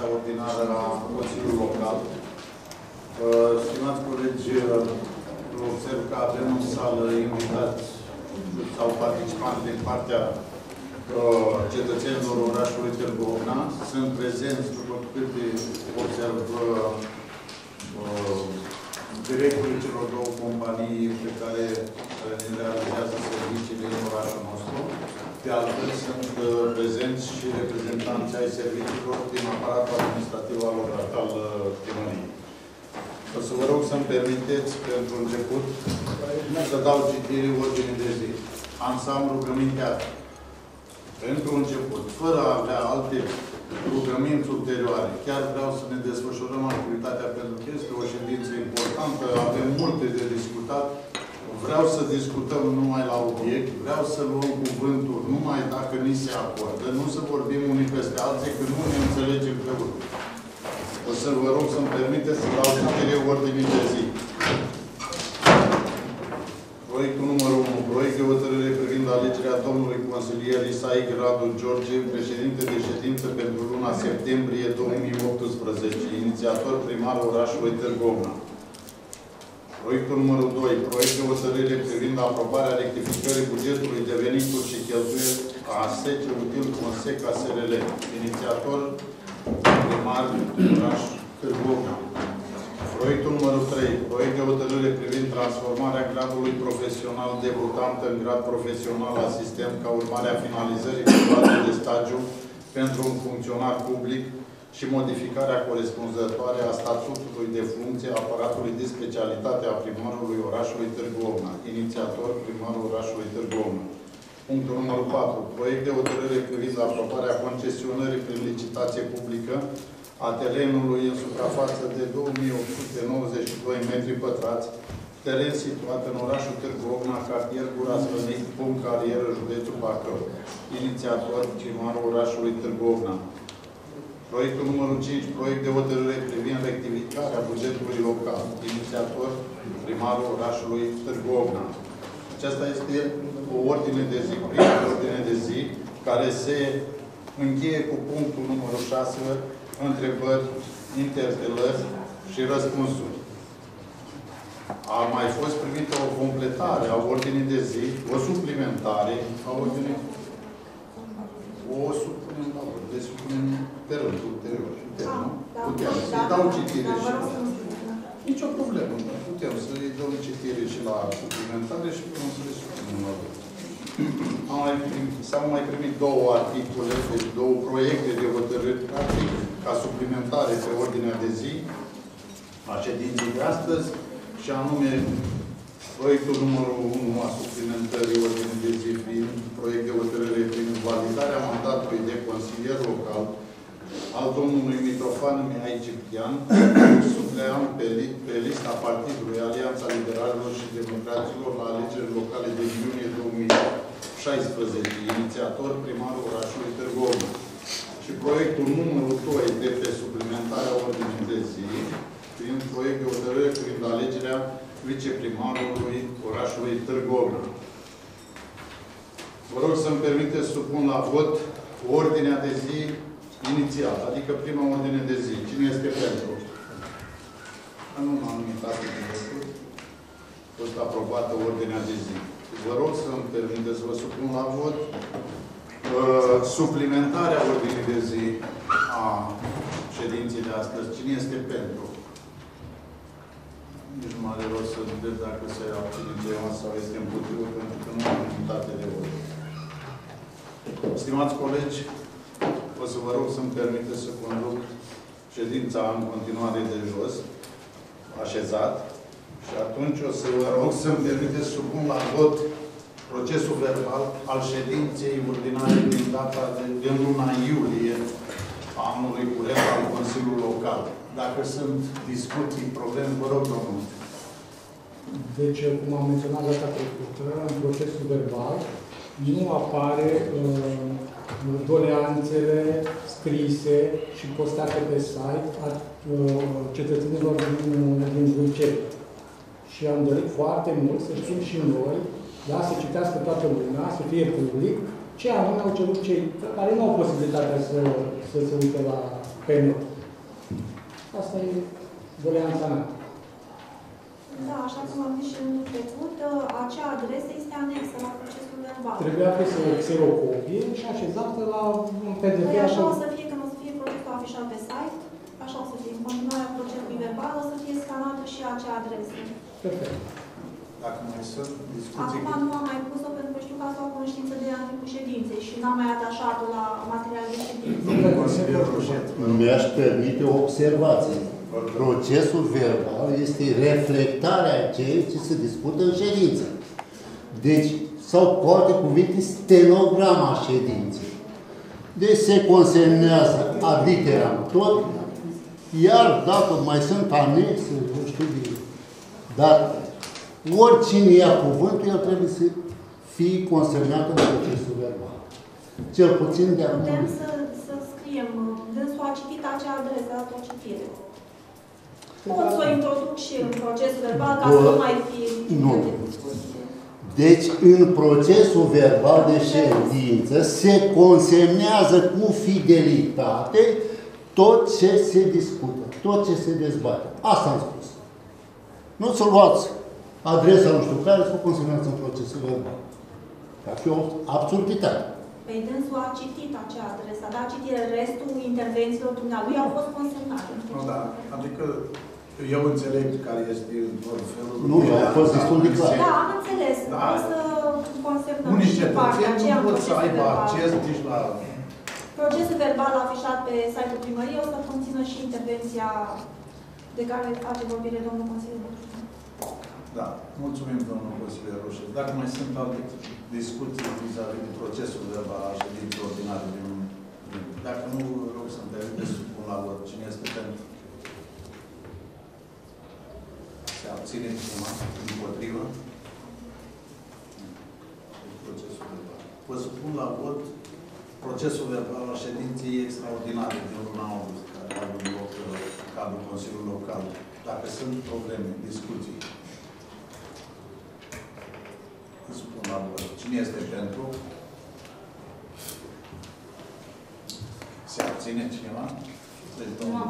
ședința ordinară a Consiliului Local. Stimați colegi, observ că avem în sală invitați sau participanți din partea cetățenilor orașului Târgu Ocna. Sunt prezenți, după câte observ, directorii celor două companii pe care ne realizează serviciile în orașul nostru. De altfel, sunt prezenți și reprezentanții ai serviciilor din aparatul administrativ al primăriei. O să vă rog să-mi permiteți, pentru început, să dau citire ordinii de zi. Am să am rugămintea pentru început, fără a avea alte rugăminți ulterioare. Chiar vreau să ne desfășurăm activitatea, pentru că este o ședință importantă, avem multe de discutat. Vreau să discutăm numai la obiect, vreau să luăm cuvântul numai dacă ni se acordă, nu să vorbim unii peste alții, că nu ne înțelegem pe urmă. O să vă rog să-mi permiteți să dau citire ordinii de zi. Proiectul numărul 1. Proiect de hotărâre privind alegerea domnului consilier Isaic Radu George, președinte de ședință pentru luna septembrie 2018. Inițiator primarul orașului Târgu Ocna. Proiectul numărul 2. Proiect de hotărâre privind aprobarea rectificării bugetului de venituri și cheltuieli a SEC Util Conseca SRL. Inițiator primar oraș Târgu Ocna. Proiectul numărul 3. Proiect de hotărâre privind transformarea gradului profesional debutant în grad profesional asistent ca urmare a finalizării perioadei de stagiu pentru un funcționar public și modificarea corespunzătoare a statutului de funcție a aparatului de specialitate a primarului orașului Târgu Ocna. Inițiator primarul orașului Târgu Ocna. Punctul numărul 4. Proiect de hotărâre privind aprobarea concesionării prin licitație publică a terenului în suprafață de 2892 metri pătrați, teren situat în orașul Târgu Ocna, cartier Gura Slănic, punct carieră, județul Bacău. Inițiator primarul orașului Târgu Ocna. Proiectul numărul 5. Proiect de hotărâre privind rectificarea bugetului local. Inițiator primarul orașului Târgu Ocna. Aceasta este o ordine de zi, prima ordine de zi, care se încheie cu punctul numărul 6, întrebări, interpelări și răspunsuri. A mai fost primită o completare a ordinii de zi, o suplimentare a ordinii. O supunem la ordine, deci supunem pe rând, ulterior. Putem, nu? Putem să-i dau citire și la... Nici o problemă. Putem să-i dăm citire și la suplimentare și putem să le supunem la ordine. S-au mai primit două articole, deci două proiecte de hotărâri ca suplimentare pe ordinea de zi a ședinței de astăzi, și anume proiectul numărul 1 a suplimentării ordinii de zi fiind proiect de hotărâre prin validarea mandatului de consilier local al domnului Mitrofan Mihai Ciprian, supleant pe lista partidului Alianța Liberalilor și Democraților la alegerile locale de iunie 2016. Inițiator primarul orașului Târgu Ocna. Și proiectul numărul 2 de pe suplimentarea ordinii de zi, prin proiect de hotărâre privind alegerea viceprimarului orașului Târgu Ocna. Vă rog să-mi permiteți să supun la vot ordinea de zi inițială, adică prima ordine de zi. Cine este pentru? În unanimitate de voturi a fost aprobată ordinea de zi. Vă rog să-mi permiteți să vă supun la vot suplimentarea ordinii de zi a ședinței de astăzi. Cine este pentru? Nici nu are rost să întreb dacă se abține cineva sau este împotrivă, pentru că nu am unitate de vot. Stimați colegi, o să vă rog să-mi permiteți să conduc ședința în continuare de jos, așezat, și atunci o să vă rog să-mi permiteți să supun la vot procesul verbal al ședinței ordinare din data de luna iulie a anului curent al Consiliului Local. Dacă sunt discuții, probleme, vă rog, domnul. Deci, cum am menționat data trecută, în procesul verbal nu apare doleanțele scrise și postate pe site a cetățenilor din Vâlceni. Și am dorit foarte mult să știm și noi, da, să citească toată lumea, să fie public, ce anume au cerut cei care nu au posibilitatea să se uite pe net. Asta e doleanța mea. Da, așa cum am zis și în trecut, acea adresă este anexă la procesul verbal. Trebuia să o xerocopie și așezată la un PDF. Păi așa o să fie când o să fie procesul afișat pe site, așa o să fie. În continuarea procesului verbal o să fie scanată și acea adresă. Perfect. Dacă mai sunt discuții... Acum nu am mai pus-o pentru că știu că ați luat cunoștință de ea în timpul ședinței și n-am mai atașat-o la material de ședință. Consiliul Roșet. Mi-aș permite o observație. Procesul verbal este reflectarea a ceea ce se discută în ședință. Deci, sau cu alte cuvinte, stenograma ședinței. Deci se consemnează ad literam tot, iar dacă mai sunt anexe, nu știu bine, dar oricine ia cuvântul, el trebuie să fie consemnat în procesul verbal. Cel puțin de acum. Putem să scriem, dânsul a citit acea adresă, a dat o citire. Pot să o introduc și în procesul verbal ca să nu mai fie de discuție. Deci, în procesul verbal de ședință se consemnează cu fidelitate tot ce se discută, tot ce se dezbate. Asta am spus. Nu să luați adresa nu știu care, să o consemnați în procesul verbal. Ar fi o absurditate. Păi dânsul a citit acea adresă, a dat citire, restul intervențiilor dumnealui au fost consemnate. Nu, da. Adică eu înțeleg care este felul... Nu, a fost destul de clar. Da, am înțeles. Da. Vreau să consemnăm Unii și partea cetățeni aceea nu în pot să procesul aibă verbal. acces nici la... Procesul verbal afișat pe site-ul primăriei o să conțină și intervenția de care face vorbire domnul consilier. Da, mulțumim, domnul consilier Roșet. Dacă mai sunt alte discuții vis-a-vis de procesul verbal al ședinței ordinare din... Dacă nu, rog să-mi permite să supun la vot. Cine este pentru? Se abține cineva împotrivă? Procesul verbal. Vă supun la vot procesul verbal al ședinței extraordinare din luna august, care a avut loc în cadrul Consiliului Local. Dacă sunt probleme, discuții, vă supun la vot. Cine este pentru? Se abține cineva? Deci, domnul...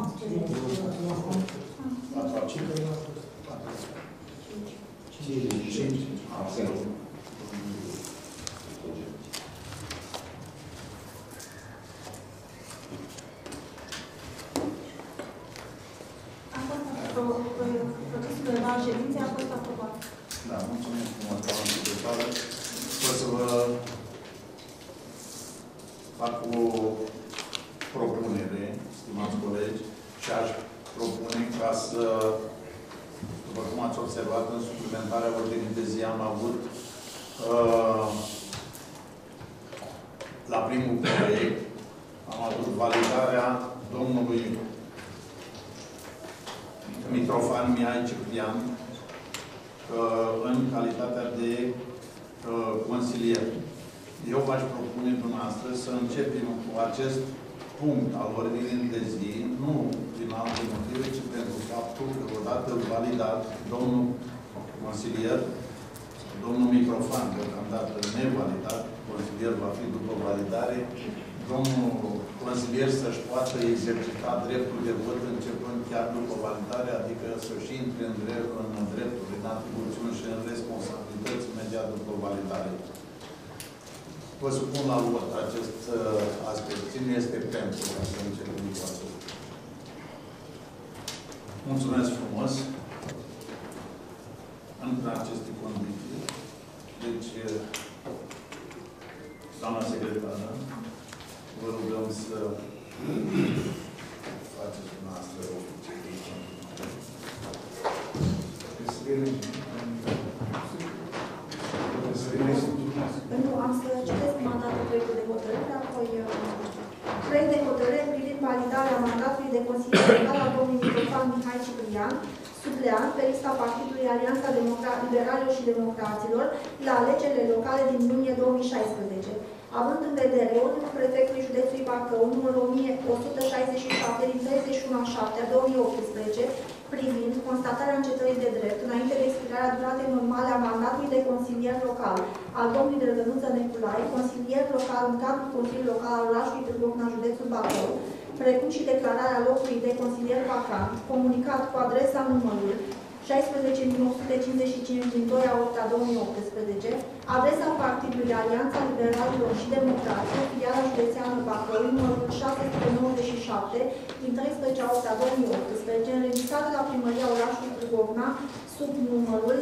Procesul verbal al ședinței a fost aprobat. Da, mulțumim frumos, doamna secretară. O să vă fac o propunere, stimați colegi, și aș propune ca să, după cum ați observat, în suplimentarea ordinii de zi am avut la primul proiect, am avut validarea domnului Mitrofan Mihai Ciprian în calitatea de consilier. Eu v-aș propune dumneavoastră să începem cu acest punct al ordinii de zi, nu din alte motive, ci pentru faptul că odată validat domnul consilier, domnul Mitrofan, deocamdată nevalidat, consilier va fi după validare, domnul consilier să-și poată exercita dreptul de vot începând chiar după validare, adică să-și intre în drepturi, în atribuțiuni și în responsabilități imediat după validare. Vă supun la vot acest aspect. Cine este pentru ca să începem cu acest? Mulțumesc frumos. În aceste condiții. Deci, doamna secretară, vă rugăm să faceți dumneavoastră o Pentru am să citesc mandatul proiectului de hotărâre, apoi proiect de hotărâre privind validarea mandatului de consilier local al domnului Mitrofan Mihai Ciprian, supleant pe lista Partidului Alianța Liberalilor și Democraților la alegerile locale din iunie 2016. Având în vedere ordinul prefectului județului Bacău, numărul 1167 din 31/7/2018, privind constatarea încetării de drept înainte de expirarea duratei normale a mandatului de consilier local al domnului Drăgănuță Neculae, consilier local în cadrul Consiliului Local al orașului Târgu Mureș, județul Bacău, precum și declararea locului de consilier vacant, comunicat cu adresa numărul 16.155 din 2/8/2018, adresa Partidului Alianța Liberalilor și Democraților, filiala județeană Bacău, numărul 697 din 13/8/2018, înregistrată la Primăria Orașului Târgovna, sub numărul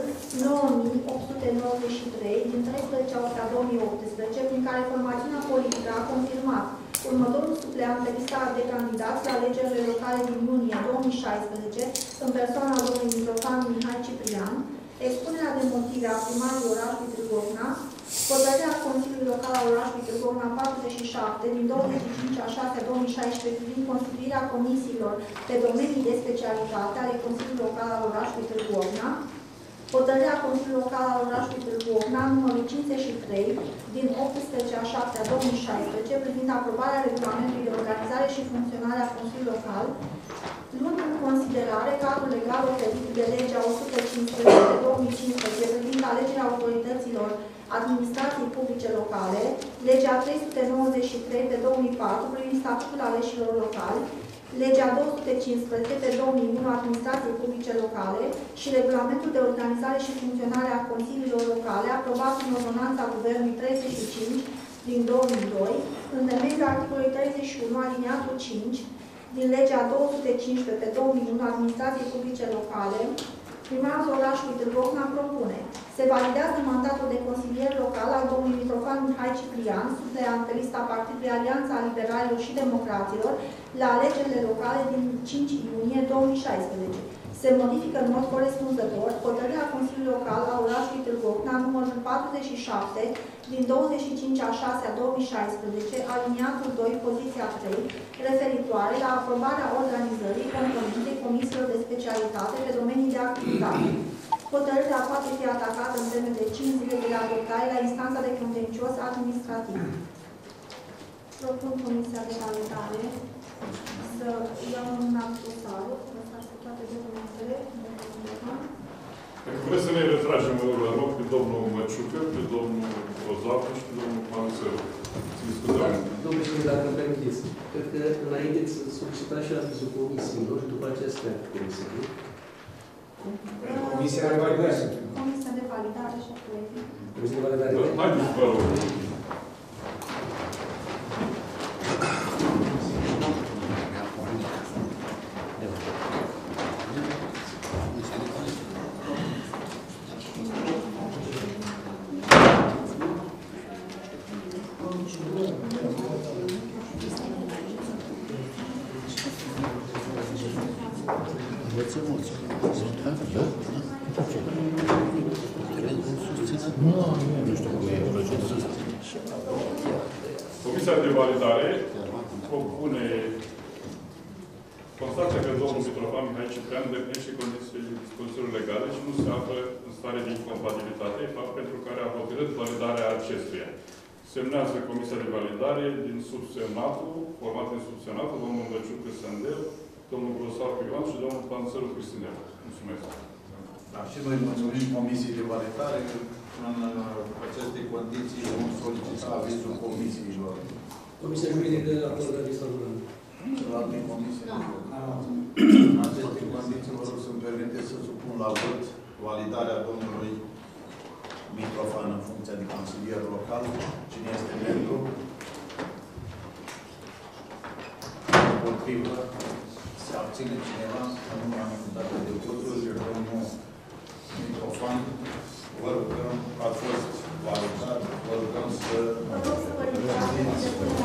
9893 din 13/8/2018, prin care formațiunea politică a confirmat următorul supleant pe lista de candidați la alegerile locale din iunie 2016, în persoana domnului Mitrofan Mihai Ciprian, expunerea de motive a primarului orașului Târgovna, hotărârea Consiliului Local al orașului Târgovna 47 din 25/6/2016 privind constituirea comisiilor pe domenii de specialitate ale Consiliului Local al orașului Târgovna, hotărârea Consiliului Local al orașului Târgovna numărul 53 din 18/7/2016 privind aprobarea regulamentului de organizare și funcționare a Consiliului Local, luând în considerare cadrul legal oferit de legea 115/2015 privind alegerea autorităților administrației publice locale, legea 393/2004 privind statutul aleșilor locali, legea 215/2001 administrației publice locale și regulamentul de organizare și funcționare a consiliilor locale, aprobat în ordonanța Guvernului 35 din 2002, în temeiul articolului 31 aliniatul 5 din legea 215/2001 administrației publice locale, primarul orașului Târgovna propune: se validează mandatul de consilier local al domnului Mitrofan Mihai Ciprian, supleant pe lista Partidului Alianța Liberalilor și Democraților, la alegerile locale din 5 iunie 2016. Se modifică în mod corespunzător hotărârea Consiliului Local al orașului Târgovna numărul 47 din 25/6/2016, aliniatul 2, poziția 3, referitoare la aprobarea organizării componentei comisiilor de specialitate pe domenii de activitate. Hotărârea poate fi atacată în termen de 5 zile de la adoptare la instanța de contencios administrativ. Propun Comisia de Validare să iau un act dosarul, lăsați toate documentele. Dacă vreți să ne retragem, vă rog pe domnul Măciucă, pe domnul Ozapu și pe domnul Panțăru. Domnul Știu, dacă îmi permiteți, cred că înainte să solicitați și avizul comisiilor și după aceea să comisiei. Comisia de validare. Comisia de validare și apoi. Comisia de validare. Haideți, vă rog. Comisia de validare propune, constată că domnul Mitrofan Mihai Ciprian îndeplinește condițiile și dispozițiile legale și nu se află în stare de incompatibilitate, fapt pentru care a hotărât validarea acestuia. Semnează Comisia de validare din subsemnatul, format din subsemnatul, domnul Măciucă Sândel, domnul Grosaru Ioan și domnul Panțăru Cristinel. Mulțumesc. Da, și noi mulțumim Comisiei de validare. În aceste condiții vom solicita avizul comisiilor. Comisia juridică acordă aviz favorable. Celelalte comisii. În aceste condiții vă rog să-mi permiteți să supun la vot validarea domnului Mitrofan în funcția de consilier local. Cine este pentru? Împotrivă? Se abține cineva? Nu am dată de voturi. Domnul Mitrofan, vă rugăm, ați fost validat, vă rugăm să... Vă rog să vă ridicați de până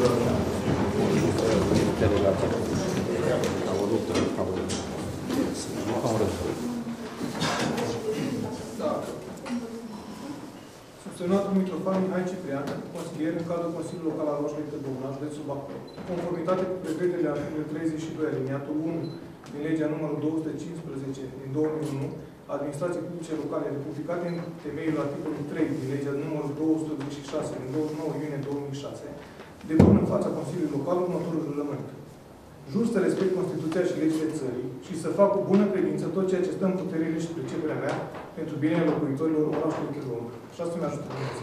Subsemnatul Mitrofan Mihai Ciprian, consilier în cadrul Consiliului Local al orașului Târgovna, județul Bacău. Conformitate cu prevederile articolului 32, aliniatul 1 din legea numărul 215 din 2001, administrații publice locale republicate în temeiul articolului 3 din legea numărul 286 din 29 iunie 2006, depun în fața Consiliului Local următorul jurământ. Jur să respect Constituția și legile țării și să fac cu bună credință tot ceea ce stă în puterile și priceperea mea pentru binele locuitorilor orașului Târgovna. Așa să-mi ajută Dumnezeu.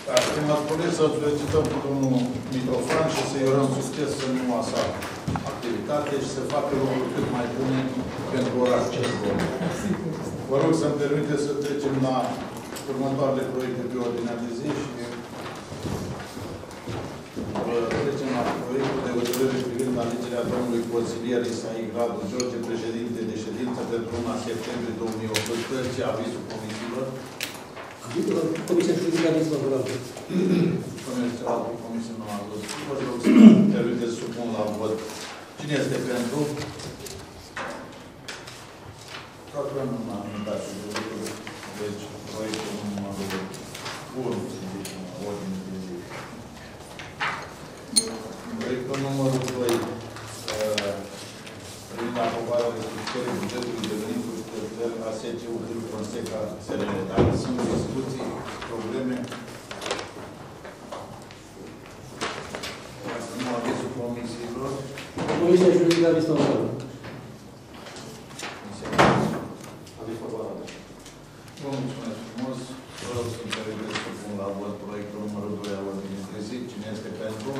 Dacă m-ați spune să-l felicităm cu domnul Mitrofan și să-i urăm succes în noua sa activitate și să facă lucruri cât mai bune pentru orașul Cercov. Vă rog să-mi permiteți să trecem la următoarele proiecte pe ordinea de zi și trecem la proiectul de hotărâre privind alegerea domnului consilier Isaic Radu George, președinte de ședință pentru luna septembrie 2018, avizul comisiilor. Comisia Juridică a zis favorabil. Celelalte comisii nu au văzut. Vă rog să permiteți să supun la vot. Cine este pentru? Toată lumea nu a amintat și de lucruri. Deci, proiectul numărul 1, să zicem, ordine de zi. Proiectul numărul 2, privind aprobarea restructurării bugetului de venituri și cheltuieli la SCU Vârf Fonseca SRL. Dacă sunt discuții, probleme, nu avizul comisiilor. Comisia Juridică a zis favorabil. Aviz favorabil. Vă mulțumesc frumos. Vă rog să înțelegeți să pun la vot proiectul numărul 2 al ordinii de zi. Cine este pentru?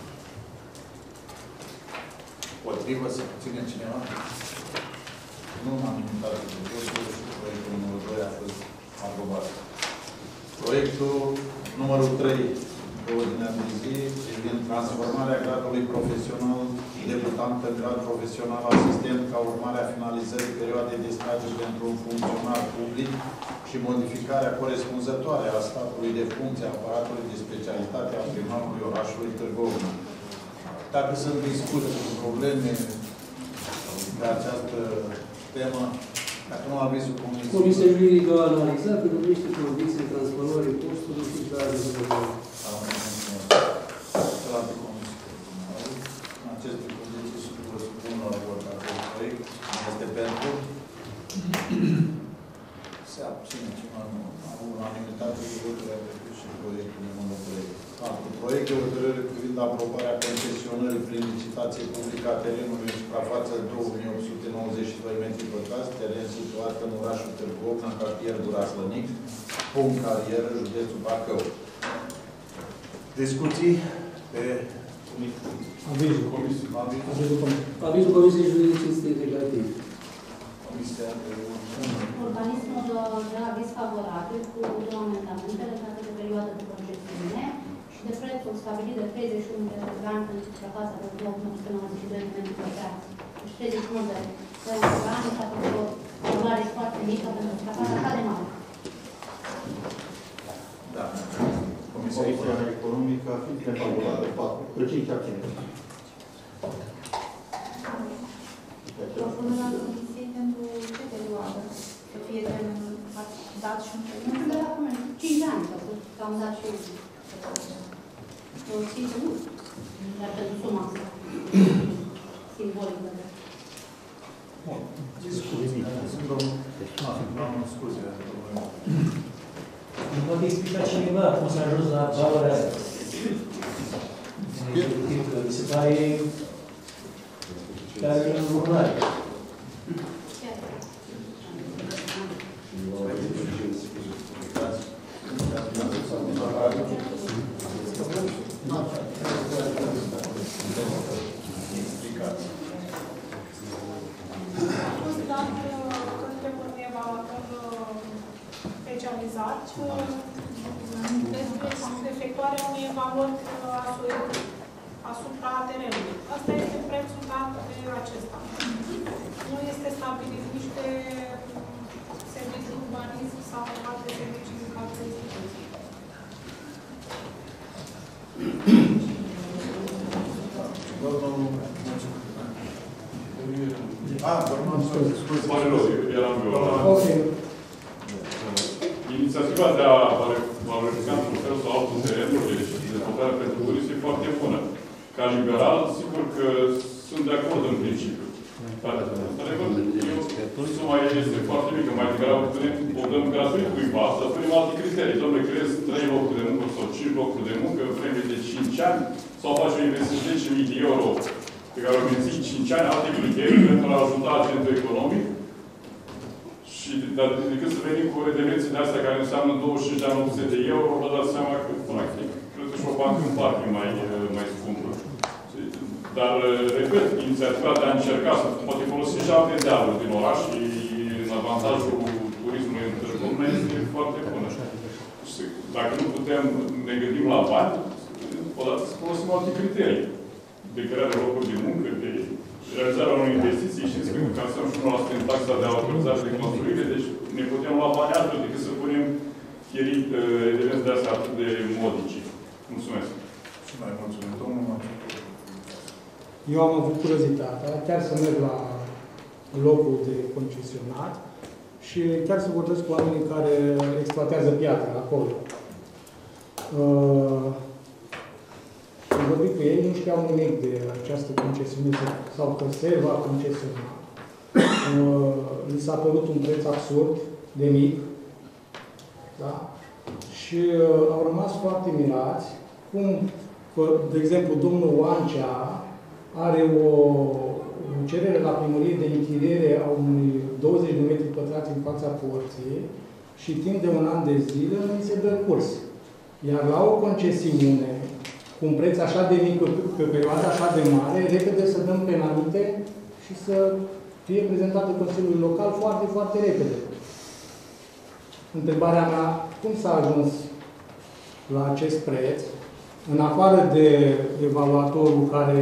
Potrivă, se ține cineva? Nu m-am limitat de votul și proiectul numărul 2 a fost aprobat. Proiectul numărul 3 de ordinea de zi privind transformarea gradului profesional debutant în grad profesional asistent ca urmare a finalizării perioadei de stagiu pentru un funcționar public și modificarea corespunzătoare a statului de funcție a aparatului de specialitate a primarului orașului Târgovna. Dacă sunt discuții, probleme pe această temă, dacă nu avizul comisiei. Comisia Juridică a analizat că numește condiții transformării postului și care de votare. Celelalte comisii. În aceste condiții vă supun la vot acest proiect. Este pentru. Se abține ceva, nu. Am unanimitate de voturi aprecut și proiectul de monoproiect. Proiect de hotărâre privind aprobarea concesionării prin licitație publică a terenului în suprafață 2892 metri pătrați, teren situat în orașul Târgovna, cartier Duraslănic, punct carieră, județul Bacău. Discuții pe Avizul. Avizul Comisiei Juridice este negativ. Comisia de Organismul de aviz favorabil cu două amendamente legate de perioada de concesiune și de prețul stabilit de 31 de ani pentru suprafața de 2992 de metri pătrați. Deci 31 de ani s-a făcut o valoare foarte mică pentru suprafața așa de mare. Da. Comisia Economică nefavorabilă 4. Cu 5 abțineri. Propunerea comisiei pentru ce perioadă? Să fie termenul dat și un termen? De la până 5 ani, că am dat și o sigur, dar pentru suma asta simbolică. Bun. Discuții. Sunt domnul scuze. Nu poate explica cineva cum s-a ajuns la valoarea asta. Mi se pare chiar în urmare. Specializat despre efectuarea unei evaluări asupra terenului. Asta este prețul dat de acesta. Nu este stabilit nici de serviciul urbanism sau alte servicii din alte instituții. Scuze, pare rău, eram eu. Inițiativa de a valorifica într-un fel sau altul terenurile și dezvoltarea pentru turism e foarte bună. Ca liberal, sigur că sunt de acord în principiu. Dar, într-adevăr, suma este foarte mică. Mai degrabă o dăm gratuit cuiva, să punem alte criterii. Dom'le, creezi 3 locuri de muncă sau 5 locuri de muncă în vreme de 5 ani, sau faci o investiție de 10.000 de euro pe care o menții 5 ani, alte criterii pentru a ajuta agentul economic. Dar decât să venim cu redevențe de astea care înseamnă 25 de ani 800 de euro, vă dați seama că până fac în parcă mai scumpă. Dar, repet, inițiativa de a încerca să poate folosi și alte dealuri din oraș și în avantajul turismului în Târgu Mureș este foarte bună. Dacă nu putem, ne gândim la bani, odată să folosim alte criterii de crearea locuri de muncă, de realizarea unor investiții. Știți că încasăm și 1% în taxa de autorizare de construire, deci ne putem lua bani altfel decât să punem chirii evidenți de astea atât de modici. Mulțumesc. Și mai mulțumim, domnul Marcel. Eu am avut curiozitatea chiar să merg la locul de concesionar și chiar să vorbesc cu oamenii care exploatează piatra acolo. Am vorbit cu ei, nu știau nimic de această concesiune sau că se va concesiona. Li s-a părut un preț absurd de mic. Da? Și au rămas foarte mirați cum, de exemplu, domnul Oancea are o cerere la primărie de închiriere a unui 20 de metri pătrați în fața porții și timp de un an de zile nu îi se dă curs. Iar la o concesiune, cu un preț așa de mic, pe o perioadă așa de mare, repede să dăm penalite și să fie prezentată Consiliului Local foarte, foarte repede. Întrebarea mea, cum s-a ajuns la acest preț, în afară de evaluatorul care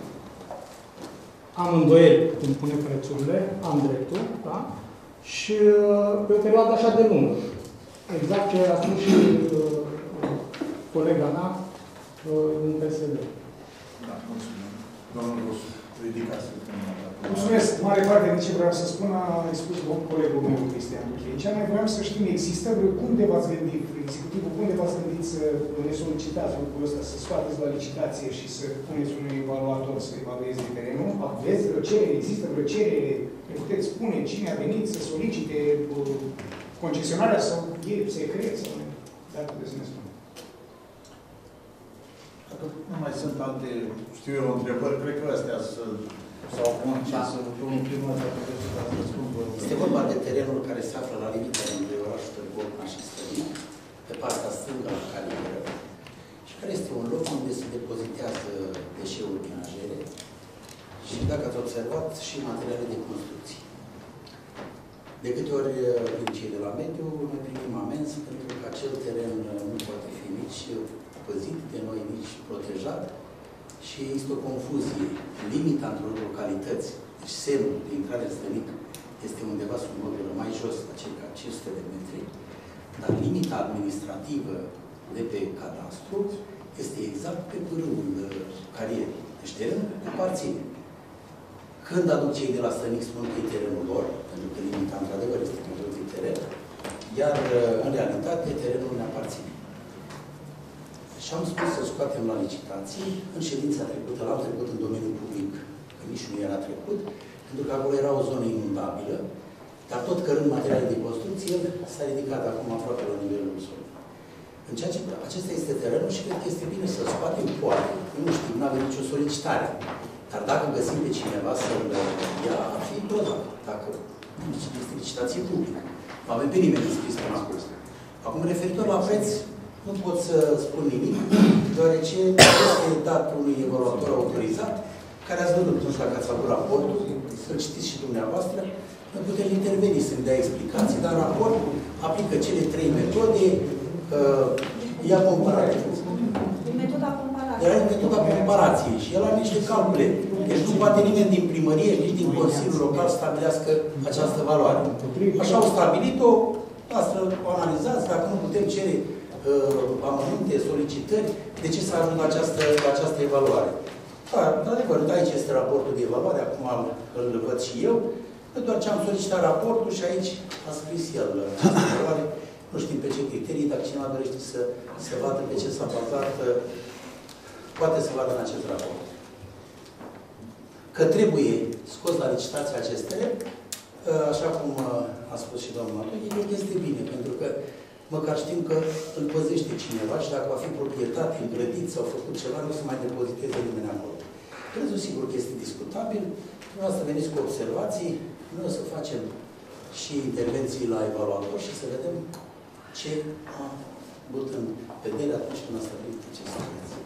am îndoieli cum pune prețurile, am dreptul, da? Și pe o perioadă așa de lungă. Exact ce a spus și colega mea în PSD. Da, mulțumim. Domnul Rusu, ridicați-l. Mulțumesc. Mare parte din ce vreau să spun a spus colegul meu, Cristian Buchei. Ce mai vreau să știm, există cum de v-ați gândit, executivul, cum de v-ați gândit să ne solicitați lucrul ăsta, să scoateți la licitație și să puneți unui evaluator să evalueze terenul? Aveți vreo cerere? Există vreo cerere? Ne puteți spune cine a venit să solicite concesionarea sau e secret? Sau dacă puteți să ne spune. Dacă nu mai sunt alte, știu eu, întrebări, cred că astea sau concis, domnul primar, dacă vreți să dați răspuns. Este vorba de terenul care se află la limita între orașul Târgu Mureș și Stănic, pe partea stângă la carieră, și care este un loc unde se depozitează deșeuri menajere și, dacă ați observat, și materiale de construcții. De câte ori din cei de la mediu, noi primim amenzi pentru că acel teren nu poate fi nici păzit de noi, nici protejat. Și există o confuzie. Limita între localități, deci semnul de intrare în Stănic este undeva sub modul mai jos, la circa 500 de metri, dar limita administrativă de pe cadastru este exact pe pârâul carierei. Deci terenul aparține. Când aduc cei de la Stănic spun că e terenul lor, pentru că limita într-adevăr este pentru teren, iar în realitate terenul ne aparține. Și am spus să scoatem la licitații. În ședința trecută, l-am trecut în domeniul public, că nici nu era trecut, pentru că acolo era o zonă inundabilă, dar tot cărând materiale de construcție, el s-a ridicat acum aproape la nivelul solului. În ceea ce acesta este terenul și cred că este bine să-l scoatem, poate, nu știu, nu avem nicio solicitare. Dar dacă găsim pe cineva să-l ia, ar fi doar dacă este licitație publică. Nu avem pe nimeni înscris până acum. Acum, referitor la preț, nu pot să spun nimic, deoarece este dat unui evaluator autorizat, care ați văzut, nu știu dacă ați avut raportul, să-l citiți și dumneavoastră, nu putem interveni să-mi dea explicații, dar raportul aplică cele 3 metode, ia comparație. Metoda comparației. Era metoda comparației și el are niște calcule. Deci nu poate nimeni din primărie, nici din Consiliul Local să stabilească această valoare. Așa au stabilit-o, asta o analizați, dacă nu putem cere amănunte, solicitări, de ce s-a ajuns la această evaluare. Da, într-adevăr, aici este raportul de evaluare, acum îl văd și eu, doar ce am solicitat raportul și aici a scris el această evaluare. Nu știm pe ce criterii, dacă cineva dorește să se vadă pe ce s-a bazat, poate să vadă în acest raport. Că trebuie scos la licitație acest teren, așa cum a spus și domnul Matochi, cred că este bine, pentru că măcar știm că îl păzește cineva și dacă va fi proprietate, îngrădit sau făcut ceva, nu o să mai depoziteze nimeni acolo. Prețul sigur că este discutabil, nu o să veniți cu observații, noi o să facem și intervenții la evaluator și să vedem ce a avut în vedere atunci când a stabilit ce situație.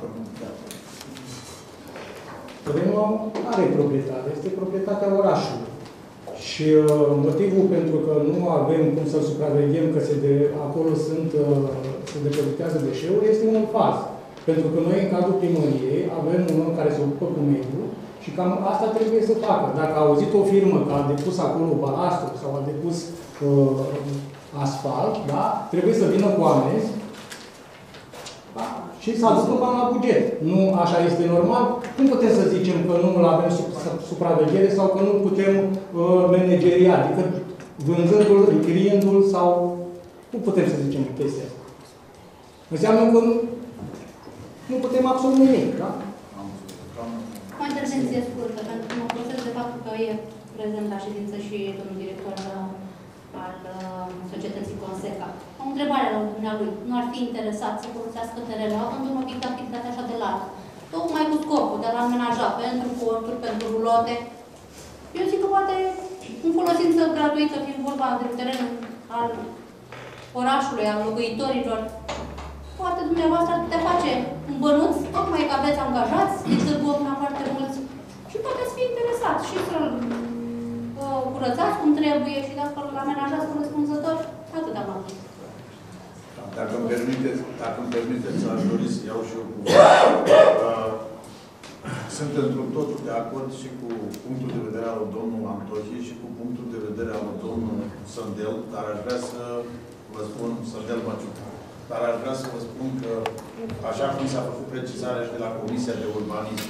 Terenul are proprietate, este proprietatea orașului. Și motivul pentru că nu avem cum să-l supraveghem, că acolo se depozitează deșeuri, este un faz. Pentru că noi, în cadrul primăriei, avem un om care se ocupă cu mediul și cam asta trebuie să facă. Dacă a auzit o firmă că a depus acolo balastru sau a depus asfalt, da? Trebuie să vină cu amenzi, da? Și să aducă bani la buget. Nu așa este normal? Cum putem să zicem că nu îl avem sub supraveghere sau că nu putem manageria, adică vânzându-l, închiriindu-l sau... Cum putem să zicem chestia asta? Înseamnă că nu putem absolut nimic, da? O intervenție scurtă, pentru că mă folosesc de faptul că e prezent la ședință și domnul director al societății Conseca. O întrebare la dumnealui. Nu ar fi interesat să folosească terenul, având un obiect de activitate așa de larg, tocmai cu scopul de a amenaja pentru porturi, pentru rulote? Eu zic că poate, în folosință gratuită, fiind vorba de teren al orașului, al locuitorilor, poate dumneavoastră ar putea face un bănuț, tocmai că aveți angajați din Târgu Ocna foarte mulți și puteți fi interesați și să-l curățați cum trebuie și dacă îl amenajați corespunzător, atât am avut. Dacă îmi permiteți, aș dori să iau și eu cu sunt într-un totul de acord și cu punctul de vedere al domnului Antohie și cu punctul de vedere al domnului Sândel, dar aș vrea să vă spun, Sândel Măciuc, dar aș vrea să vă spun că, așa cum s-a făcut precizarea și de la Comisia de Urbanism,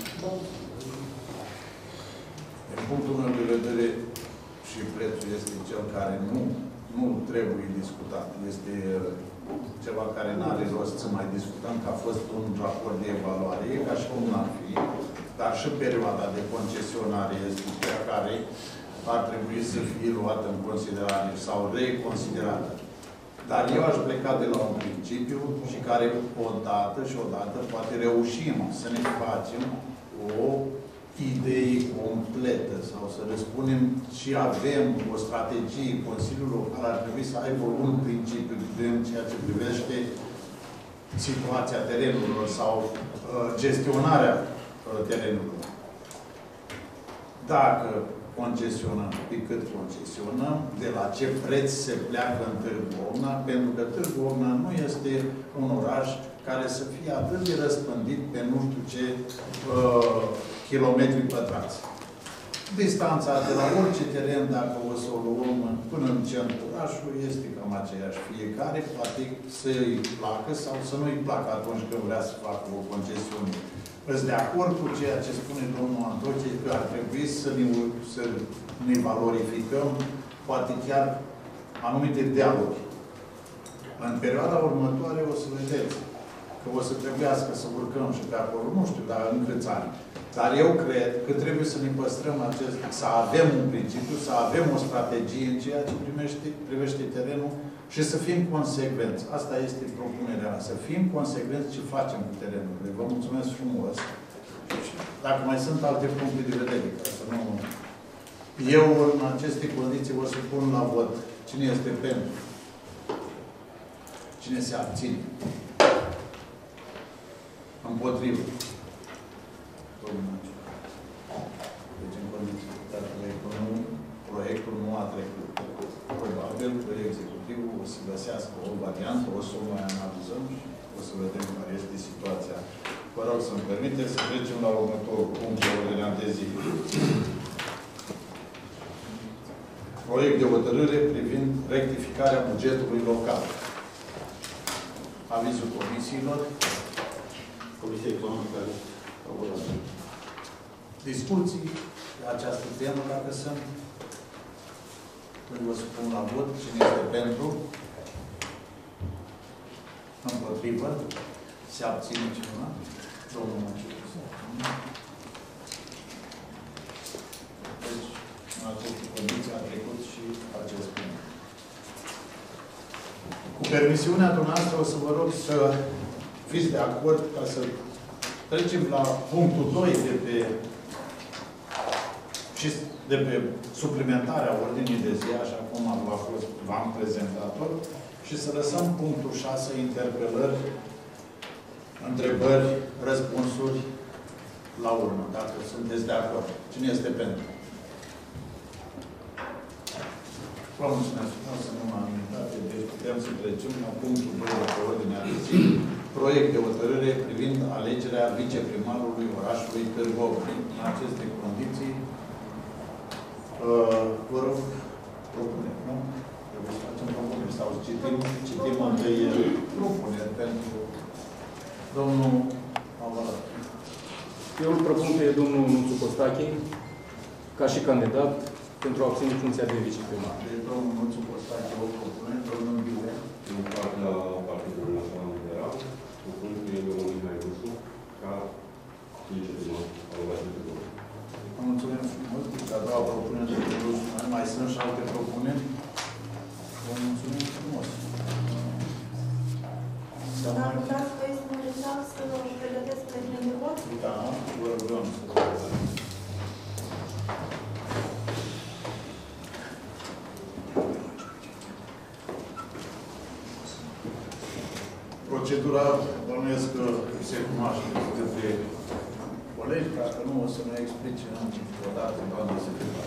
din punctul meu de vedere, și prețul este cel care nu trebuie discutat. Este ceva care nu are rost să mai discutăm, că a fost un raport de evaluare, e ca și cum n-ar fi, dar și perioada de concesionare este cea care ar trebui să fie luată în considerare sau reconsiderată. Dar eu aș pleca de la un principiu și care odată poate reușim să ne facem o idee completă sau să răspunem și avem o strategie. Consiliul Local ar trebui să aibă un principiu în ceea ce privește situația terenurilor sau gestionarea terenurilor. Dacă concesionăm, pe cât concesionăm, de la ce preț se pleacă în Târgu Ocna, pentru că Târgu Ocna nu este un oraș care să fie atât de răspândit pe nu știu ce kilometri pătrați. Distanța de la orice teren, dacă o să o luăm până în centrul orașului, este cam aceeași. Fiecare poate să-i placă sau să nu-i placă atunci când vrea să facă o concesiune. Îți de acord cu ceea ce spune domnul Antohie, că ar trebui să ne valorificăm, poate chiar anumite dealuri. În perioada următoare o să vedeți că o să trebuiască să urcăm și pe acolo, nu știu, dar în câți ani. Dar eu cred că trebuie să ne păstrăm să avem un principiu, să avem o strategie în ceea ce privește terenul și să fim consecvenți. Asta este propunerea mea, să fim consecvenți ce facem cu terenurile. Vă mulțumesc frumos. Dacă mai sunt alte puncte de vedere, ca să nu... Eu, în aceste condiții, o să pun la vot cine este pentru. Cine se abține. Împotrivă. Deci, în condiții, dacă proiectul nu a trecut, probabil că executivul o să găsească o variantă, o să o mai analizăm și o să vedem care este situația. Vă rog să-mi permiteți să trecem la următorul punct de ordine de zi. Proiect de hotărâre privind rectificarea bugetului local. Avizul comisiilor. Comisia Economică. Discuții pe această temă, dacă sunt. Când vă supun la vot, cine este pentru? Împotrivă? Se abține cineva? Domnul Măciuc. Deci, în aceste condiții a trecut și acest punct. Cu permisiunea dumneavoastră o să vă rog să fiți de acord ca să trecem la punctul 2 de pe suplimentarea ordinii de zi, așa cum v-am prezentat-o, și să lăsăm punctul 6, interpelări, întrebări, răspunsuri la urmă, dacă sunteți de acord. Cine este pentru? Vă mulțumesc frumos în unanimitate, deci putem să trecem la punctul 2 pe ordinea de zi. Proiect de hotărâre privind alegerea viceprimarului orașului Târgu Mureș. În aceste condiții, vă rog, propuneri, nu? Trebuie să facem propuneri sau citim întâi propuneri pentru domnul Avalat. Eu îl propun pe domnul Nuțu Costache ca și candidat pentru a obține funcția de viceprimar. Deci domnul Nuțu Costache o propune, domnul Ghiule. Din partea Partidului Național Liberal, propun pe domnul Mihai Rusu ca viceprimar al orașului Târgu Mureș. Mulțumim frumos. Deci a doua propunere de domnul Rusu. Mai sunt și alte propuneri? Vă mulțumim frumos. Dacă vreați voi să mă lăsați să pregătesc pentru de vot? Da, vă rugăm să procedura, bănuiesc că se cunoaște de colegi, dacă nu o să ne explice o dată, doamna secretară.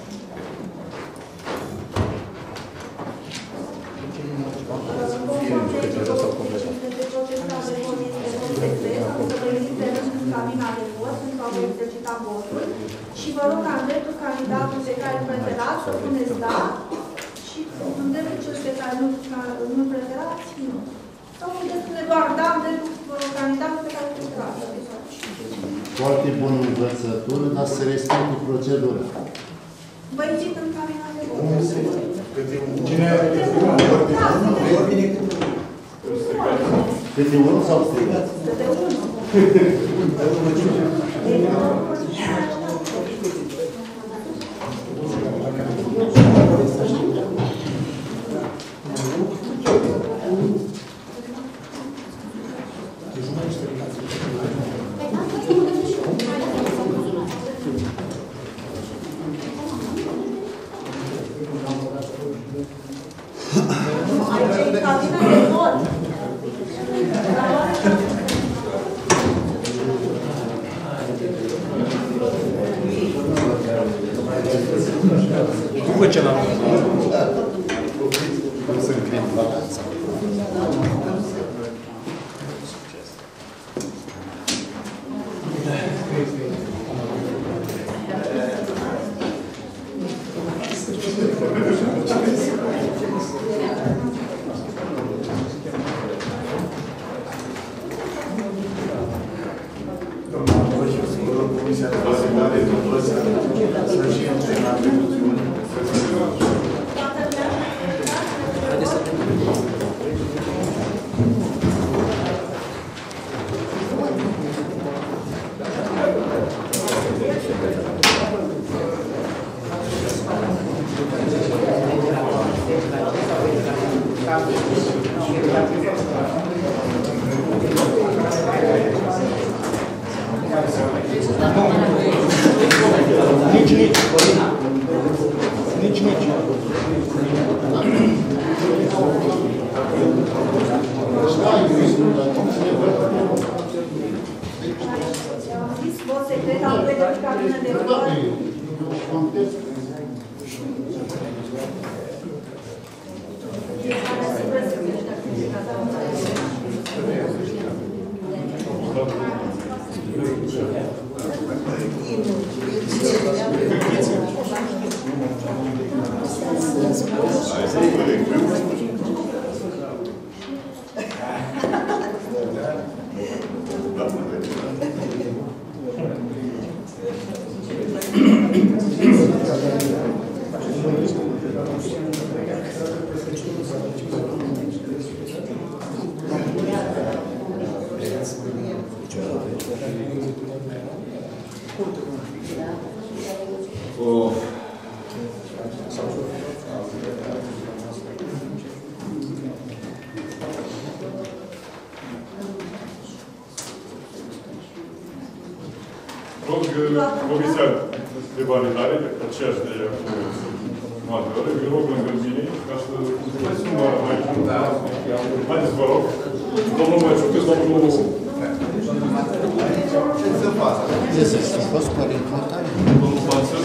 Și vă rog ca în dreptul candidatului pe care îl preferați să puneți da și în dreptul cel pe care nu preferați, nu. Sau puteți spune doar da în dreptul candidatului pe care îl preferați. Foarte bună învățătură, dar să respecte procedura. Vă incit în cabina de vot. Cine câte unul sau strigați? Câte unul. Aici e cabina de vot. După ce l-am Vot secret, am pregătit cabina de vot. Rog Comisia de Validare, aceeași de majore, îi rog lângă mine ca să puteți numără aici. Haideți, vă rog. Domnul Măciucă, domnul... Ce se face? A fost părintotare? Domnul Panțel,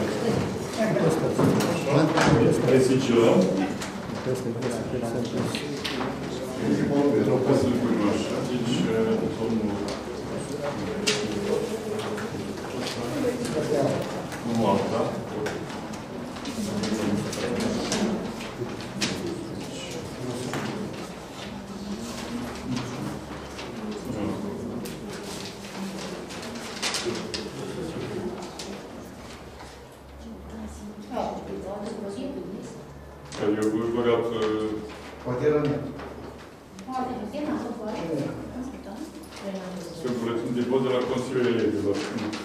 resicilăm. Trebuie să-l punem așa. Deci, domnul... Nu alta. Eu băgat... Poate rămâne. Se buletin de vot de la Consiliul Elevilor.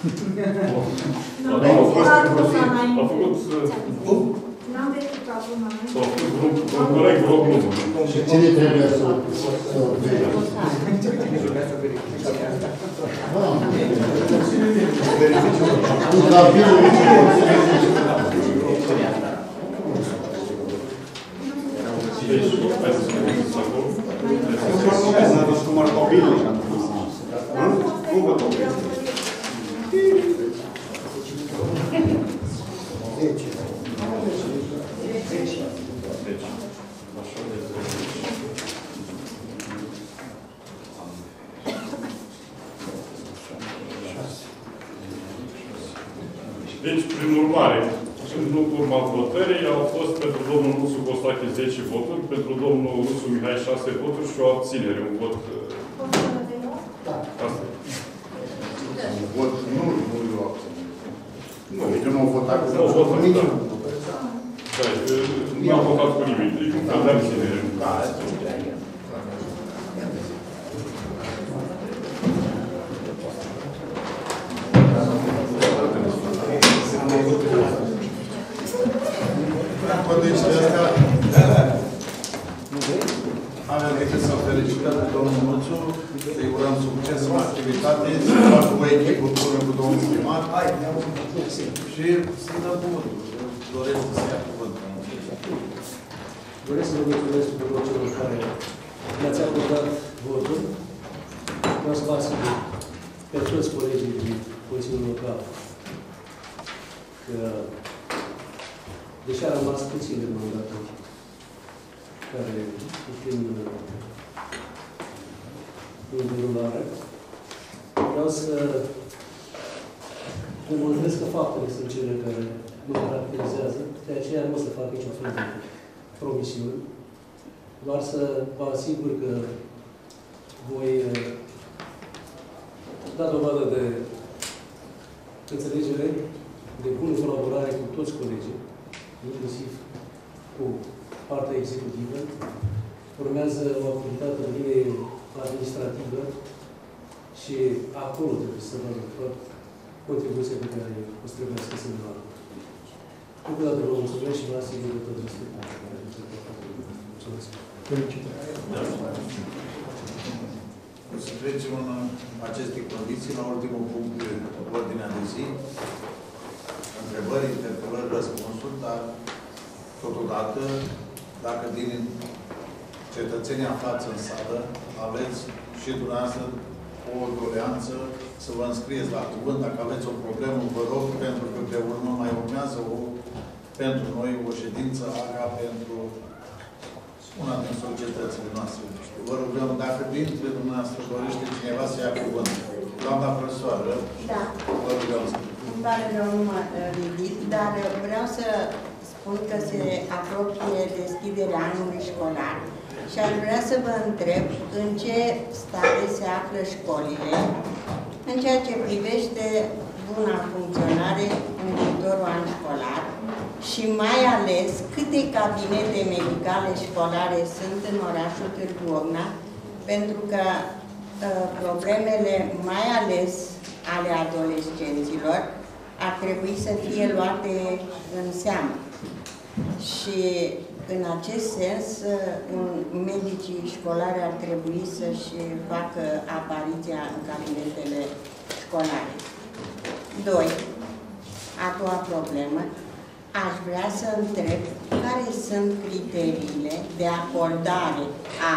A făcut... N-am verificat până înainte. A făcut un coleg vreo glumă. Și cine trebuie să o Deci, prin urmare, în urma votării au fost pentru domnul Rusu Costache 10 voturi, pentru domnul Rusu Mihai 6 voturi și o abținere, un vot. Asta e. Un vot, nu e o abținere. Nu, nici nu au votat cu nimeni. Da, nu au votat cu nimeni. E un fel de abținere. Da, să felicităm pe domnul Măciu, să-i urăm succes în activitate, să facă o echipă bună cu domnul primar și să-i dăm cuvântul. Doresc să ia cuvântul. Doresc să vă mulțumesc tuturor celor care mi-ați acordat votul. Vreau să vă asigur pe toți colegii din Consiliul Local că, deși a rămas puțin de mandatul care în derulare, vreau să demonstrez că faptele sunt cele care mă caracterizează, de aceea nu o să fac niciun fel de promisiuni, doar să vă asigur că voi da dovadă de înțelegere, de bună colaborare cu toți colegii, inclusiv cu partea executivă. Urmează o activitate de bine administrativă și acolo trebuie să vă contribuția pe care o să trebuiască să ne luăm. Încă o dată vă mulțumesc și vă asigur de tot respectul. Mulțumesc. O să trecem în aceste condiții la ultimul punct de ordinea de zi. Întrebări, interpelări, răspunsuri, dar totodată, dacă din cetățenii aflați în sală aveți și dumneavoastră o doleanță să vă înscrieți la cuvânt, dacă aveți o problemă, vă rog, pentru că de urmă mai urmează pentru noi o ședință AGA pentru una din societățile noastre. Vă rugăm, dacă dintre dumneavoastră dorește cineva să ia cuvânt. Doamna profesoară, da. Vă rugăm. Îmi pare rău, nu mă ridic, dar vreau să spun că se apropie deschiderea anului școlar și aș vrea să vă întreb în ce stare se află școlile în ceea ce privește buna funcționare în viitorul an școlar și mai ales câte cabinete medicale școlare sunt în orașul Târgu Ocna, pentru că problemele, mai ales ale adolescenților, ar trebui să fie luate în seamă. Și în acest sens, medicii școlari ar trebui să-și facă apariția în cabinetele școlare. 2. A doua problemă. aș vrea să întreb care sunt criteriile de acordare a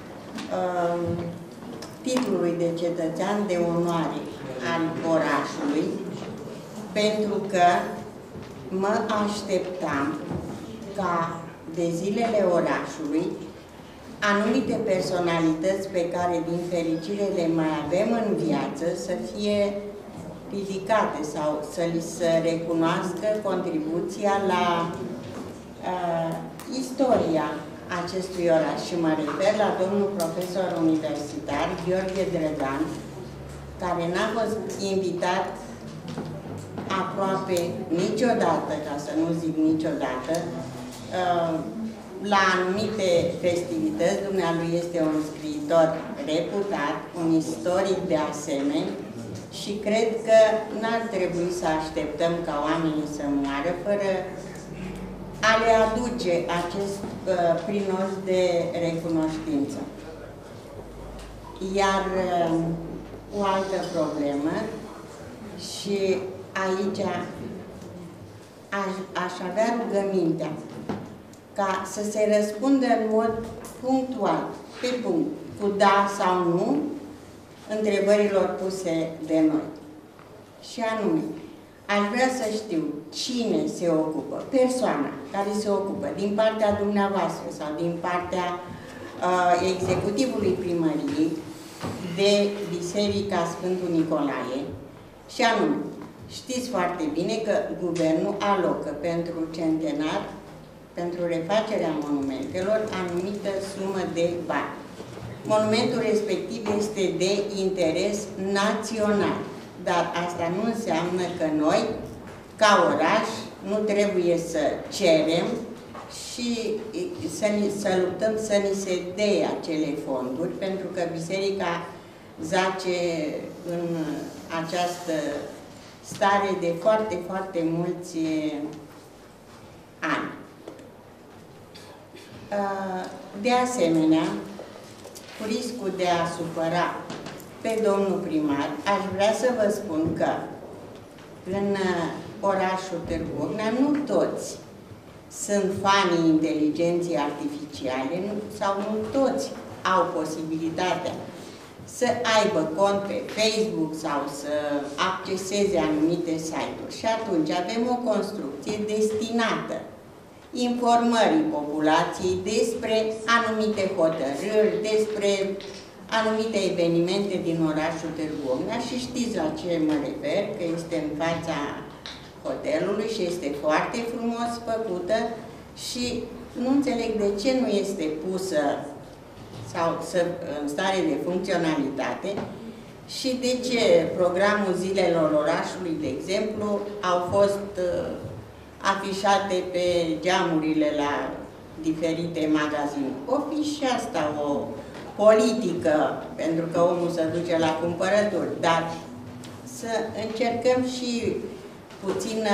titlului de cetățean de onoare al orașului, pentru că mă așteptam ca de zilele orașului anumite personalități pe care din fericire le mai avem în viață să fie ridicate sau să li se recunoască contribuția la istoria acestui oraș. Și mă refer la domnul profesor universitar Gheorghe Drăgan, care n-a fost invitat aproape niciodată, ca să nu zic niciodată, la anumite festivități. Dumnealui este un scriitor reputat, un istoric de asemenea, și cred că n-ar trebui să așteptăm ca oamenii să moară fără a le aduce acest prinos de recunoștință. Iar o altă problemă, și aici aș avea rugămintea ca să se răspundă în mod punctual, pe punct, cu da sau nu, întrebărilor puse de noi. Și anume, aș vrea să știu cine se ocupă, persoana care se ocupă din partea dumneavoastră sau din partea executivului primăriei de Biserica Sfântul Nicolae, și anume, știți foarte bine că guvernul alocă pentru centenar, pentru refacerea monumentelor, anumită sumă de bani. Monumentul respectiv este de interes național, dar asta nu înseamnă că noi, ca oraș, nu trebuie să cerem și să luptăm să ni se dea acele fonduri, pentru că biserica zace în această stare de foarte, foarte mulți ani. De asemenea, cu riscul de a supăra pe domnul primar, aș vrea să vă spun că în orașul Târgu Ocna nu toți sunt fanii inteligenței artificiale sau nu toți au posibilitatea să aibă cont pe Facebook sau să acceseze anumite site-uri. Și atunci avem o construcție destinată informării populației despre anumite hotărâri, despre anumite evenimente din orașul Târgu Ocna, și știți la ce mă refer, că este în fața hotelului și este foarte frumos făcută și nu înțeleg de ce nu este pusă sau în stare de funcționalitate și de ce programul zilelor orașului, de exemplu, au fost afișate pe geamurile la diferite magazine. O fi și asta o politică, pentru că omul se duce la cumpărături, dar să încercăm și puțină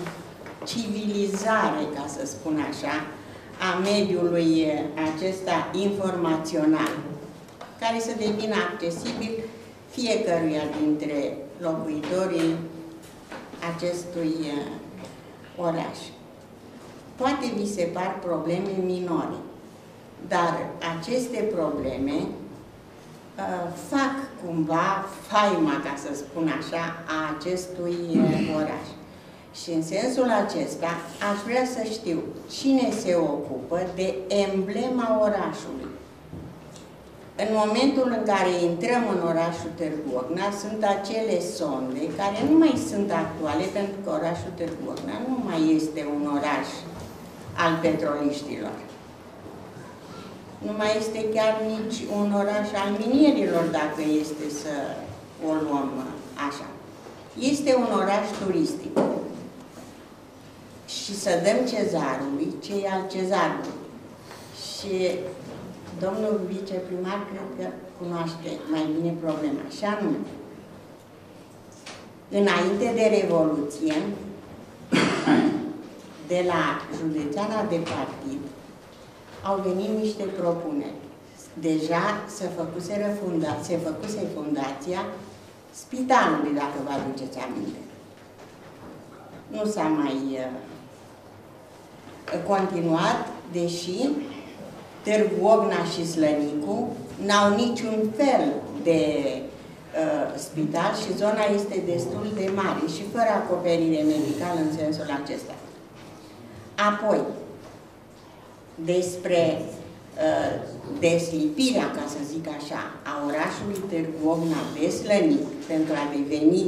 civilizare, ca să spun așa, a mediului acesta informațional, care să devină accesibil fiecăruia dintre locuitorii acestui oraș. Poate vi se par probleme minore, dar aceste probleme fac cumva faima, ca să spun așa, a acestui oraș. Și în sensul acesta aș vrea să știu cine se ocupă de emblema orașului. În momentul în care intrăm în orașul Târgu Ocna, sunt acele sonde care nu mai sunt actuale, pentru că orașul Târgu Ocna nu mai este un oraș al petroliștilor. Nu mai este chiar nici un oraș al minierilor, dacă este să o luăm așa. Este un oraș turistic. Și să dăm cezarului ce e al cezarului. Și domnul viceprimar cred că cunoaște mai bine problema. Și anume, înainte de Revoluție, de la județeana de partid, au venit niște propuneri. Deja se făcuse fundația spitalului, dacă vă aduceți aminte. Nu s-a mai continuat, deși Târgu Ogna și Slănicu n-au niciun fel de spital și zona este destul de mare și fără acoperire medicală în sensul acesta. Apoi, despre deslipirea, ca să zic așa, a orașului Târgu Ogna de Slănic pentru a deveni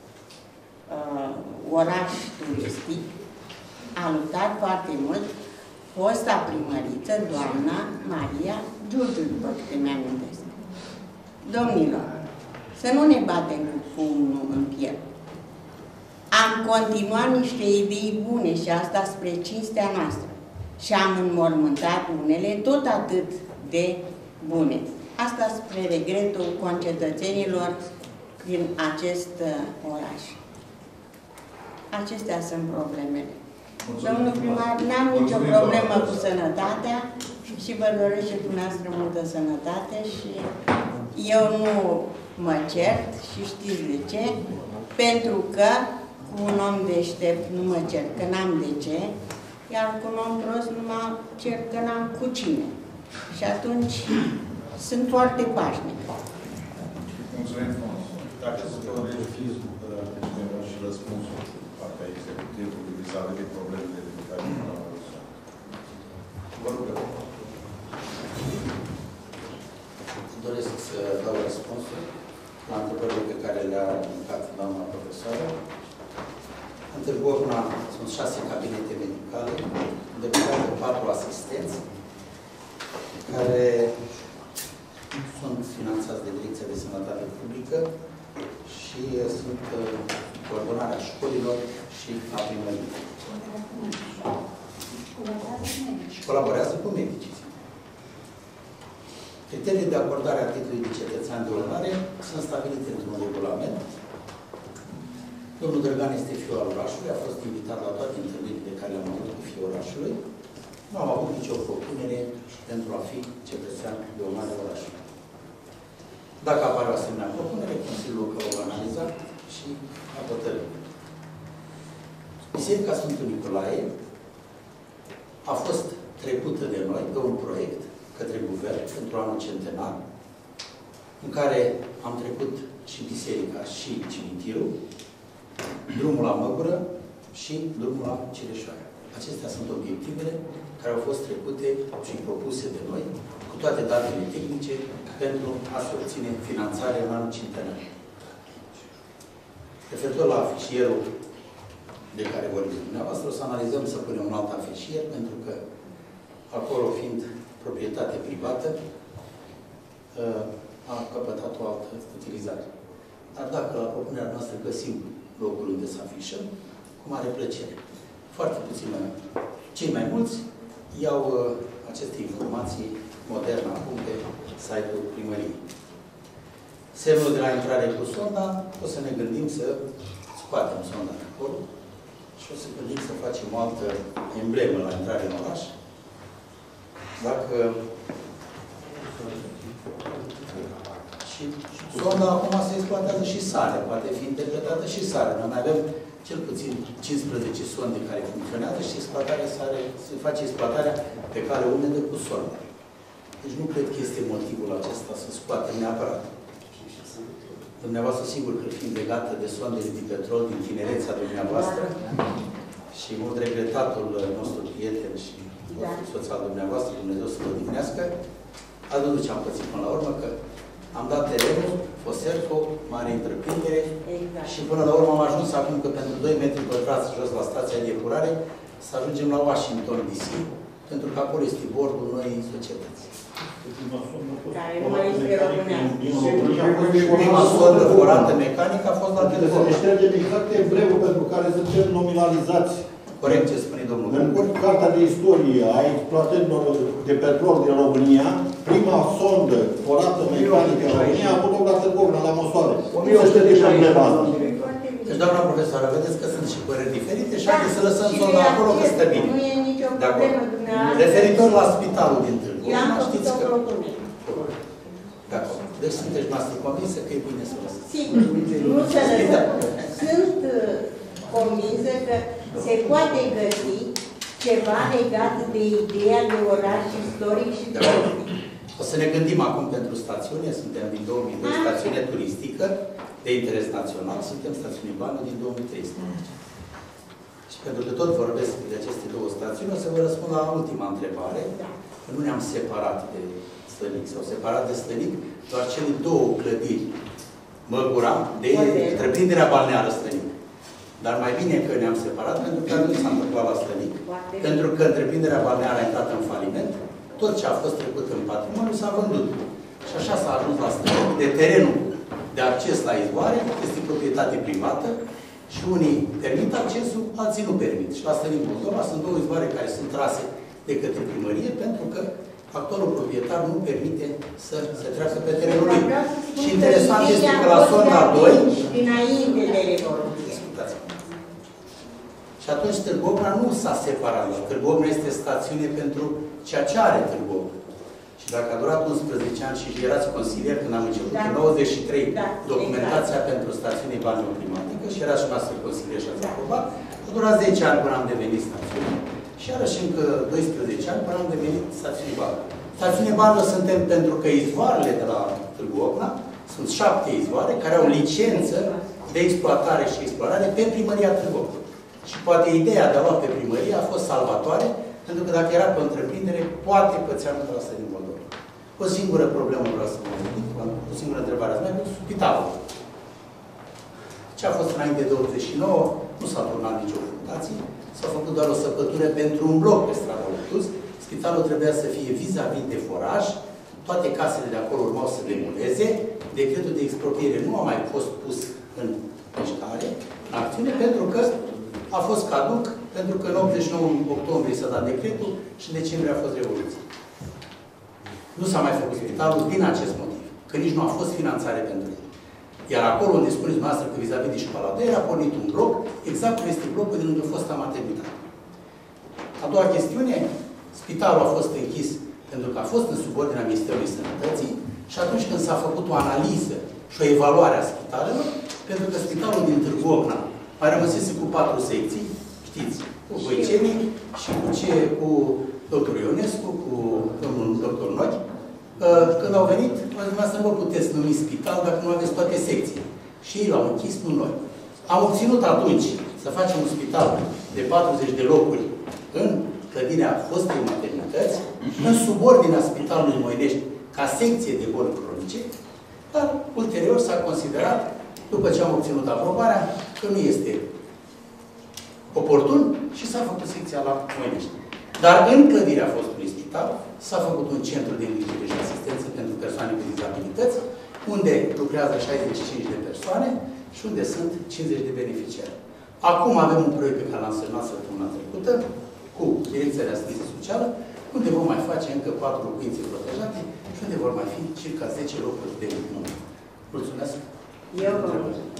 oraș turistic, a luptat foarte mult fosta primăriță, doamna Maria Giurgiu, după câte mi-amintesc. Domnilor, să nu ne batem cu pumnul în piept. Am continuat niște idei bune și asta spre cinstea noastră. Și am înmormântat unele tot atât de bune. Asta spre regretul concetățenilor din acest oraș. Acestea sunt problemele. Domnul primar, n-am nicio problemă cu sănătatea și vă doresc și dumneavoastră multă sănătate și eu nu mă cert și știți de ce, pentru că cu un om deștept nu mă cert, că n-am de ce, iar cu un om prost nu mă cert, că n-am cu cine. Și atunci sunt foarte pașnic. Mulțumim frumos. Dacă se dorește cineva și răspunsul partea executivului vis-a-vis de problemele de care nu l-am văzut. Vă rugăm. Doresc să dau răspunsul la întrebările pe care le-a aruncat doamna profesoară. În Târgu Ogna sunt 6 cabinete medicale, îndeplinate 4 asistenți, care sunt finanțați de Direcția de Sănătate Publică și sunt coordonarea școlilor și a primăriei. Și colaborează cu medicii. Criteriile de acordare a titlului de cetățean de onoare sunt stabilite într-un regulament. Domnul Drăgan este fiul al orașului, a fost invitat la toate întâlnirile care le-am avut cu fiul orașului. Nu am avut nicio propunere pentru a fi cetățean de onoare orașului. Dacă apare o asemenea propunere, Consiliul Local o va analiza și a hotărât. Biserica Sfântul Nicolae a fost trecută de noi pe un proiect către guvern pentru anul centenar, în care am trecut și biserica și cimitirul, drumul la Măgură și drumul la Cireșoara. Acestea sunt obiectivele care au fost trecute și propuse de noi, cu toate datele tehnice, pentru a se obține finanțarea în anul centenar. Referitor la afișierul de care vorbim dumneavoastră, o să analizăm să punem un alt afișier, pentru că acolo, fiind proprietate privată, a căpătat o altă utilizare. Dar dacă la propunerea noastră găsim locul unde să afișăm, cu mare plăcere. Foarte puțin. Cei mai mulți iau aceste informații moderne acum pe site-ul primăriei. Semnul de la intrare cu sonda, o să ne gândim să scoatem sonda de acolo și o să gândim să facem o altă emblemă la intrare în oraș. Dacă și sonda acum se exploatează și sarea, poate fi interpretată și sarea. Noi mai avem cel puțin 15 sonde care funcționează și se face exploatarea pe cale umedă cu sonde. Deci nu cred că este motivul acesta să scoatem neapărat. Dumneavoastră, sigur că fiind legată de sondele de petrol din tinerețea dumneavoastră și mult regretatul nostru prieten și soț al dumneavoastră, Dumnezeu să vă odihnească, ați văzut ce am pățit până la urmă, că am dat terenul, Foserco, mare întreprindere, și până la urmă am ajuns acum că pentru 2 metri pătrați jos la stația de epurare să ajungem la Washington DC, pentru că acolo este bordul noii societăți. Care nu mai este românească. Prima sondă forată mecanică a fost la Trebuie să ne ștergem exact evreul pentru care suntem nominalizați. Corect ce spune domnul Bucur. În Carta de Istorie a exploatărilor de petrol din România, prima sondă forată mecanică în România a avut loc la Târgu Ogna, la Mosoare. Nu se șterge problema asta. Deci, doamna profesoară, vedeți că sunt și păreri diferite și haideți să lăsăm sonda acolo că stă bine. Nu e nicio problemă dumneavoastră. Referitor la spitalul din Târgu Eu am Ogna, făcut știți o că... propunere. D'accord. Deci sunteți noastră convinsă că e bine să lăsăm. Sigur, nu să lăsăm. Sunt convinsă că se poate găsi ceva legat de ideea de oraș istoric și turistic. O să ne gândim acum pentru stațiune, suntem din 2002, stațiune turistică de interes național, suntem stațiune Bană din 2013. Și pentru că tot vorbesc de aceste două stațiuni, o să vă răspund la ultima întrebare. Că nu ne-am separat de Stănic, s-au separat de Stănic doar cele două clădiri, Măgura, de întreprinderea balneară Stănic. Dar mai bine că ne-am separat, pentru că nu s-a întâmplat la Stănic. Pentru că întreprinderea balneară a intrat în faliment, tot ce a fost trecut în patrimoniu s-a vândut. Și așa s-a ajuns la Stănic, de terenul de acces la izvoare, este proprietate privată și unii permit accesul, alții nu permit. Și la Stănic Moldova sunt două izvoare care sunt trase de către primărie, pentru că actualul proprietar nu permite să se treacă pe terenul lui. Și interesant este că la sonda 2... Înainte de Revoluție. Și atunci Târgovna nu s-a separat. Târgovna este stațiune pentru ceea ce are Târgovna. Și dacă a durat 11 ani și erați consilier când am început, în 93, documentația pentru stațiune balneoclimatică și erați și noastră consilier și ați aprobat, a durat 10 ani până am devenit stațiune. Și iarăși încă 12 ani până am devenit stațiune balnă. Stațiune balnă suntem pentru că izvoarele de la Târgovna sunt 7 izvoare care au licență de exploatare și explorare pe primăria Târgovna. Și poate ideea de a lua pe primărie a fost salvatoare, pentru că dacă era pe o întreprindere, poate pățea nu asta din Moldova. O singură problemă vreau să vă ridic, o singură întrebare ați mai pus, spitalul. Ce a fost înainte de 89, nu s-a turnat nicio fundație, s-a făcut doar o săpătură pentru un bloc pe strada Lătuz. Spitalul trebuia să fie vis-a-vis de foraj, toate casele de acolo urmau să demoleze, decretul de expropriere nu a mai fost pus în mișcare, în acțiune, pentru că a fost caduc, pentru că în 89 octombrie s-a dat decretul și în decembrie a fost Revoluție. Nu s-a mai făcut spitalul din acest motiv, că nici nu a fost finanțare pentru el. Iar acolo unde spuneți noastră că vis-a-vis de școala 2 a pornit un bloc, exact cum este blocul din lângă fosta maternitate. A doua chestiune, spitalul a fost închis pentru că a fost în subordinea Ministerului Sănătății și atunci când s-a făcut o analiză și o evaluare a spitalelor, pentru că spitalul din Târgovna mai rămăsese cu 4 secții, știți, cu Voicenii și cu doctorul Ionescu, cu domnul doctor Nochi. Când au venit, dumneavoastră nu vă puteți numi spital dacă nu aveți toate secțiile. Și ei l-au închis, nu noi. Am obținut atunci să facem un spital de 40 de locuri în clădirea fostei maternități, în subordinea Spitalului Moinești, ca secție de boli cronice, dar ulterior s-a considerat, după ce am obținut aprobarea, că nu este oportun și s-a făcut secția la Moinești. Dar în clădirea fostului spital s-a făcut un centru de îngrijire și asistență pentru persoane cu dizabilități, unde lucrează 65 de persoane și unde sunt 50 de beneficiari. Acum avem un proiect pe care l-am semnat săptămâna trecută cu Direcția de Asistență Socială, unde vom mai face încă 4 locuințe protejate și unde vor mai fi circa 10 locuri de muncă. Mulțumesc! Eu vă mulțumesc!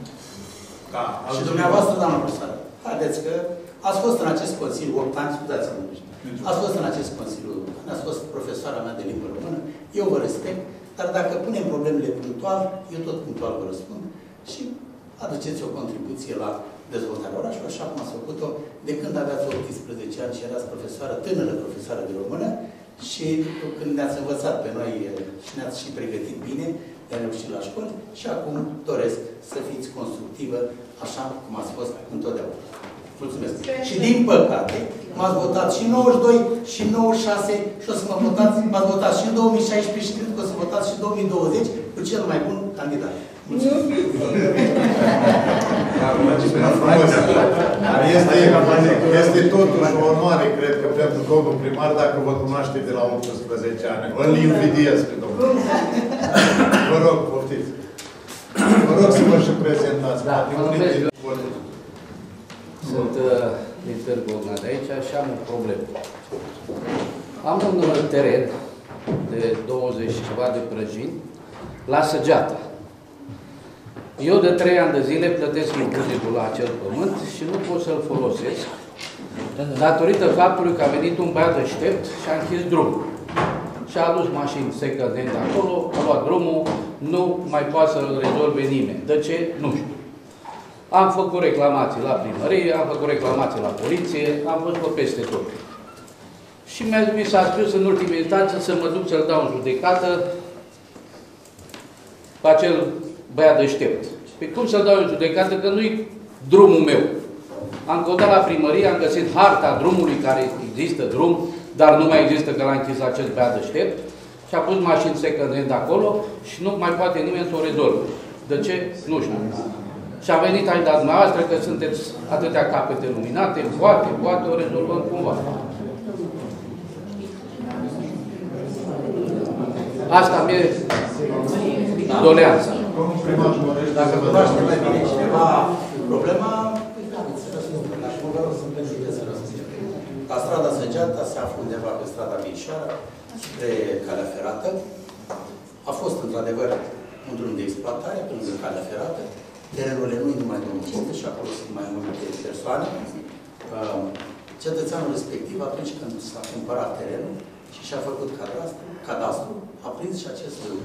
Și dumneavoastră, doamnă profesoară, haideți că ați fost în acest consiliu 8 ani, scuzați-mă, ați fost în acest consiliu, ați fost profesoara mea de limbă română, eu vă respect, dar dacă punem problemele punctual, eu tot punctual vă răspund și aduceți o contribuție la dezvoltarea orașului, așa cum ați făcut-o de când aveați 18 ani și erați profesoară, tânără profesoară de română și când ne-ați învățat pe noi și ne-ați și pregătit bine, de-a reușit la școli și acum doresc să fiți constructivă așa cum ați fost întotdeauna. Mulțumesc. Și din păcate, m-ați votat și în 92, și în 96, și o să mă votați, m-ați votat și în 2016 și cred că o să votați și în 2020 cu cel mai bun candidat. Este totuși o onoare, cred că, pentru domnul primar, dacă vă cunoaște de la 18 ani. Îl invidiez pe domnul. Vă rog, poftiți. Vă rog să vă și prezentați. Sunt din Târgovna de aici și am o problemă. Am un teren de 20 și ceva de prăjini la Săgeata. Eu de 3 ani de zile plătesc impozitul la acel pământ și nu pot să-l folosesc datorită faptului că a venit un băiat deștept și a închis drumul. Și a adus mașini second-hand acolo, a luat drumul, nu mai poate să-l rezolve nimeni. De ce? Nu știu. Am făcut reclamații la primărie, am făcut reclamații la poliție, am fost pe peste tot. Și mi s-a spus în ultima instanță să mă duc să-l dau în judecată pe acel băiat deștept. Păi cum să-l dau în judecată, că nu-i drumul meu. Am căutat la primărie, am găsit harta drumului, care există drum, dar nu mai există, că l-a închis acest băiat deștept. Și a pus mașini second-hand acolo și nu mai poate nimeni să o rezolve. De ce? Nu știu. Și a venit aici la dumneavoastră că sunteți atâtea capete luminate, poate o rezolvăm cumva. Asta mi-e doleanța. Dacă cunoaște mai bine cineva problema, la strada Săgeata se află undeva pe strada Mișoara, spre calea ferată. A fost într-adevăr un drum de exploatare pe lângă calea ferată. Terenurile nu-i numai de muncite și acolo sunt mai multe persoane. Cetățeanul respectiv, atunci când s-a cumpărat terenul și și-a făcut cadastru, a prins și acest drum.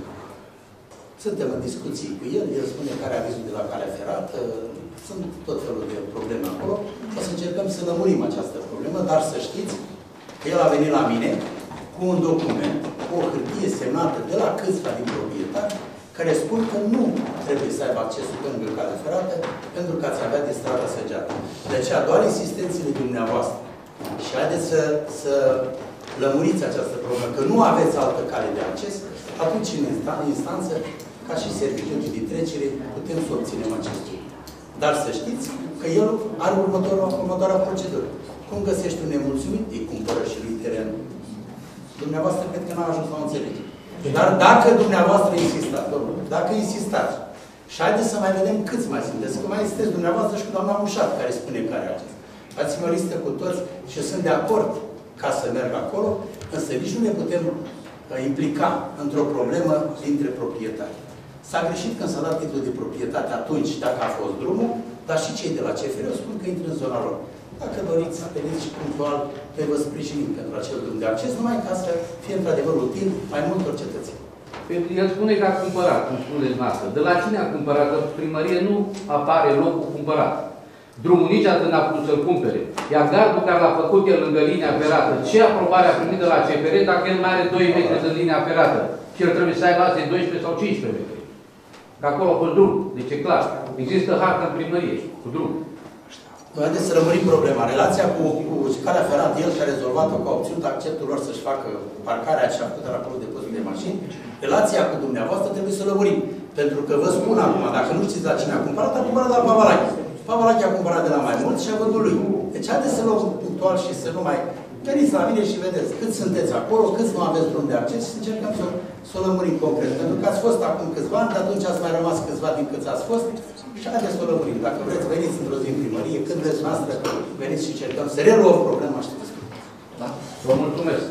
Suntem în discuții cu el, el spune care a vizul de la calea ferată, sunt tot felul de probleme acolo. O să încercăm să lămurim această problemă, dar să știți că el a venit la mine cu un document, cu o hârtie semnată de la câțiva din proprietari, care spun că nu trebuie să aibă accesul pe lângă calea ferată, pentru că ați avea de strada Săgeata. De aceea, doar insistențele dumneavoastră și haideți să lămuriți această problemă, că nu aveți altă cale de acces, atunci în instanță, ca și serviciul de trecere, putem să obținem acest lucru. Dar să știți că el are următoarea procedură. Cum găsești un nemulțumit, îi cumpără și lui terenul. Dumneavoastră cred că n-a ajuns la o înțelegere. Dar dacă dumneavoastră insistați, domnule, dacă insistați, și haideți să mai vedem câți mai sunteți, că mai sunteți dumneavoastră și cu doamna Mușat, care spune care a acesta. Dați-mă o listă cu toți și sunt de acord ca să merg acolo, însă nici nu ne putem implica într-o problemă dintre proprietari. S-a greșit când s-a dat titlul de proprietate atunci, dacă a fost drumul, dar și cei de la CFR spun că intră în zona lor. Dacă doriți, vedeți și punctual, noi vă sprijinim pentru acel drum de acces, numai ca să fie într-adevăr util mai multor cetățeni. El spune că a cumpărat, cum spuneți noastră. De la cine a cumpărat? Că primărie nu apare locul cumpărat. Drumul nici atât n-a putut să-l cumpere. Iar gardul care l-a făcut el lângă linia ferată, ce aprobare a primit de la CFR dacă el mai are 2 metri în linia ferată? Și el trebuie să aibă astea 12 sau 15 metri. Că acolo a fost drum. Deci e clar. Există hartă în primărie cu drum. Haideți să rămânim problema. Relația cu calea ferată, el și-a rezolvat-o că a obținut acceptul lor să-și facă parcarea și a făcut acolo depozit de mașini. Relația cu dumneavoastră trebuie să lămurim. Pentru că vă spun acum, dacă nu știți la cine a cumpărat la Pavalache. Pavalache a cumpărat de la mai mulți și a vândut lui. Deci haideți să luăm punctual și să nu mai veniți la mine și vedeți cât sunteți acolo, câți nu aveți drum de acces și să încercăm să o lămurim concret. Pentru că ați fost acum câțiva ani, de atunci ați mai rămas câțiva din câți ați fost și haideți să o lămurim. Dacă vreți, veniți într-o zi în primărie, când vreți noastră, veniți și încercăm să reluăm problema și da? Vă mulțumesc.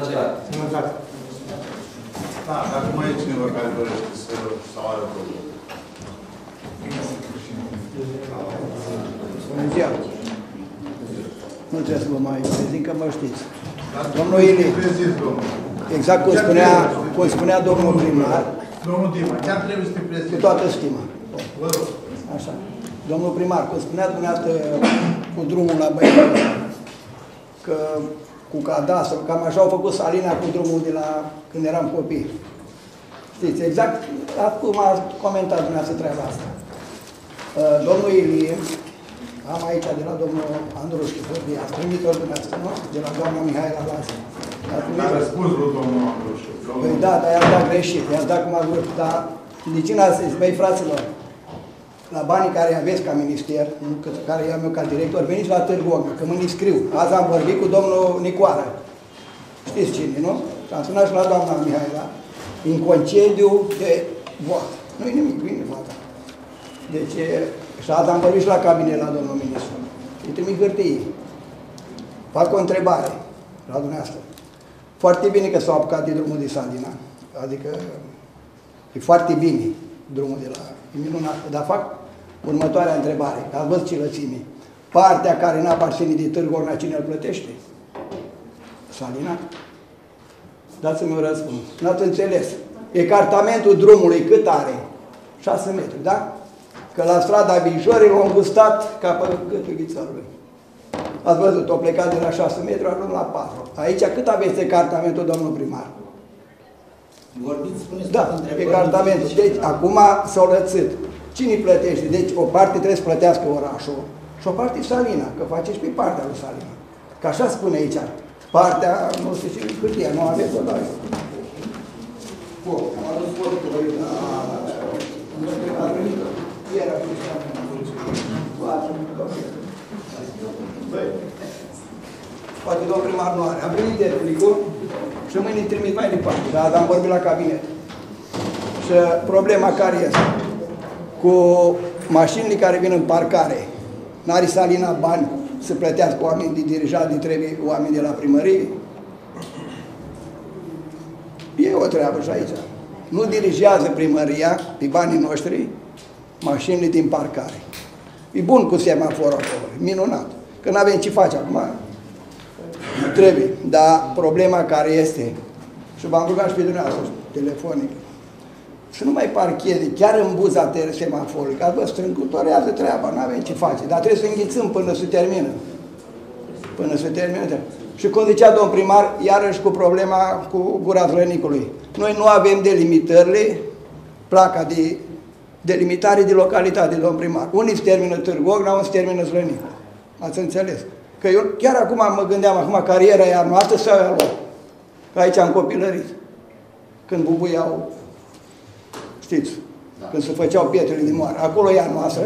Da, dacă mai e cineva care dorește să are probleme. Bună ziua! Nu trebuie să vă mai prezint, că mă știți. Domnul Ilie, exact cum spunea domnul primar, domnul Dima, chiar trebuie să te prezint. cu toată stima. Așa. Domnul primar, cum spunea dumneavoastră cu drumul la Băiătul, că cu cadastru, cam așa au făcut Salina cu drumul de la când eram copii. Știți, exact cum a comentat dumneavoastră treaba asta. Domnul Ilie, am aici de la domnul Andrușchi, ați primit-o dumneavoastră, nu? De la doamna Mihaela Lază. A răspuns lui domnul Andrușchi. Păi da, dar i-ați dat greșit, i-ați dat cum a vrut, dar de cine ați zis, băi fraților, la banii care aveți ca minister, care i-am eu ca director, veniți la Târgu Ogna, că mă înscriu. Azi am vorbit cu domnul Nicoară. Știți cine, nu? Și am sunat și la doamna Mihaela, în concediu de boată. Nu-i nimic, bine, fata. Deci, și azi am vorbit și la cabinet la domnul ministru. Îi trimit hârtii. Fac o întrebare la dumneavoastră. Foarte bine că s-au apucat de drumul de Salina. Adică, e foarte bine drumul de la... E minunat. Dar fac următoarea întrebare. Ați văzut ce lățime. Partea care n-a aparține de Târgu Ogna, cine îl plătește? Salina? Dați-mi un răspuns. N-ați înțeles. Ecartamentul drumului cât are? 6 metri, da? Că la strada Bijorii l-au îngustat ca pe gâtul ghițarului. Ați văzut, o plecat de la 6 metri, a ajuns la 4. Aici cât aveți de cartamentul, domnul primar? Vorbiți, spuneți, da, pe cartamentul. Deci, acum s-au lățit. Cine plătește? Deci, o parte trebuie să plătească orașul și o parte Salina, că faceți pe partea lui Salina. Că așa spune aici. Partea, nu știu ce hârtie, nu aveți o dai. Bun, am adus fotul lui, a venit ieri atunci. Poate domnul primar nu are. Am venit de plicul și mâine trimit mai departe. Dar am vorbit la cabinet. Și problema care este? Cu mașinile care vin în parcare, n-are Salina bani să plătească oameni de dirijat, de trebuie oameni de la primărie? E o treabă și aici. Nu dirigează primăria, pe banii noștri, mașinile din parcare. E bun cu semaforul acolo, minunat. Că n-avem ce face acum. Trebuie. Dar problema care este, și v-am rugat și pe dumneavoastră, telefonic, să nu mai parcheze chiar în buza semaforului, că vă strângutorează treaba, nu avem ce face, dar trebuie să înghițăm până se termină. Până se termină. Și cum zicea domn primar, iarăși cu problema cu Gura Zlănicului. Noi nu avem delimitările, placa de delimitare de localitate, domn primar. Unii se termină Târgu Ocna, unii se termină Zlănicul. Ați înțeles? Că eu chiar acum mă gândeam, acum cariera e anuată sau e a lor. Că aici am copilărit. Când bubuiau, știți, da. Când se făceau pietrele de moară. Acolo e a noastră.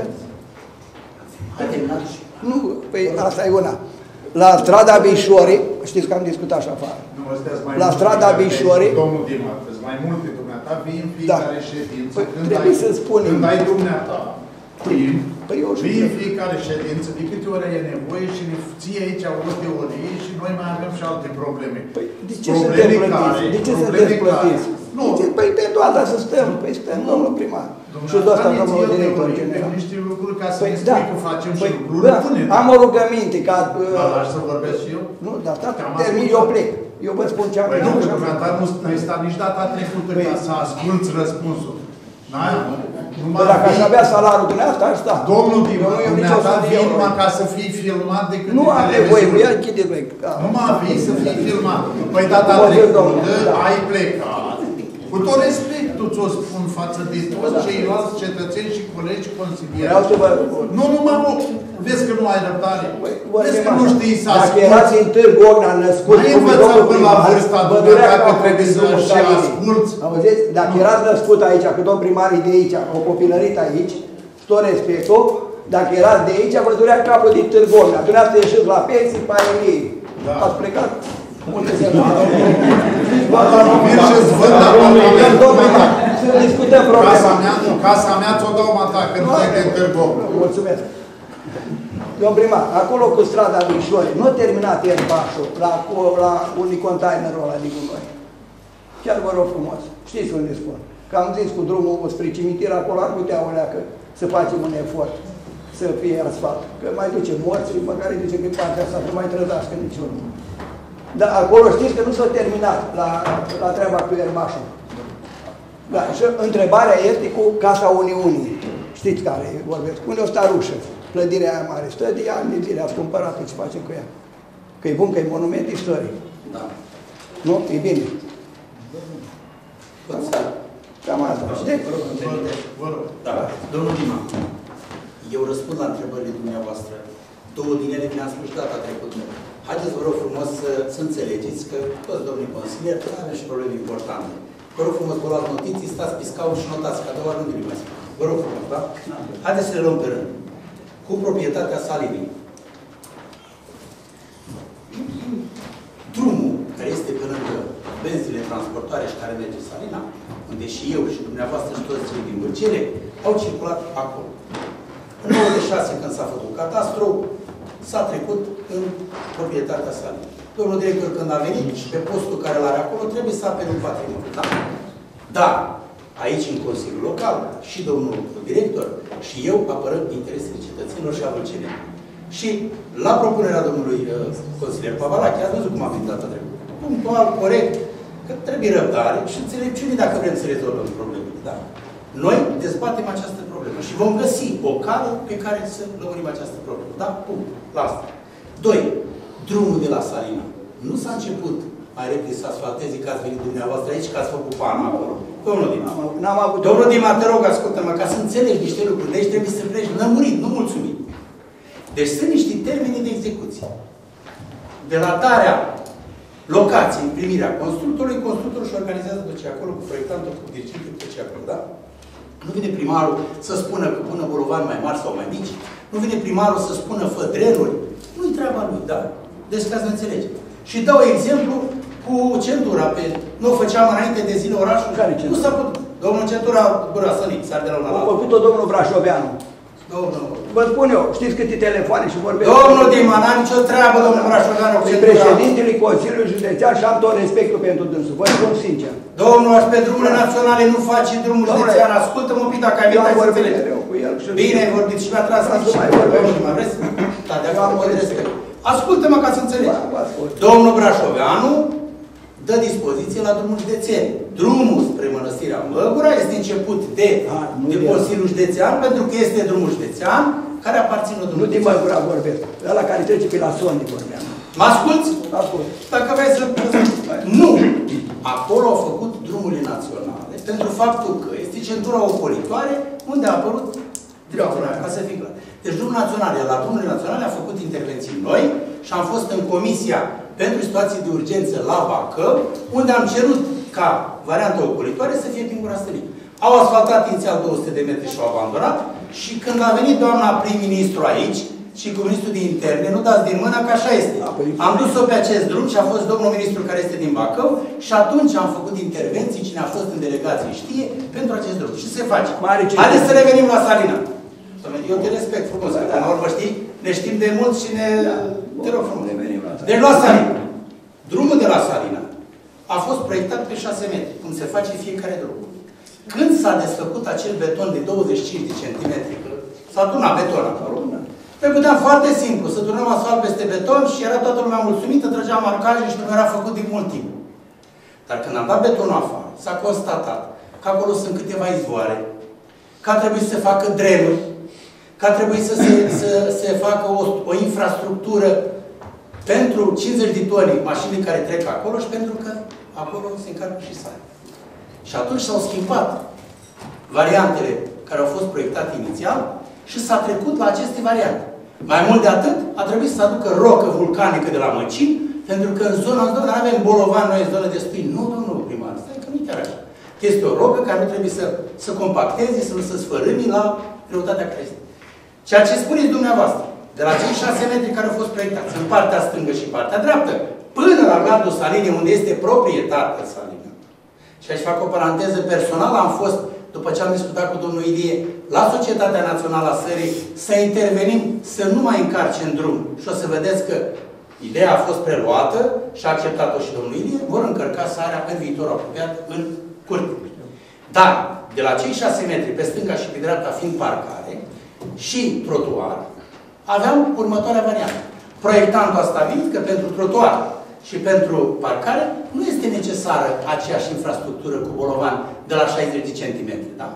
Nu, păi asta e una. La strada Bișorii, știți că am discutat și afară. La strada Bișorii. Domnul Dimar, sunt mai multe dumneata, vii în fiecare ședință. Păi, trebuie să spunem. Când ai dumneata timp, păi vii în fiecare ședință, de câte ore e nevoie și ne ții aici o teorie și noi mai avem și alte probleme. Păi, de ce suntem plătiți? De ce suntem plătiți? Nu. Păi pentru asta să stăm. Păi stăm, domnul primar. Și de asta, domnul director general. Niște lucruri ca să ne spui că facem și lucruri. Am o rugăminte ca... Dar lași să vorbesc și eu? Nu, dar termin, eu plec. Eu vă spun ce am... Păi nu, că dumneata nu ai stat nici data trecută ca să asculți răspunsul. Dacă aș avea salariul dumneavoastră, aș sta. Domnul Dimar, dumneata vii numai ca să fii filmat de câte nu am nevoie, ia închide-vă. Numai vii să fii filmat. Păi data trecută ai plecat. Cu tot respectul ți-o spun față de toți ceilalți cetățeni și colegi consilieri. Nu, numai nu. Vezi că nu ai răbdare. Vezi că nu știi să asculți. Dacă erați în Târgu Ocna născut, mai învăță până la vârsta dumneavoastră că trebuie să și asculți. Auziți? Dacă erați născut aici, că domn primarii de aici, au copilărit aici, cu tot respectul, dacă erați de aici, vă durea capul din Târgu Ocna. Dumneavoastră ieșiți la pensii, pe aia ei. Ați plecat? Multe se să discutăm problema. Casa mea ți-o dau mata când plec de Târgu Ocna. Mulțumesc. Domn primar, acolo cu strada Bișorii, nu a terminat ierbașul la unii containerul ăla de gunoi. Chiar vă rog frumos. Știți unde spun? Că am zis cu drumul spre cimitir, acolo ar putea o leacă să facem un efort să fie asfalt. Că mai duce morți, măcar îi duce pe partea asta, nu mai trădească niciunul. Dar acolo știți că nu s-a terminat la treaba cu ierbașul. Da, și întrebarea este cu Casa Uniunii. Știți care vorbesc? Unde o sta rușă? Clădirea aia mare. Stă de ani de zile, ați cumpărat-o, ce facem cu ea? Că e bun, că e monument istoric. Da. Nu? E bine. Cam asta. Știți? Vă rog. Da. Domnul Dima, eu răspund la întrebările dumneavoastră. Două din ele mi-am spus data trecută. Haideți, vă rog frumos, să înțelegeți că toți domnii consilieri avem și probleme importante. Vă rog frumos, vă luați notiții, stați pe scaun și notați, că a doua rând mai spun. Vă rog frumos, da? Haideți să le luăm pe rând. Cu proprietatea Salinii. Drumul care este pe lângă benzile transportare și care merge Salina, unde și eu și dumneavoastră și toți cei din Vâlcire au circulat acolo. În 96, când s-a făcut catastru, s-a trecut în proprietatea Salinii. Domnul director, când a venit și pe postul care l-are acolo, trebuie să apere un patrimoniu. Da? Da. Aici, în Consiliul Local, și domnul director, și eu apărăm interesele cetățenilor și a vâlcenilor. Și la propunerea domnului consilier Pavalache, ați văzut cum a venit data trecută. Punctual, corect, că trebuie răbdare și înțelepciune dacă vrem să rezolvăm problemele. Da. Noi dezbatem această problemă Și vom găsi o cale pe care să lămurim această problemă. Da? Punct. La asta. 2. Drumul de la Salina. Nu s-a început mai repede să asfalteze că ați venit dumneavoastră aici, că ați făcut pana acolo. Domnul Dima. Domnul Dima, te rog, ascultă-mă, ca să înțelegi niște lucruri. Deci trebuie să pleci lămurit, nu mulțumit. Deci sunt niște termeni de execuție. De la darea locației, primirea constructorul și organizează tot ce acolo, cu proiectantul, cu dirigentul, tot ce acolo, da? Nu vine primarul să spună că pună bolovani mai mari sau mai mici. Nu vine primarul să spună fă drenuri. Nu-i treaba lui, da? Deci ca să înțelegi. Și dau exemplu cu centura. Nu o făceam înainte de zile orașului. Care centura? Nu s-a putut. Domnul centura Gura Sănic, s-ar de la una la alta. A făcut-o domnul Brașoveanu. Vă spun eu, știți câte telefoane și vorbesc? Domnul Dima, n-am nicio treabă, domnul Brașoveanu, cu centura. Președintele Consiliului Județean și am tot respectul pentru dânsul. Vă spun sincer. Domnul, aș pe drumurile naționale nu face drumul județean. Ascultă-mă un pic dacă ai venit, ai să înțelegi. Bine ai vorbit și mi-a tras nici. Domnul Dima, vreți? Da, de acum mă respect. Ascultă-mă ca să înțelegi. Domnul Brașoveanu dă dispoziție la drumul județen. Drumul spre Mănăstirea Măgura este început de Consiliul Județean, pentru că este drumul județean care aparține drumul județean. Nu din Măgura vorbesc, ăla care trece pe la Sondi vorbeam. Mă asculți? Ascult. Dacă vrei să... Nu! Acolo au făcut drumurile naționale, pentru faptul că este centura ocolitoare unde a apărut drumul, ca să fie clar. Deci drumul național, la drumurile naționale a făcut intervenții noi și am fost în comisia pentru situații de urgență la Bacău, unde am cerut ca varianta ocolitoare să fie prin Gura Stănic. Au asfaltat inițial 200 de metri și au abandonat și când a venit doamna prim-ministru aici și cu ministrul de interne, nu dați din mână că așa este. Am dus-o pe acest drum și a fost domnul ministru care este din Bacău și atunci am făcut intervenții, cine a fost în delegație știe, pentru acest drum. Și se face. Haideți să revenim la Salina. Eu te respect frumos, că până la urmă știi, ne știm de mult și ne... Te rog frumos. Deci la Salina. Drumul de la Salina a fost proiectat pe 6 metri, cum se face fiecare drum. Când s-a desfăcut acel beton de 25 de centimetri, s-a turnat beton acolo, noi puteam foarte simplu să turnăm asfalt peste beton și era toată lumea mulțumită, trăgeam marcaje și nu era făcut din mult timp. Dar când am dat betonul afară, s-a constatat că acolo sunt câteva izvoare, că a trebuit să se facă drenuri, că a trebuit să se facă o infrastructură pentru 50 de toni mașini care trec acolo și pentru că acolo se încarcă și sare. Și atunci s-au schimbat variantele care au fost proiectate inițial și s-a trecut la aceste variante. Mai mult de atât, a trebuit să aducă rocă vulcanică de la Măcin, pentru că în zona asta nu avem bolovan, noi în zonă de stui. Nu, domnul primar, stai că nu chiar așa. Este o rocă care nu trebuie să compacteze, să nu se sfărâmi la greutatea care este. Ceea ce spuneți dumneavoastră, de la cei 6 metri care au fost proiectați, în partea stângă și partea dreaptă, până la gardul Salinei, unde este proprietate Salina. Și aici fac o paranteză personală, am fost, după ce am discutat cu domnul Ilie, la Societatea Națională a Sării, să intervenim, să nu mai încarce în drum. Și o să vedeți că ideea a fost preluată și a acceptat-o și domnul Ilie, vor încărca sarea pe viitor apropiat în curte. Dar, de la cei 6 metri, pe stânga și pe dreapta, fiind parcare și trotuar, aveam următoarea variantă. Proiectantul a stabilit că pentru trotuar și pentru parcare nu este necesară aceeași infrastructură cu bolovan de la 60 de centimetri. Da?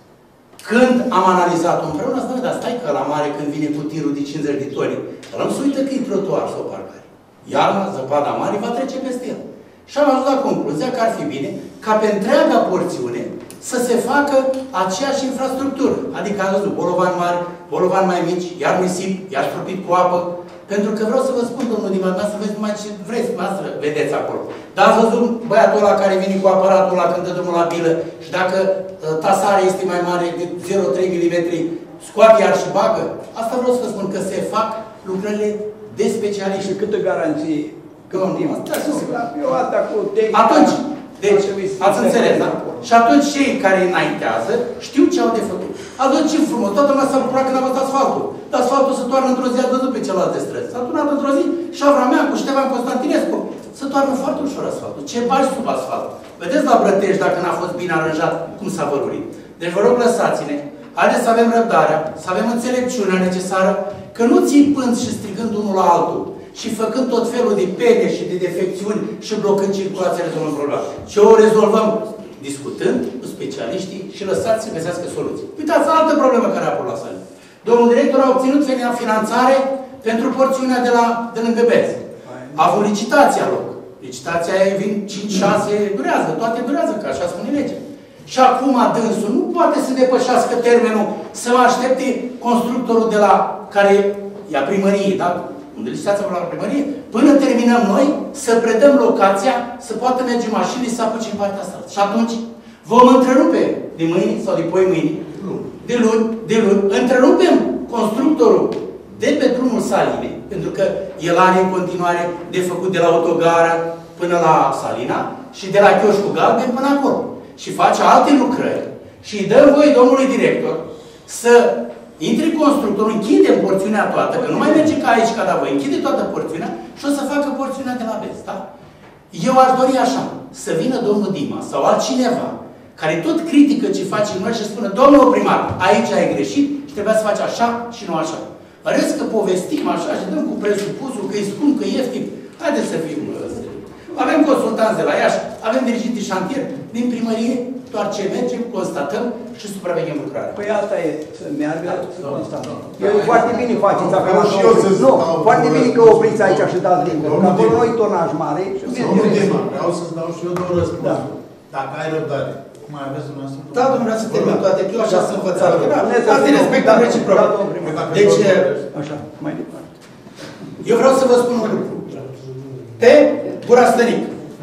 Când am analizat-o împreună, am zis, dar stai că la mare când vine cu tirul de 50 de toni, ăla nu se uită că e trotuar sau parcare. Iarna, zăpada mare, va trece peste el. Și am ajuns la concluzia că ar fi bine ca pe întreaga porțiune să se facă aceeași infrastructură. Adică ați văzut bolovan mari, bolovan mai mici, iar nisip, iar stropit cu apă. Pentru că vreau să vă spun, domnul Diman, să vezi numai ce vreți, noastră, vedeți acolo. Dar ați văzut băiatul ăla care vine cu aparatul ăla când dă drumul la bilă și dacă tasarea este mai mare de 0,3 mm, scoate iar și bagă. Asta vreau să vă spun, că se fac lucrările de specialiști. Și câtă garanție? Atunci, deci, ați înțeles, da? Și atunci cei care înaintează știu ce au de făcut. Atunci ce frumos, toată lumea s-a bucurat când a văzut asfaltul. Dar asfaltul se toarnă într-o zi, a văzut pe celelalte străzi. S-a turnat într-o zi și Avramean cu Ștefan Constantinescu. Se toarnă foarte ușor asfaltul. Ce bagi sub asfalt? Vedeți la Brătești dacă n-a fost bine aranjat, cum s-a vărurit. Deci vă rog, lăsați-ne. Haideți să avem răbdarea, să avem înțelepciunea necesară, că nu țipând și strigând unul la altul și făcând tot felul de pene și de defecțiuni și blocând circulația, rezolvăm problema. Ce o rezolvăm? Discutând cu specialiștii și lăsați să găsească soluții. Uitați, altă problemă care a apărut la sală. Domnul director a obținut finanțare pentru porțiunea de lângă Berzi. A avut licitația loc. Licitația aia vin 5-6, durează, toate durează, că așa spune legea. Și acum dânsul nu poate să depășească termenul, să mă aștepte constructorul de la care ia primărie, da? Unde licitația la primărie, până terminăm noi, să predăm locația, să poată merge mașinile să apuce în partea asta. Și atunci vom întrerupe de mâine sau de poi mâine, de luni, întrerupem constructorul de pe drumul Saline, pentru că el are în continuare de făcut de la autogară până la Salina și de la Chioșcul Galben până acolo. Și face alte lucrări și îi dă voie domnului director să intre constructorul, închide porțiunea toată, că nu mai merge ca aici, ca da voi, închide toată porțiunea și o să facă porțiunea de la vest, da? Eu aș dori așa, să vină domnul Dima sau altcineva care tot critică ce facem noi și spună, domnul primar, aici ai greșit și trebuia să faci așa și nu așa. Rest că povestim așa și dăm cu presupusul că e scump, că e ieftin. Haideți să fim avem consultanți de la Iași, avem dirigent de șantier din primărie, doar ce mergem, constatăm și supraveghem lucrarea. Păi asta e, să meargă, să constatăm. Eu foarte bine faceți acolo. Nu, foarte bine că opriți aici și dați dincolo. Că acolo nu-i tonaj mare. Domnul Dima, vreau să-ți dau și eu două răspunsuri. Dacă ai răbdare. Cum mai aveți dumneavoastră? Da, domnule, vreau să termin toate, că eu așa sunt învățat. Asta e respectul reciproc. Deci, așa, mai departe. Eu vreau să vă spun un lucru. Pe Gura Stănic,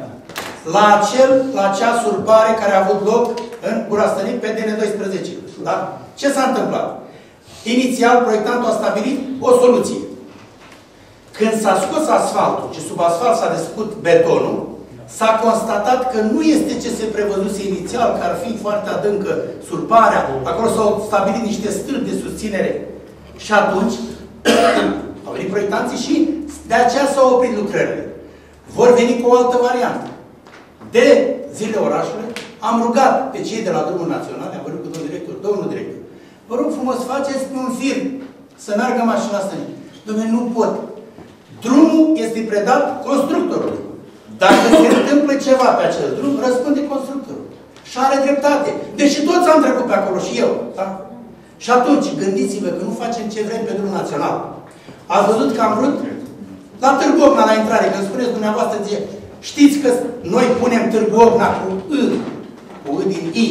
la acea surpare care a avut loc în Gura Stănic pe DN12. Da? Ce s-a întâmplat? Inițial, proiectantul a stabilit o soluție. Când s-a scos asfaltul și sub asfalt s-a desfăcut betonul, s-a constatat că nu este ce se prevăzuse inițial, că ar fi foarte adâncă surparea. Acolo s-au stabilit niște stâlpi de susținere. Și atunci au venit proiectanții și de aceea s-au oprit lucrările. Vor veni cu o altă variantă. De zile orașului am rugat pe cei de la Drumul Național, am vorbit cu domnul director, vă rog frumos, faceți un fir să meargă mașina asta. Dom'le, nu pot. Drumul este predat constructorului. Dacă se întâmplă ceva pe acel drum, răspunde constructorul. Și are dreptate. Deși toți am trecut pe acolo și eu. Da? Și atunci, gândiți-vă că nu facem ce vrem pe Drumul Național. Ați văzut că am vrut la Târgu Ocna, la intrare, când spuneți dumneavoastră, știți că noi punem Târgu Ocna cu I din I.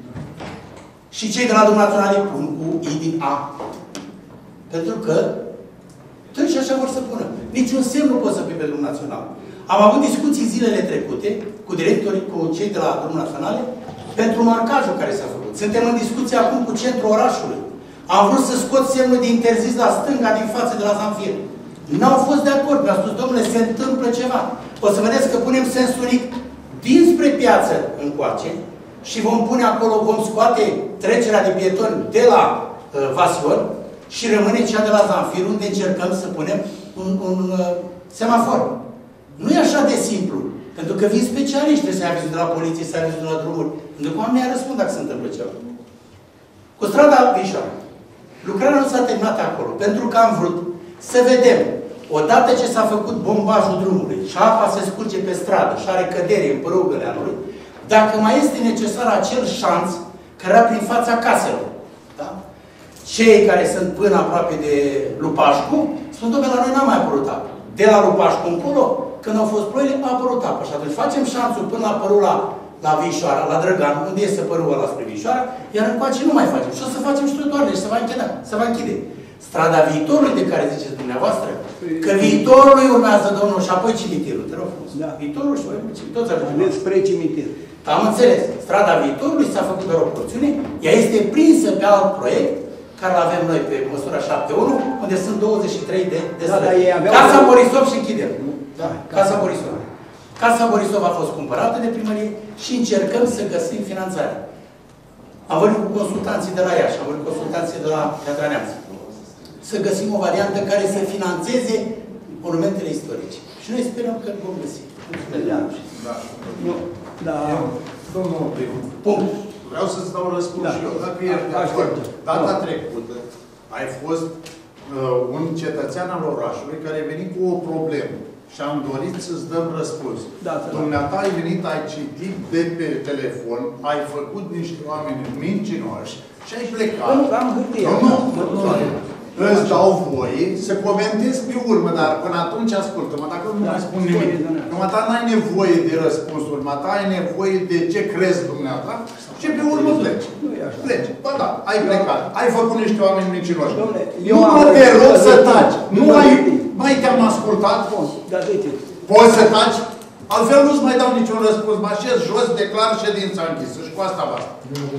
Și cei de la Drumul Național pun cu I din A. Pentru că tot și așa vor să pună. Niciun semn nu pot să fie pe Drumul Național. Am avut discuții zilele trecute cu directorii, cu cei de la Drumul Naționale, pentru marcajul care s-a făcut. Suntem în discuție acum cu centrul orașului. Am vrut să scot semnul de interzis la stânga din față de la Zanfir. N-au fost de acord. Mi-au spus, domnule, se întâmplă ceva. O să vedeți că punem sens unic dinspre piață încoace și vom pune acolo, vom scoate trecerea de pietoni de la Vasion și rămâne cea de la Zanfir, unde încercăm să punem un semafor. Nu e așa de simplu. Pentru că vin specialiști, trebuie să ai avizul de la poliție, să ai avizul de la drumuri. Pentru că oamenii răspund dacă se întâmplă ceva. Cu strada Vișoara. Lucrarea nu s-a terminat acolo. Pentru că am vrut să vedem, odată ce s-a făcut bombajul drumului și apa se scurge pe stradă și are cădere în părugălea lui, dacă mai este necesar acel șanț care era prin fața caselor. Da? Cei care sunt până aproape de Lupașcu, spun, domnule, la noi n-a mai apărut apă. De la Lupașcu încolo, când au fost ploile, a apărut apă. Și atunci facem șanțul până la părul la Vișoara, la Drăgan, unde este părul ăla spre Vișoara, iar încoace nu mai facem. Și o să facem și trotuarele și se va închide. Strada viitorului de care ziceți dumneavoastră, că viitorului urmează, domnul, și apoi cimitirul, te rog frumos. Da. Viitorul și apoi cimitirul. Toți ajungem spre cimitir. Am înțeles. Strada viitorului s-a făcut doar o porțiune, ea este prinsă pe alt proiect, care îl avem noi pe măsura 7.1, unde sunt 23 de străzi. Casa Borisov și închidem. Da. Casa Borisov. Casa Borisov a fost cumpărată de primărie și încercăm să găsim finanțare. Am vorbit cu consultanții de la Iași, am vorbit cu consultanții de la Piatra Neamț. Să găsim o variantă care să finanțeze monumentele istorice. Și noi sperăm că vom găsi. Da. Domnul primul. Punct. Vreau să-ți dau răspuns și eu. Dacă e data trecută, ai fost un cetățean al orașului care a venit cu o problemă. și am dorit să-ți dăm răspuns. Dumneata ai venit, ai citit de pe telefon, ai făcut niște oameni mincinoși și ai plecat. Am hârtie. Îți dau voie să comentezi pe urmă, dar până atunci ascultă-mă, dacă nu mai spun nimic. Dumneata n-ai nevoie de răspunsuri, dumneata ai nevoie de ce crezi dumneata și pe urmă pleci. Pleci. Bă, da, ai plecat. Ai făcut niște oameni mincinoși. Nu mă te rog să taci. Nu mai te-am ascultat? Poți să taci? Altfel nu-ți mai dau niciun răspuns. Mă așez jos, declar ședința închisă și cu asta basta.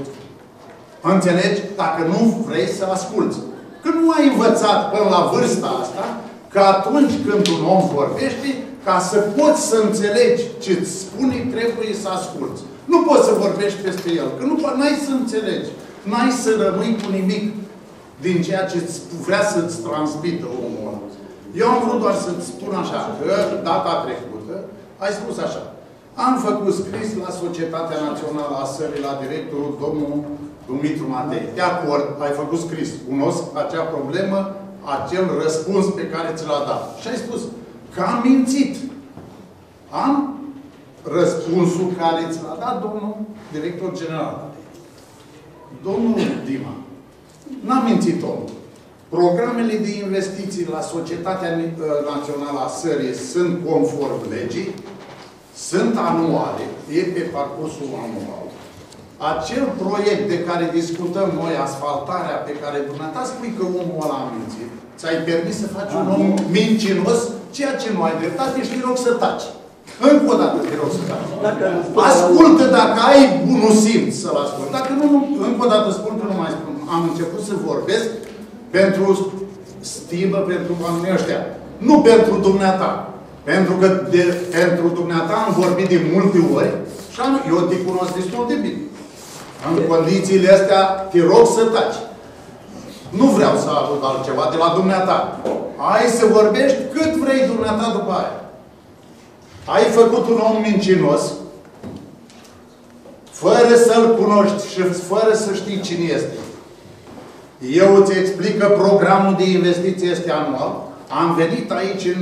Înțelegi? Dacă nu vrei să asculți. Că nu ai învățat până la vârsta asta că atunci când un om vorbește, ca să poți să înțelegi ce-ți spune, trebuie să asculți. Nu poți să vorbești peste el, că nu ai să înțelegi. N-ai să rămâi cu nimic din ceea ce vrea să-ți transmită omul ăla. Eu am vrut doar să-ți spun așa, că data trecută ai spus așa. Am făcut scris la Societatea Națională a Sării, la directorul domnul Dumitru Matei. De acord, ai făcut scris. Cunosc acea problemă, acel răspuns pe care ți l-a dat. Și ai spus că am mințit. Am răspunsul care ți l-a dat domnul director general. Domnul Dima, n-am mințit omul. Programele de investiții la Societatea Națională a Sării sunt conform legii, sunt anuale, e pe parcursul anual. Acel proiect de care discutăm noi, asfaltarea pe care dumneata spui că omul ăla a mințit, ți-ai permis să faci un om mincinos, ceea ce nu ai dreptate și te rog să taci. Încă o dată te rog să taci. Ascultă dacă ai bunul simț să-l asculti. Dacă nu, încă o dată spun că nu mai spun. Am început să vorbesc pentru stimă, pentru oamenii ăștia. Nu pentru dumneata. Pentru că pentru dumneata am vorbit de multe ori și eu te cunosc destul de bine. În condițiile astea, te rog să taci. Nu vreau să aud altceva de la dumneata. Ai să vorbești cât vrei dumneata după aia. Ai făcut un om mincinos, fără să-l cunoști și fără să știi cine este. Eu îți explic că programul de investiție este anual. Am venit aici în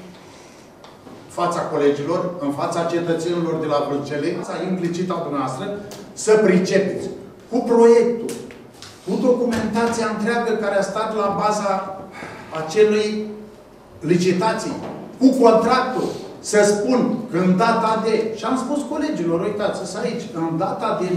fața colegilor, în fața cetățenilor de la Vâlcele, implicit a dumneavoastră, să pricepeți cu proiectul, cu documentația întreagă care a stat la baza acelei licitații, cu contractul, să spun că în data de, și am spus colegilor, uitați-ți aici, în data de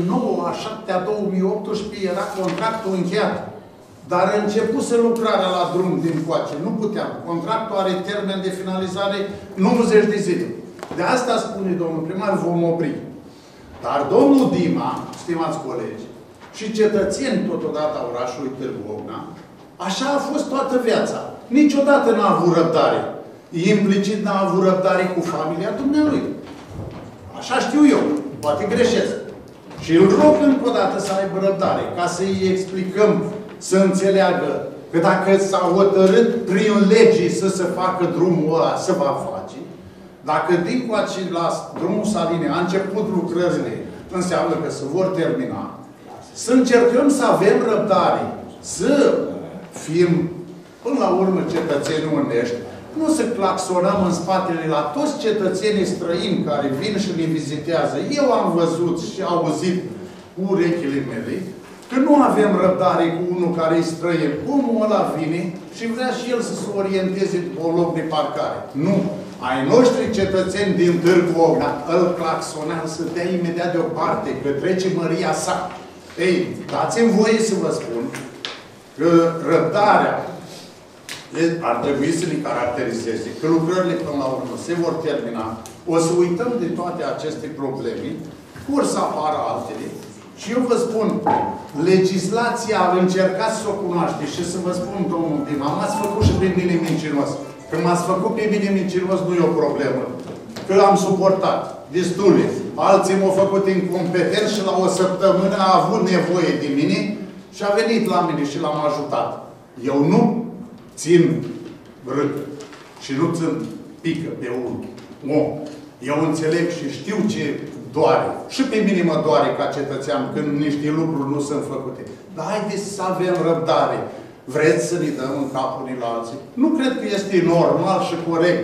9/7/2018 era contractul încheiat. Dar a început lucrarea la drum din coace. Nu puteam. Contractul are termen de finalizare 90 de zile. De asta spune domnul primar, vom opri. Dar domnul Dima, stimați colegi, și cetățeni totodată a orașului Târgu Ocna, așa a fost toată viața. Niciodată n-a avut răbdare. Implicit n-a avut răbdare cu familia dumnealui. Așa știu eu. Poate greșesc. Și îl rog încă o dată să aibă răbdare, ca să-i explicăm, să înțeleagă că dacă s-a hotărât prin lege să se facă drumul ăla, se va face. Dacă din coace la drumul Saline a început lucrările, înseamnă că se vor termina. Să încercăm să avem răbdare, să fim, până la urmă, cetățeni onești, nu să claxonăm în spatele la toți cetățenii străini care vin și ne vizitează. Eu am văzut și auzit cu urechile mele că nu avem răbdare cu unul care e străin. Omul ăla vine și vrea și el să se orienteze după un loc de parcare. Nu. Ai noștri cetățeni din Târgu Ocna îl claxonează să dea imediat deoparte, că trece măria sa. Ei, dați-mi voie să vă spun că răbdarea ar trebui să ne caracterizeze, că lucrările până la urmă se vor termina. O să uităm de toate aceste probleme, vor să apară altele. Și eu vă spun, legislația, încercați să o cunoașteți și să vă spun, domnul Dima, m-ați făcut și pe mine mincinos. Când m-ați făcut pe mine mincinos, nu e o problemă. Că am suportat destule. Alții m-au făcut incompetent și la o săptămână a avut nevoie de mine și a venit la mine și l-am ajutat. Eu nu țin râcă și nu țin pică pe unul. Nu. Eu înțeleg și știu ce doare. Și pe mine mă doare ca cetățean când niște lucruri nu sunt făcute. Dar haideți să avem răbdare. Vreți să ne dăm în capul unii la alții? Nu cred că este normal și corect.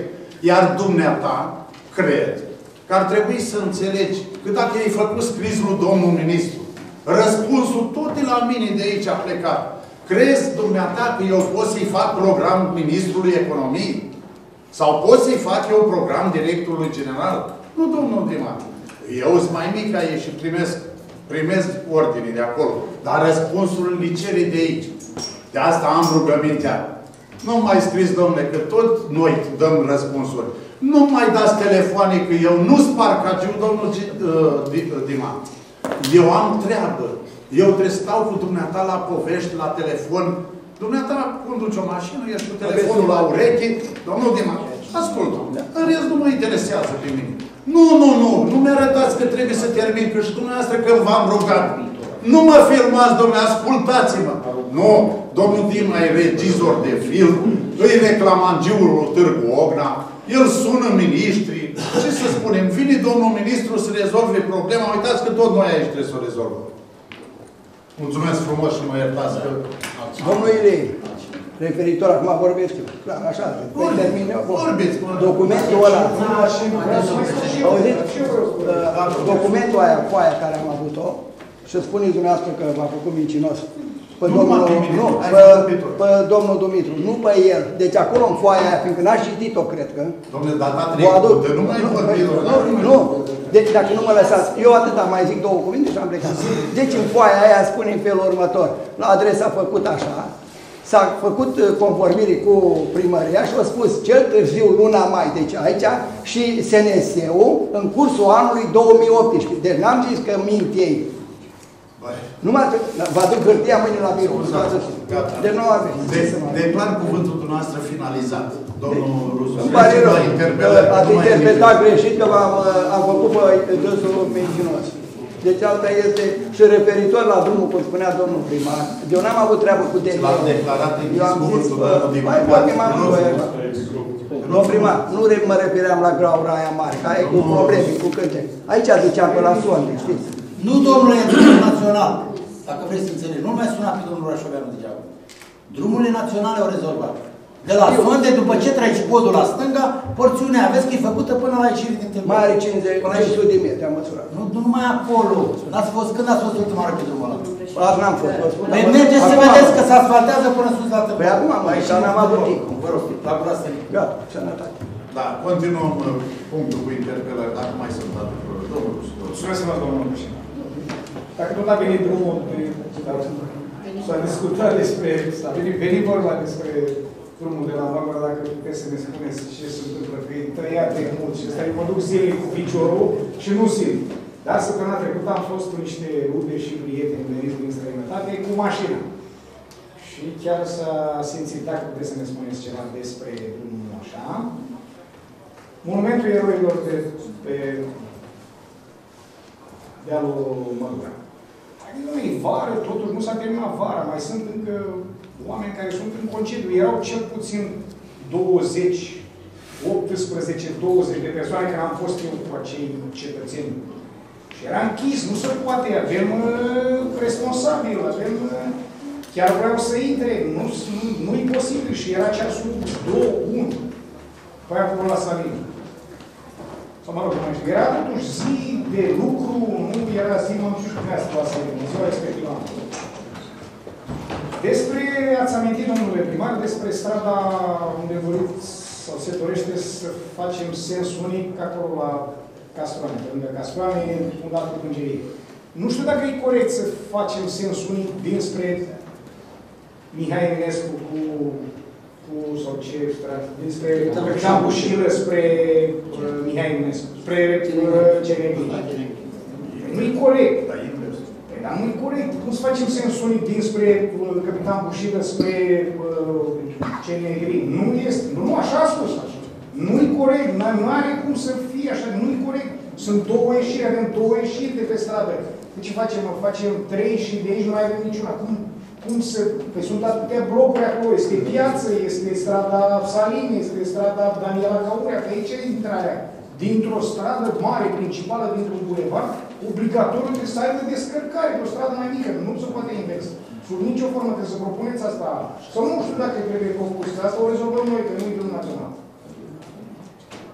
Iar dumneata, cred, că ar trebui să înțelegi că dacă ai făcut scris lui domnul ministru, răspunsul tot de la mine de aici a plecat. Crezi dumneata că eu pot să-i fac program ministrului economiei? Sau pot să-i fac eu program directorului general? Nu, domnul Dimar. Eu sunt mai mic ca ei și primesc ordine de acolo. Dar răspunsul îl cere de aici. De asta am rugămintea. Nu mai scris, domnule, că tot noi dăm răspunsuri. Nu mai dați telefoane, că eu nu spar cagiu, domnul Dimar. Eu am treabă. Eu trebuie să stau cu dumneata la povești, la telefon. Dumneata conduce o mașină, ești cu telefonul la ureche. Domnul Dimar, ascultă. În rest nu mă interesează pe mine. Nu mi-arătați că trebuie să termin, că și dumneavoastră că v-am rugat. Nu mă filmați, domnule, ascultați-mă. Nu, domnul Dima e regizor de film, îi reclamangiul Târgu Ogna, el sună miniștrii. Ce să spunem? Vine domnul ministru să rezolve problema. Uitați că tot noi aici trebuie să o rezolvăm. Mulțumesc frumos și mă iertați că... Domnul Ilei, referitor, acum vorbesc eu. Clar, așa, termin eu. Vorbiți. Documentul ăla, auziți? Documentul aia, foaia care am avut-o, și spuneți dumneavoastră că v-a făcut mincinos. Pe domnul Dumitru, nu pe el. Deci acolo în foaia aia, fiindcă n-aș citit-o, cred că. Domnule, data trecută, nu mai vorbim. Nu, deci dacă nu mă lăsați, eu atâta mai zic două cuvinte și am plecat. Deci în foaia aia spune în felul următor. La adresa făcut așa, s-a făcut conformire cu primăria și a spus cel târziu luna mai, deci aici, și SNS-ul în cursul anului 2018. Deci n-am zis că mint ei. Numai vă aduc hârtia mâine la birou. Gata. Deci nu aveți. Declar cuvântul dumneavoastră finalizat. Domnul Rusu. Îmi pare rău. Ați interpretat greșit că am făcut pe dânsul mincinos. Deci alta este și referitor la drumul, cum spunea domnul primar. Eu n-am avut treabă cu DNI. L-am declarat în discursul domnul primar. Mai poate m-am domnul primar, nu mă refeream la graura aia mare, care e cu probleme, cu cântec. Aici ziceam pe la sonde, știți? Nu, domnule, e drumul național. Dacă vreți să înțelegi. Nu mai suna pe domnul Rașoveanu degeaba. Drumurile naționale au rezolvat. De la sonde, după ce treci podul la stânga, porțiunea aveți că e făcută până la ieșire din templu. Mai are 500 de metri, am măsurat. Nu numai acolo. Când ați fost ultima oară pe drumul ăla? Azi n-am fost, vă spun. Păi mergeți să vedeți că se asfaltează până sus la templu. Păi acum am aici, n-am avut timp. Vă rog, la gura să gata, sănătate. Da, continuăm punctul cu interpelări, dacă mai sunt alte probleme. Domnul Rusu. Mulțumesc, domnul președinte. Dacă tot a venit drumul, s-a discutat despre, s-a venit vorba despre drumul de la Marmara, dacă puteți să ne spuneți ce se întâmplă, că e tăiat de mult și ăsta eu mă duc zilnic cu piciorul și nu zilnic. Dar săptămâna trecută am fost cu niște rude și prieteni veniți din străinătate cu mașina. Și chiar s-a simțit, dacă puteți să ne spuneți ceva despre drumul așa. Monumentul eroilor de pe dealul Mădura. Nu e vară, totuși nu s-a terminat vara, mai sunt încă oameni care sunt în concediu. Erau cel puțin 20, 18, 20 de persoane care am fost eu cu acei cetățeni. Și era închis, nu se poate, avem responsabil, avem... Chiar vreau să intre, nu e posibil și era ceasul 2-1. Păi acolo la Salină. Sau mă rog, nu mai știu. Era totuși zi de lucru, nu era zi, mă știu cum asta la Salină, ziua respectivă. Despre, ați amintit, domnule primar, despre strada unde doriți sau se dorește să facem sens unic acolo la Castroane, lângă Castroane, fundatul Pângerie. Nu știu dacă e corect să facem sens unic dinspre Mihai Eminescu sau ce stradă, dinspre Campușilă spre Mihai Eminescu, spre Cerenghii. Nu-i corect. Dar nu-i corect. Cum să facem sens unic dinspre Capitan Bușilă spre Cerenghii? Nu este. Nu, așa a spus. Nu-i corect. Nu are cum să fie așa. Nu-i corect. Sunt două ieșiri. Avem două ieșiri de pe stradă. De ce facem? Facem 3 și de aici nu mai avem niciuna. Cum să... Păi sunt atâtea blocuri acolo. Este piață, este strada Saline, este strada Daniela Caurea, că aici e intrarea. Dintr-o stradă mare, principală, dintr-un bulevard, obligatoriu trebuie să aibă descărcare pe o stradă mai mică. Nu se poate invers. Sub nicio formă trebuie să propuneți asta. Sau nu știu dacă trebuie propus. Asta o rezolvăm noi, că nu e drumul național.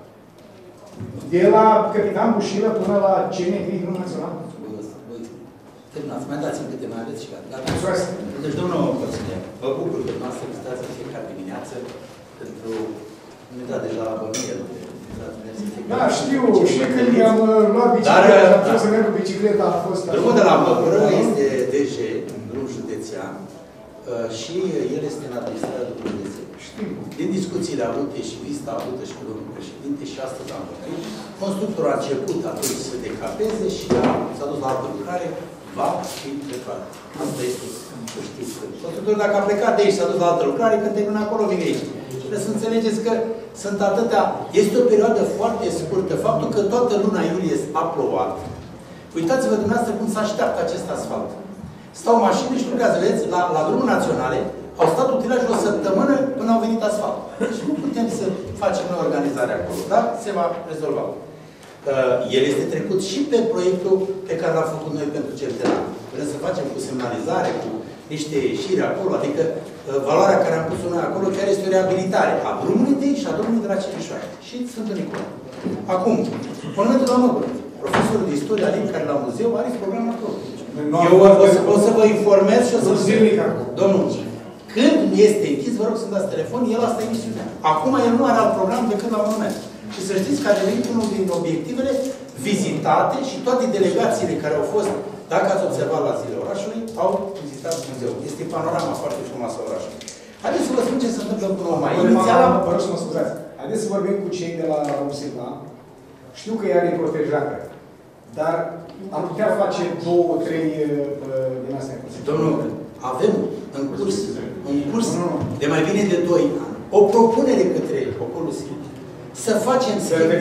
De la Capitan Bușilă până la CNV Drum Național? Terminați, mai dați-mi câte mai aveți și gata. Deci, domnul consilier, vă bucur că noastră visitați în fiecare dimineață pentru... Nu dat deja la bănuie. Da, știu. Și când mi-am luat bicicleta, am fost să merg cu bicicleta, a fost... Drumul de la Măgură este DG, drum județean, și el este în administrarea drumului județean. Știu. Din discuțiile avute și vizita avută și cu domnul președinte, și astăzi am vorbit, constructorul a început atunci să decapeze și s-a dus la altă lucrare, va fi plecat. Asta este, să știți. Constructorul, dacă a plecat de aici, s-a dus la altă lucrare, când termină acolo, vine aici. Trebuie să înțelegeți că sunt atâtea... Este o perioadă foarte scurtă. Faptul că toată luna iulie a plouat. Uitați-vă dumneavoastră cum se așteaptă acest asfalt. Stau mașini și lucrează. Vedeți, la drumuri naționale au stat utilajul o săptămână până au venit asfalt. Deci nu putem să facem noi organizarea acolo. Da? Se va rezolva. El este trecut și pe proiectul pe care l-am făcut noi pentru Certelan. Vrem să facem cu semnalizare, cu niște ieșiri acolo, adică valoarea care am pus-o noi acolo chiar este o reabilitare a drumului de aici și a drumului de la Cerișoare. Și Sfântul Nicolae. Acum, monumentul la Măgură. Profesorul de istorie Alin, care la muzeu are program acolo. Eu o să vă informez și o să vă zic, domnul, când este închis, vă rog să-mi dați telefon, el asta e emisiunea. Acum el nu are alt program decât la monument. Și să știți că a devenit unul din obiectivele vizitate și toate delegațiile care au fost, dacă ați observat la zilele orașului, au vizitat muzeul. Este panorama foarte frumoasă a orașului. Haideți să vă spun ce se întâmplă cu 9 mai. Vă rog să mă scuzați. Haideți să vorbim cu cei de la Rusilva. Știu că ea e protejată, dar am putea face 2-3 din astea. Domnul, avem în curs de mai bine de 2 ani o propunere către Ocolul Silviu să facem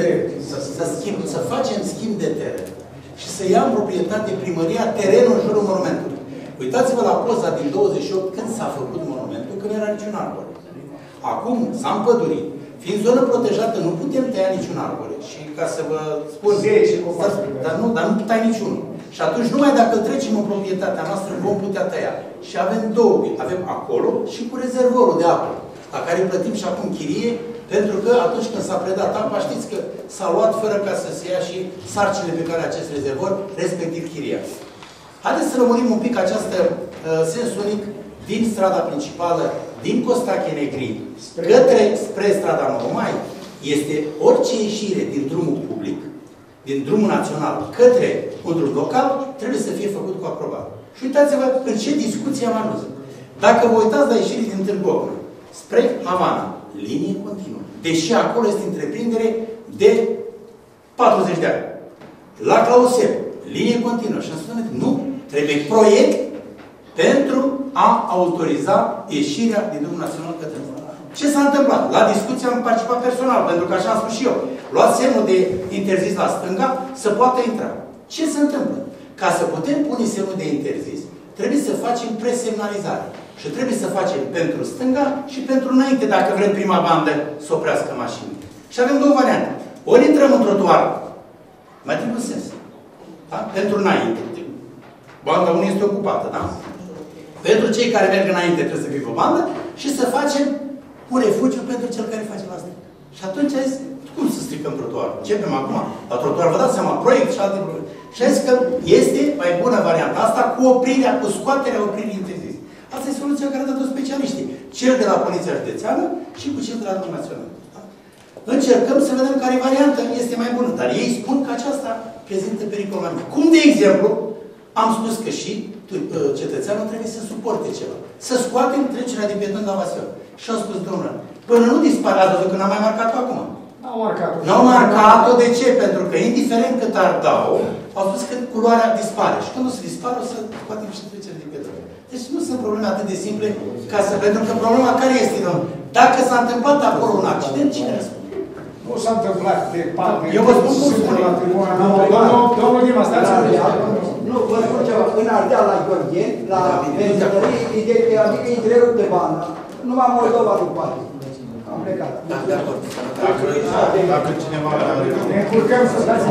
schimb de teren și să ia în proprietate primăria terenul în jurul monumentului. Uitați-vă la poza din 28 când s-a făcut monumentul, când era niciun arbore. Acum s-a împădurit. Fiind zonă protejată, nu putem tăia niciun arbore. Și ca să vă spun... Dar nu tai niciunul. Și atunci, numai dacă îl trecem în proprietatea noastră, vom putea tăia. Și avem două. Avem acolo și cu rezervorul de apă, la care plătim și acum chirie, pentru că atunci când s-a predat apa, știți că s-a luat fără ca să se ia și sarcile pe care acest rezervor, respectiv chiria. Haideți să rămânim un pic această sens unic din strada principală, din Costache Negri, spre strada 9 Mai, este orice ieșire din drumul public, din drumul național, către un drum local, trebuie să fie făcut cu aprobare. Și uitați-vă în ce discuție am ajuns. Dacă vă uitați la ieșirii din Târgu Ocna, spre Havana, linie continuă. Deși acolo este întreprindere de 40 de ani. La Clausel, linie continuă. Și îmi spune, nu, trebuie proiect pentru a autoriza ieșirea din drumul național către ce s-a întâmplat? La discuție am participat personal, pentru că așa am spus și eu. Luați semnul de interzis la stânga, să poată intra. Ce se întâmplă? Ca să putem pune semnul de interzis, trebuie să facem presemnalizare. Și trebuie să facem pentru stânga și pentru înainte, dacă vrem prima bandă să oprească mașini. Și avem două variante. Ori intrăm în trotuar, mai trebuie sens. Da? Pentru înainte. Banda 1 este ocupată, da? Pentru cei care merg înainte trebuie să fie o bandă și să facem un refugiu pentru cel care face la stânga. Și atunci a zis, cum să stricăm trotuarul? Începem acum. La trotuar, vă dați seama, proiect și alte probleme. Și a zis că este mai bună varianta asta cu oprirea, cu scoaterea opririi interzis. Asta e soluția care a dat-o specialiștii. Cel de la Poliția Județeană și cu cel de la Drumul Național. Da? Încercăm să vedem care variantă este mai bună. Dar ei spun că aceasta prezintă pericol mai mult. Cum, de exemplu, am spus că și cetățeanul trebuie să suporte ceva. Să scoatem trecerea de pieton la Vasil. Și au spus, domnule, până nu dispare, ați văzut că n-am mai marcat-o acum. N-au marcat-o. N-au marcat-o, de ce? Pentru că, indiferent cât ar dau, au spus că culoarea dispare. Și când o să dispare, o să scoatem și trecerea de pieton. Deci nu sunt probleme atât de simple, pentru că problema care este, domnule? Dacă s-a întâmplat acolo un accident, cine răspunde? Nu s-a întâmplat de parte. Eu vă spun cum spune. Domnul Dima, stați nu, vă spun ceva. În Ardeal, la Gheorghe, la benzinărie, adică interiorul de bandă, numai Moldova nu poate. Am plecat. De acord. Dacă cineva... Ne încurcăm să dați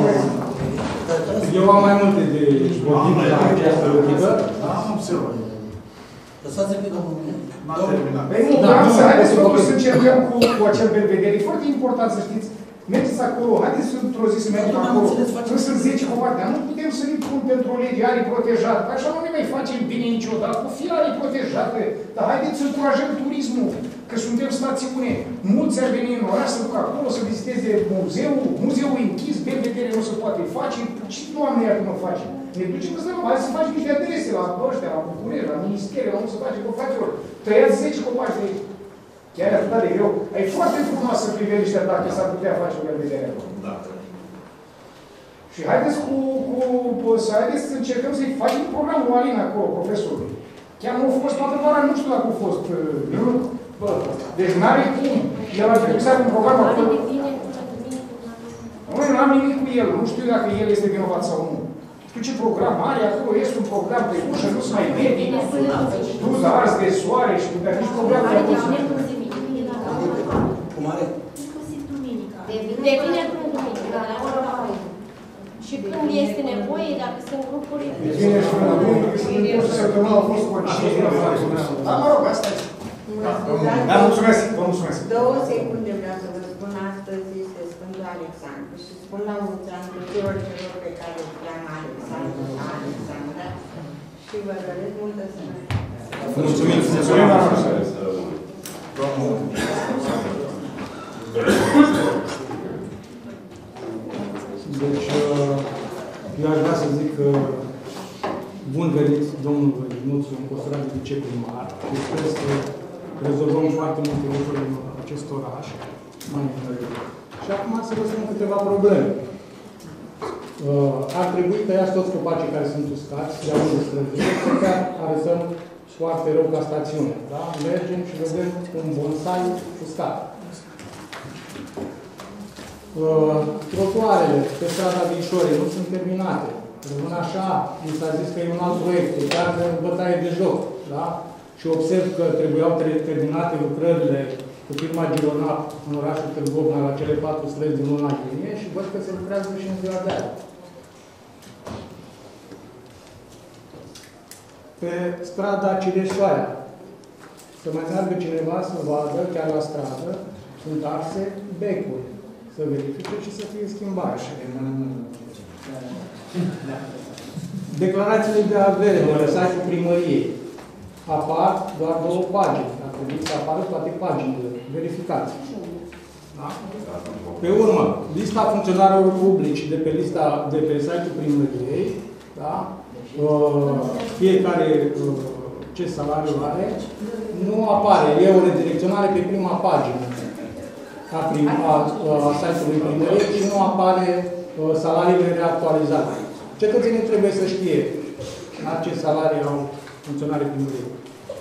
Eu am mai multe de vorbit la această lucră. Am observat. Lăsați-mi pe domnul. Păi nu, vreau să haideți totuși să încercăm cu acel belvedere. E foarte important să știți, Mergeți acolo, haideți într-o zi să mergem acolo. Nu sunt 10 copaci, dar nu putem să ne pun pentru o lege arii protejate. Așa nu ne mai facem bine niciodată, cu fie arii protejate. Dar haideți să încurajăm turismul, că suntem stațiune. Mulți ar veni în oraș să duc acolo, să viziteze muzeul închis, BVTR nu se poate face. Și Doamne iartă nu face. Ne ducem să nu, hai să facem niște adrese la ăștia, la București, la Ministere, la unde se face, că fraților. Tăiați 10 copaci de aici. Chiar e atât de greu. E foarte frumoasă priveliștea dacă s-ar putea face o vedere acolo. Da. Și haideți haideți să încercăm să-i facem programul Alin acolo, profesorului. Chiar nu a fost toată vara, nu știu dacă a fost. Deci n-are cum. El ar trebui să aibă un program acolo. Nu am nimic cu el. Nu știu dacă el este vinovat sau nu. Știu ce program are, acolo este un program pe ușă, nu se mai vede. Plus ars de soare și cu nici program de acolo. Cum are? Inclusiv duminica. De vineri până duminică, la ora 4. Și când este nevoie, dacă sunt grupuri... De vineri și până duminică, să săptămâna a fost Da, mă rog, asta e. Da, mulțumesc, vă mulțumesc. 2 secunde vreau să vă spun. Astăzi este Sfântul Alexandru și spun la mulți ani tuturor celor pe care îi cheamă Alexandru, Alexandra și vă doresc multă sănătate. Mulțumim, Deci, eu aș vrea să zic că bun venit domnului Nuțu în postura de viceprimar. Sper să rezolvăm foarte multe lucruri în acest oraș. Și acum să vă spun câteva probleme. Ar trebui tăiați toți copacii care sunt uscați, de unde străzire, să chiar arătăm foarte rău ca stațiune. Da? Mergem și vedem un bonsai uscat. Trotuarele pe strada Vișore nu sunt terminate. Rămân așa, mi s-a zis că e un alt proiect, e chiar de bătaie de joc. Da? Și observ că trebuiau terminate lucrările cu firma Gironap în orașul Târgu Ocna la cele 4 străzi din luna iunie și văd că se lucrează și în ziua de azi. Pe strada Cireșoaia, să mai meargă cineva să vadă, chiar la stradă, sunt arse becuri, să verifice și să fie schimbate. Declarațiile de avere de lăsați cu primăriei apar doar 2 pagini. Ar trebui să apară toate paginile. Verificați. Da? Pe urmă, lista funcționarilor publici de pe lista de pe site-ul primăriei, da? Fiecare ce salariu are, nu apare. E o redirecționare pe prima pagină a site-ului primăriei și nu apare salariile reactualizate. Cetățenii trebuie să știe ce salarii au funcționarii primăriei.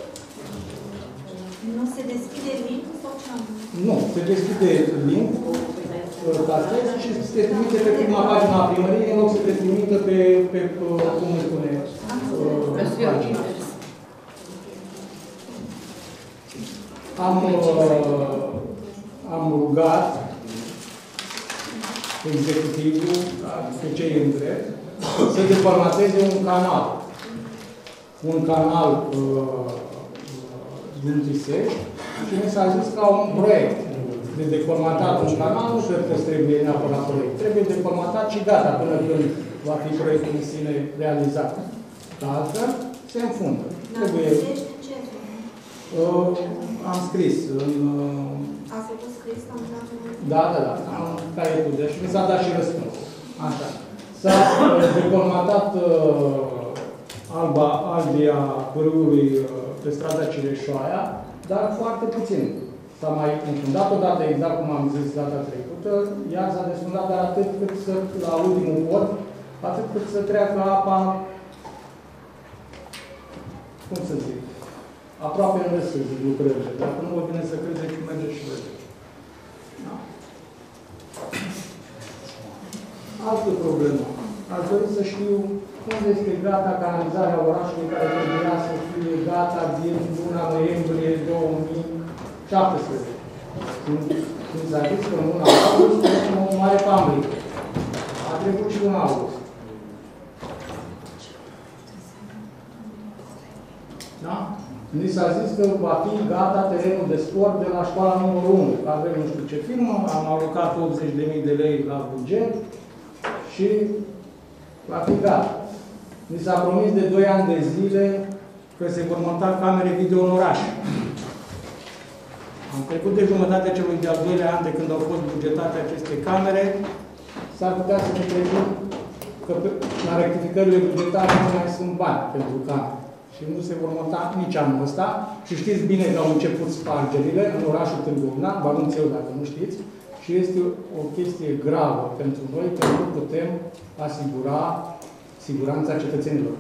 Nu se deschide link-ul sau ce am? Nu, se deschide link-ul și se trimite pe prima pagină a primăriei, în loc să se trimite pe cum îi spune, pagina. Am rugat executivul, pe cei în drept, să deformateze un canal. Un canal din Tisești și mi s-a zis ca un proiect de deformatat un canal, nu cred că trebuie neapărat proiect. Trebuie deformatat și gata până când va fi proiectul în sine realizat. Dar altfel, se înfundă. Trebuie... am scris în... A făcut scris, am dat în... Da, am caietul de și mi s-a dat și răspuns. Așa. S-a deformatat albia pârâului pe strada Cireșoaia, dar foarte puțin. S-a mai înfundat odată, exact cum am zis data trecută, iar s-a desfundat, dar atât cât să, la ultimul pod, atât cât să treacă apa, cum să zic, aproape în râs, să zic, lucrările. Dacă nu vă vine să credeți, merge și vede. Da? Altă problemă. Aș dori să știu unde este gata canalizarea orașului care trebuia să fie gata din luna noiembrie 2017. Când s-a zis că în luna august facem o mare fabrică. A trecut și luna august. Da? Ni s-a zis că va fi gata terenul de sport de la școala numărul 1, că avem nu știu ce firmă, am alocat 80.000 de lei la buget și va fi gata. Ni s-a promis de 2 ani de zile că se vor monta camere video în oraș. Am trecut de jumătatea celui de-al doilea an de când au fost bugetate aceste camere, s-ar putea să ne trezim că la rectificările bugetare nu mai sunt bani pentru camere. Și nu se vor monta nici anul ăsta. Și știți bine că au început spargerile în orașul Târgovna, vă anunț eu dacă nu știți, și este o chestie gravă pentru noi, că nu putem asigura siguranța cetățenilor.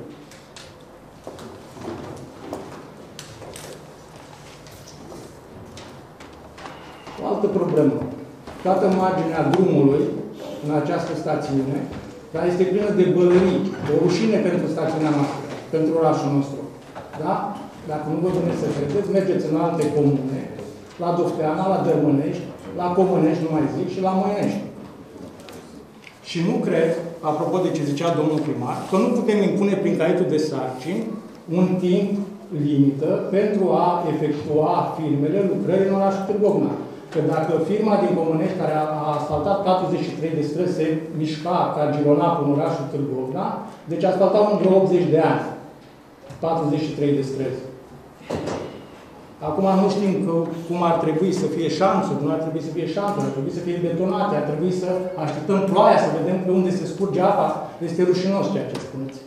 O altă problemă. Toată marginea drumului în această stațiune, dar este plină de bălării, o rușine pentru stațiunea noastră, pentru orașul nostru. Da? Dacă nu vă vreți să credeți, mergeți în alte comune, la Dofteana, la Dărmânești, la Comănești, nu mai zic, și la Moinești. Și nu cred, apropo de ce zicea domnul primar, că nu putem impune prin caietul de sarcini un timp limită pentru a efectua firmele lucrări în orașul Târgovna. Că dacă firma din Comănești, care a asfaltat 43 de străzi, se mișca ca girona în orașul Târgovna, deci asfaltau în vreo 80 de ani 43 de străzi. Acum nu știm cum ar trebui să fie șanțuri, nu ar trebui să fie șanțuri, ar trebui să fie betonate, ar trebui să așteptăm ploaia, să vedem pe unde se scurge apa. Este rușinos ceea ce spuneți.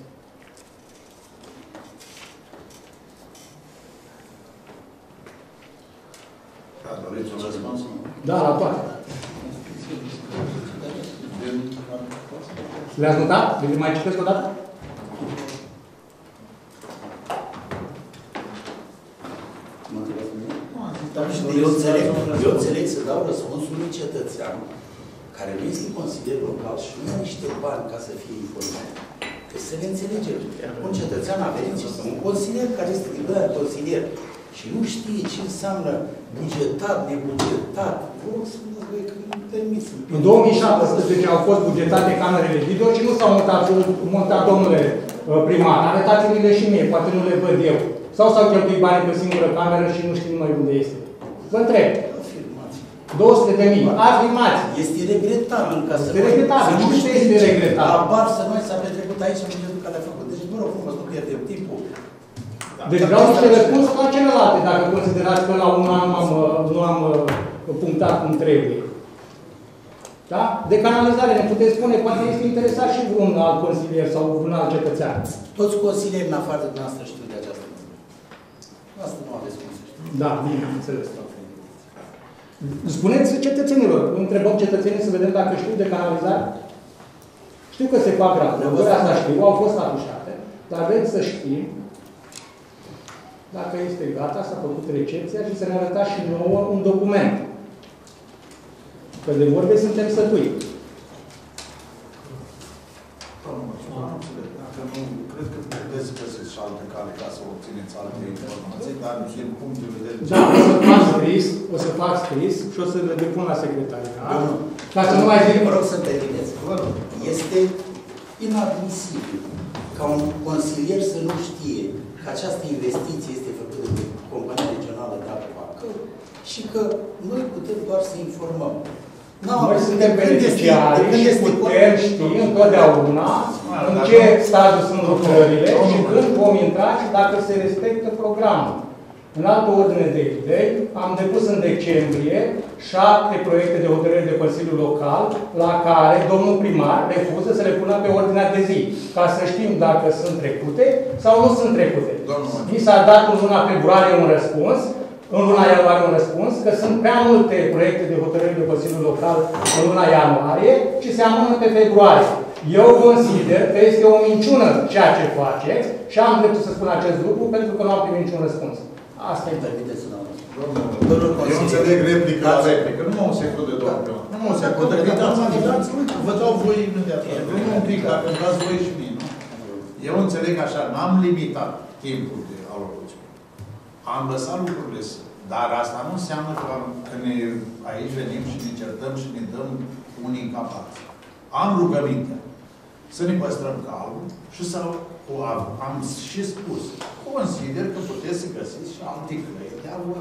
Doriți un răspuns? Da, la toate. Le-ați notat? Le mai citesc o dată? Eu înțeleg să dau răspunsul unui cetățean care nu este consilier local și nu are niște bani ca să fie informat. Deci să ne înțelegem. Un cetățean a venit și un consilier care este consilier și nu știe ce înseamnă bugetat, nebugetat. Vă rog să mă voi că nu permis. În 2017 au fost bugetate camerele video și nu s-au montat, domnule primar. Arătați-mi-le și mie, poate nu le văd eu. Sau s-au cheltuit bani pe o singură cameră și nu știm noi unde este. Vă întreb. 200.000. Afirmați. Este regretabil ca să... Este regretabil. Nu știu ce este regretabil. Abar să noi s-a petrecut aici în bugetul care a făcut. Deci, vă rog frumos, nu pierdem timpul. Deci vreau niște răspunsuri la celelalte, dacă considerați că la un an nu am punctat cum trebuie. Da? De canalizare ne puteți spune, poate este interesat și vreun alt consilier sau vreun alt cetățean. Toți consilierii în afară de noastră știu de această lucru. Asta nu aveți cum să știu. Da, bine, am înțeles. Spuneți cetățenilor, întrebăm cetățenii să vedem dacă știu de canalizare. Știu că se fac grave, asta știu, au fost afișate, dar vreți să știm dacă este gata, s-a făcut recepția și să ne arătați și nouă un document. Că de vorbe suntem sătui. Dacă nu, cred că puteți să găsiți și alte cale ca să obțineți alte informații, dar din punct de vedere... Da, o să fac scris și o să le depun la secretariat. Ca să nu mai zic... Vă rog să termineți. Este inadmisibil ca un consilier să nu știe că această investiție este făcută de Compania Regională de Apă Bacău și că noi putem doar să informăm. Noi suntem beneficiari și putem ști întotdeauna în ce stadiu sunt lucrările și când vom intra și dacă se respectă programul. În altă ordine de idei, am depus în decembrie 7 proiecte de hotărâre de Consiliul Local, la care domnul primar refuză să le pună pe ordinea de zi, ca să știm dacă sunt trecute sau nu sunt trecute. Mi s-a dat în luna februarie un răspuns, în luna ianuarie un răspuns, că sunt prea multe proiecte de hotărâre de Consiliul Local în luna ianuarie și se amână pe februarie. Eu consider că este o minciună ceea ce faceți și am dreptul să spun acest lucru pentru că nu am primit niciun răspuns. Asta e. Permiteți să dau. Eu înțeleg replică la replică. Nu mă o secundă, domnule. Nu mă o secundă. Vă dau voi imediat. Nu un pic, dacă îmi dați voi și mine. Eu înțeleg așa, n-am limitat timpul de alocuție. Am lăsat lucrurile să. Dar asta nu înseamnă că aici venim și ne certăm și ne dăm unii în capați. Am rugăminte. să ne păstrăm calmul și să am și spus. Consider că puteți să găsiți și alte căi de a vă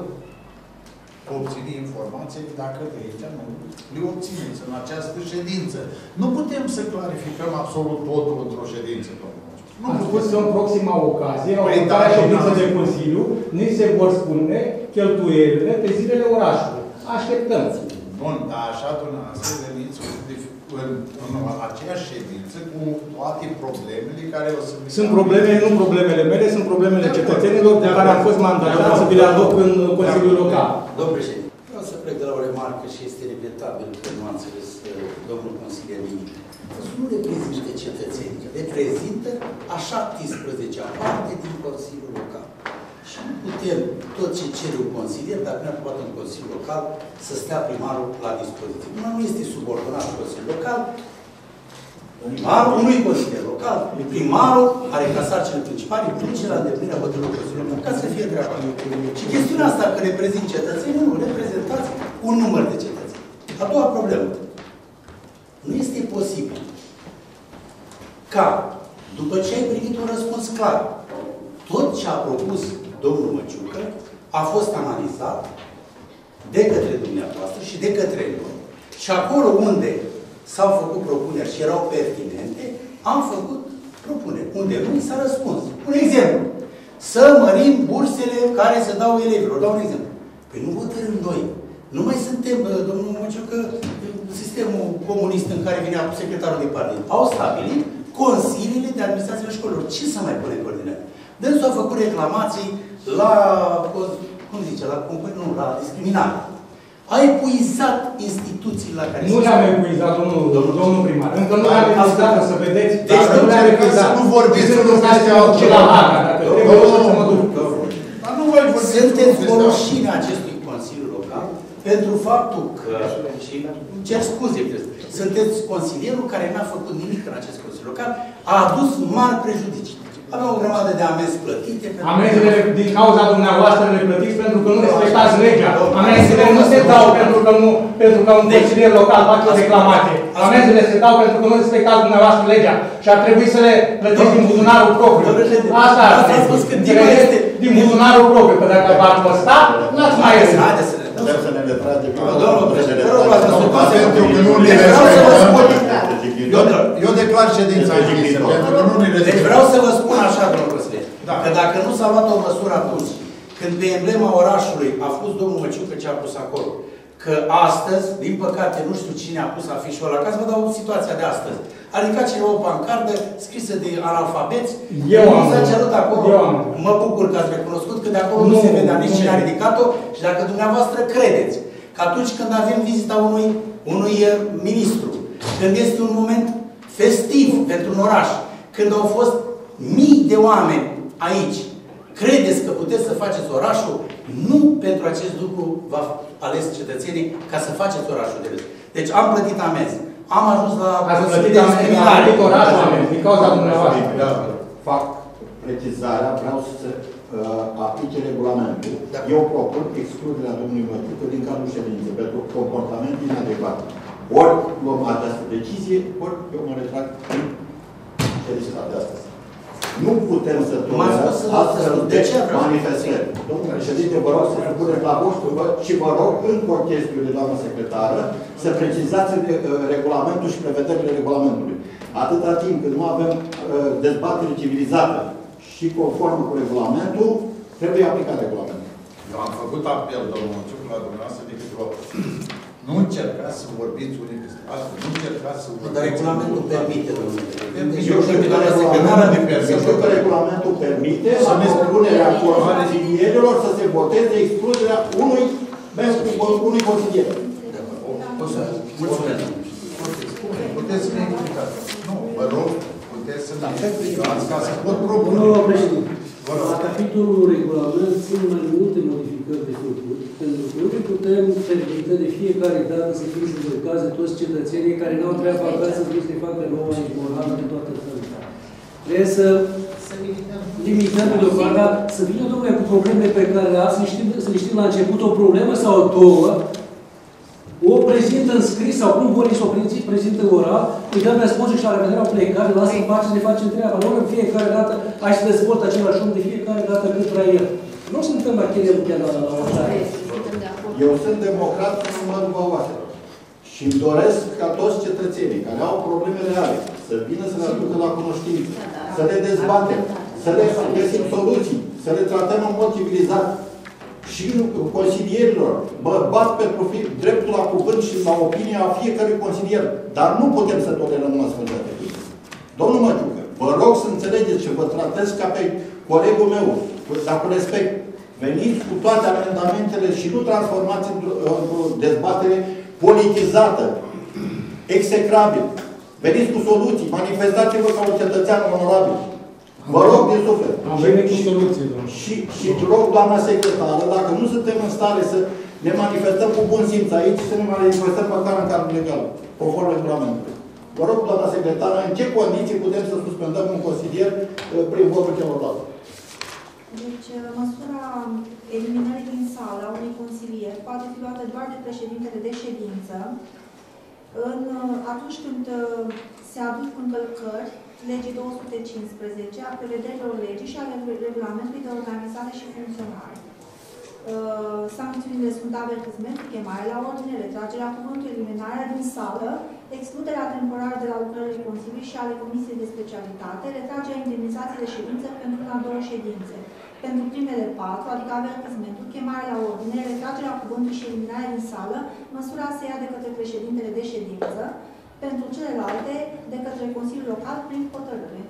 obține informații dacă de aici nu le obțineți în această ședință. Nu putem să clarificăm absolut totul într-o ședință, domnule. Am spus că în proxima ocazie, la următoarea ședință de Consiliu, ni se vor spune cheltuielile pe zilele orașului. Așteptăm. Bun, dar așa dumneavoastră veniți în aceeași ședință cu toate problemele care o să... Sunt probleme, nu problemele mele, sunt problemele cetățenilor de care am fost mandatat să vi le aduc în Consiliul Local. Domnul președinte, vreau să plec de la o remarcă și este regretabil că nu a înțeles domnul consilier nimic. Nu reprezintă cetățenii, reprezintă a 17-a parte din Consiliul Local. Și nu putem tot ce cere un consilier, dacă nu aprobat în Consiliul Local, să stea primarul la dispoziție. Nu este subordonat în Consiliul Local, primarul unui consilier local, primarul are ca sarcină principală ducerea la îndeplinirea hotărârii Consiliului Local, ca să fie treaba. Și chestiunea asta că reprezint cetățenii, nu reprezentați un număr de cetățeni. A doua problemă. Nu este posibil ca, după ce ai primit un răspuns clar, tot ce a propus domnul Măciucă a fost analizat de către dumneavoastră și de către noi. Și acolo unde s-au făcut propuneri și erau pertinente, am făcut propuneri. Unde nu s-a răspuns. Un exemplu. Să mărim bursele care se dau elevilor. Dau un exemplu. Păi nu hotărâm noi. Nu mai suntem, domnul Măciucă, sistemul comunist în care venea secretarul de partid. Au stabilit consiliile de administrație a școlilor. Ce să mai pune în ordine? Dânsul a făcut reclamații la, cum zice, la companie, nu, la discriminare. A epuizat instituțiile la care... Nu le-am epuizat, domnul primar. Încă nu le-am epuizat, să vedeți. Deci nu le-am epuizat. Nu vorbiți, nu vorbiți ce la Haga, dacă trebuie să mă duc. Sunteți o rușine a acestui Consiliu Local pentru faptul că, și cer scuze, sunteți consilierul care n-a făcut nimic în acest Consiliu Local, a adus mari prejudicii. Avem o grămadă de amenzi plătite. Amenzile din cauza dumneavoastră le plătiți pentru că nu respectați legea. Amenzile nu se dau pentru că un consilier local face o reclamație. Amenzile se dau pentru că nu respectați dumneavoastră legea. Și ar trebui să le plătiți din buzunarul propriu. Asta ar trebui. Din buzunarul propriu. Că dacă v-ați păsta, n-ați mai ieșit. Putem să ne retragem. Eu declar ședința închisă. Deci vreau să vă spun așa, domnul Răsle, că dacă nu s-a luat o măsură atunci, când pe emblema orașului a fost domnul Măciucă ce a pus acolo, că astăzi, din păcate, nu știu cine a pus afișul ăla, ca să vă dau situația de astăzi. A ridicat cineva o pancardă scrisă de analfabeți. Eu am. S-a cerut acolo. Mă bucur că ați recunoscut că de acolo nu se vedea nici cine a ridicat-o și dacă dumneavoastră credeți că atunci când avem vizita unui ministru, când este un moment festiv pentru un oraș, când au fost mii de oameni aici, credeți că puteți să faceți orașul? Nu pentru acest lucru v-a ales cetățenii ca să faceți orașul de râs. Deci am plătit amenzi. Am ajuns la... Ați plătit amenzi din cauza dumneavoastră. Fac precizarea, vreau să aplice regulamentul. Eu propun excluderea domnului Măciucă din cadrul ședinței pentru comportament inadecvat. Ori luăm această decizie, ori eu mă retrag în ședința de astăzi. Nu putem să tolerăm astfel de manifestări. Domnule președinte, vă rog să supuneți la vostru și vă rog, încă o chestiune, doamnă secretară, să precizați regulamentul și prevederile regulamentului. Atâta timp cât nu avem dezbatere civilizată și conformă cu regulamentul, trebuie aplicat regulamentul. Eu am făcut apel, domnul Măciucă, la dumneavoastră de câteva ori. Nu încercați să vorbiți unii despre asta, nu încercați să vorbiți... Dar regulamentul permite, domnule. Eu știu că regulamentul permite să ne spunerea consilierilor să se voteze excluderea unui consilier. Mulțumesc. Puteți să ne explicați. Nu, vă rog, puteți să ne explicați ca să pot propune. Domnul președinte, la capitolul regulament sunt mai multe modificări de făcut, pentru că nu putem permite de fiecare dată să fie judecați de toți cetățenii care nu au treaba acasă să nu se facă nouă ignorată de toată țara. Trebuie să limităm deocamdată, să vină domnule cu problemele pe care le ați, să le știm la început o problemă sau două, O prezintă în scris sau cum vor să o prezintă oral, îi dăm răspunsul și la revedere au plecat, lasă în pace să ne facem treaba. Nu în fiecare dată ai să dezvolt același om de fiecare dată cât vrea el. Nu suntem la chelul chiar la oșare. Eu sunt democrat în numărul voastră. Și îmi doresc ca toți cetățenii care au probleme reale să vină să le aducă la cunoștință, să le dezbatem, să le găsim soluții, să le tratăm în mod civilizat. Și consilierilor, bat pe profil dreptul la cuvânt și la opinia a fiecărui consilier. Dar nu putem să tolerăm o astfel de atitudine. Domnul Măciucă, vă rog să înțelegeți și vă tratez ca pe colegul meu, dar cu respect. Veniți cu toate amendamentele și nu transformați într-o dezbatere politizată, execrabil. Veniți cu soluții, manifestați-vă ca un cetățean onorabil. Vă rog din suflet. Am venit cu soluții, domnule. Și rog, doamna secretară, dacă nu suntem în stare să ne manifestăm cu bun simț aici, să ne manifestăm măcar în cadrul legal, conform regulamentului. Vă rog, doamna secretară, în ce condiții putem să suspendăm un consilier prin votul celorlalți? Deci, măsura eliminării din sală a unui consilier poate fi luată doar de președintele de ședință atunci când se aduc încălcări legii 215, a prevederilor legii și ale regulamentului de organizare și funcționare. Sancțiunile sunt avertismentul, chemare la ordine, retragerea cuvântului, eliminarea din sală, excluderea temporară de la lucrările Consiliului și ale Comisiei de Specialitate, retragerea indemnizației de ședință pentru una, două ședințe. Pentru primele 4, adică avertismentul, chemarea la ordine, retragerea cuvântului și eliminarea din sală, măsura se ia de către președintele de ședință, pentru celelalte de către Consiliul Local prin hotărâre.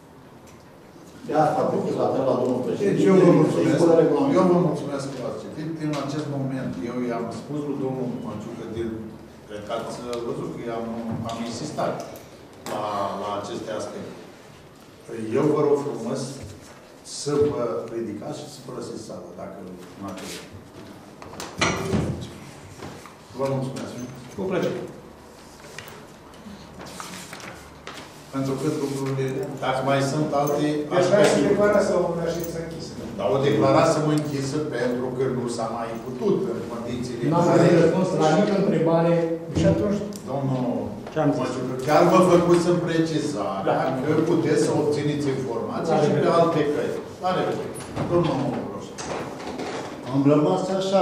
De asta am pus la domnul președinte. Deci eu vă mulțumesc că ați citit. În acest moment, eu i-am spus lui domnul Măciucă, cred că ați văzut că am insistat la aceste aspecte. Eu vă rog frumos să vă ridicați și să părăsiți sala, dacă nu ați. Vă mulțumesc. Cu plăcere. Pentru că lucrurile, dacă mai sunt alte aspecte... Deci declarați o ședință închisă. Dar o declarație închisă pentru că nu s-a mai putut în condițiile... Nu am răspuns la nicio întrebare. Și atunci... Domnul Măciucă, chiar vă făcuți în precizarea că puteți să obțineți informații și pe alte căi. La revedere. Domnul Roșu. Am rămas așa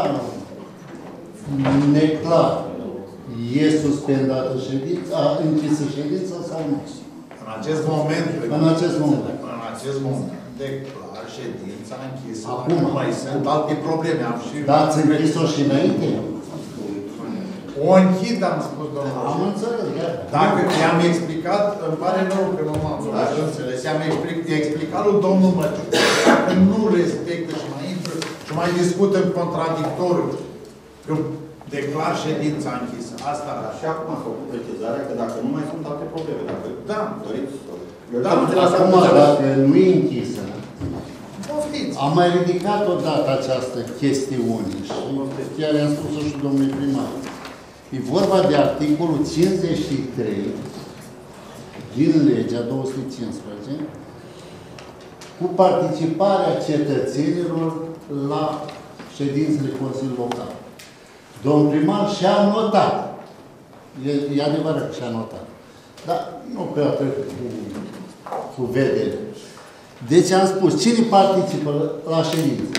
neclar. E suspendată ședința, închisă ședința sau nu? În acest moment, în acest moment, declar ședința închisă. Acum mai sunt alte probleme. Dar ați închis-o și înainte? O închid, am spus, domnul. Am înțeles, da. Dacă i-am explicat, îmi pare rău că nu m-am înțeles. I-am explicat lui domnul Măciucă că nu respectă și mai intră și mai discută în contradictoriu. Că declar ședința închisă. Asta. Și acum am făcut precizarea că dacă nu mai sunt alte probleme, dacă doriți să... Acum, dacă nu e închisă, poftiți. Am mai ridicat odată această chestiune și chiar i-am spus-o și domnului primar. E vorba de articolul 53 din legea 215 cu participarea cetățenilor la ședințele Consiliului Local. Domnul primar și-a notat. E adevărat că și-a notat. Dar nu că a trecut cu vedere. Deci am spus, cine participă la ședință?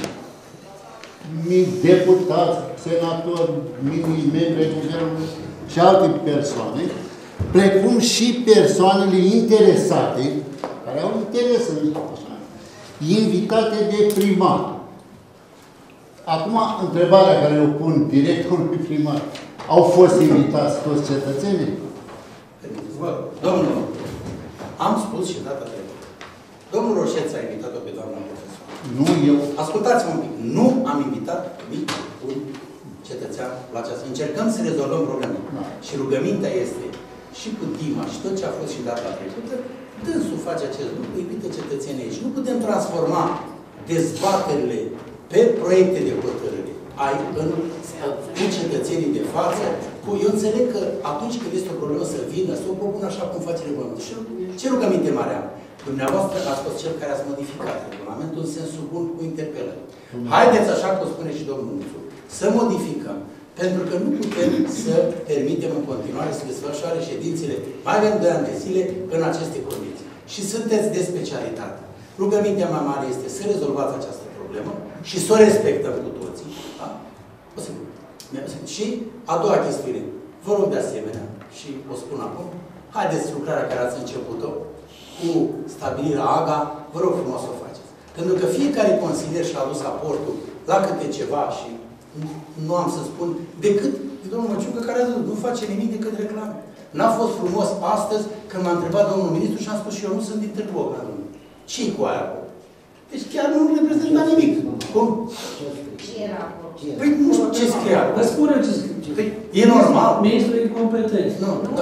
Deputați, senatori, membri ai guvernului și alte persoane, precum și persoanele interesate, care au interes în așa, invitate de primar. Acum, întrebarea care o pun directorului primar. Au fost invitați toți cetățenii? Domnul, am spus și data trecută. Domnul Roșeț a invitat-o pe doamna profesor. Nu, eu. Ascultați-mă un pic. Nu am invitat un cetățean la aceasta. Încercăm să rezolvăm problema. Da. Și rugămintea este și cu Dima și tot ce a fost și data trecută, dânsul face acest lucru, invită cetățenii aici. Nu putem transforma dezbaterile pe proiecte de hotărâre cu cetățenii de față. Eu înțeleg că atunci când este o problemă să vină, să o propun așa cum face regulamentul. Și ce rugăminte mare am? Dumneavoastră ați fost cel care ați modificat regulamentul în sensul bun cu interpelări. Haideți, așa cum spune și domnul Nuțu, să modificăm Pentru că nu putem să permitem în continuare să desfășoare ședințele mai avem 2 ani de zile în aceste condiții. Și sunteți de specialitate. Rugămintea mea mare este să rezolvați această problemă și să o respectăm cu toții. Da? O să... Și a doua chestiune. Vă rog de asemenea, și o spun acum, haideți lucrarea care ați început-o cu stabilirea AGA, vă rog frumos să o faceți. Pentru că fiecare consilier și-a adus aportul la câte ceva și nu am să spun decât domnul Măciucă care a zis, nu face nimic decât reclame. N-a fost frumos astăzi când m-a întrebat domnul ministru și am spus și eu nu sunt din Târgu Ocna. Ce-i cu aia acolo? Deci chiar nu reprezintă nimic. Cum? Ce era acolo? Păi nu știu ce scrie acolo. Vă spune ce scrie. Păi, e normal. Ministrul e competent. Nu, da.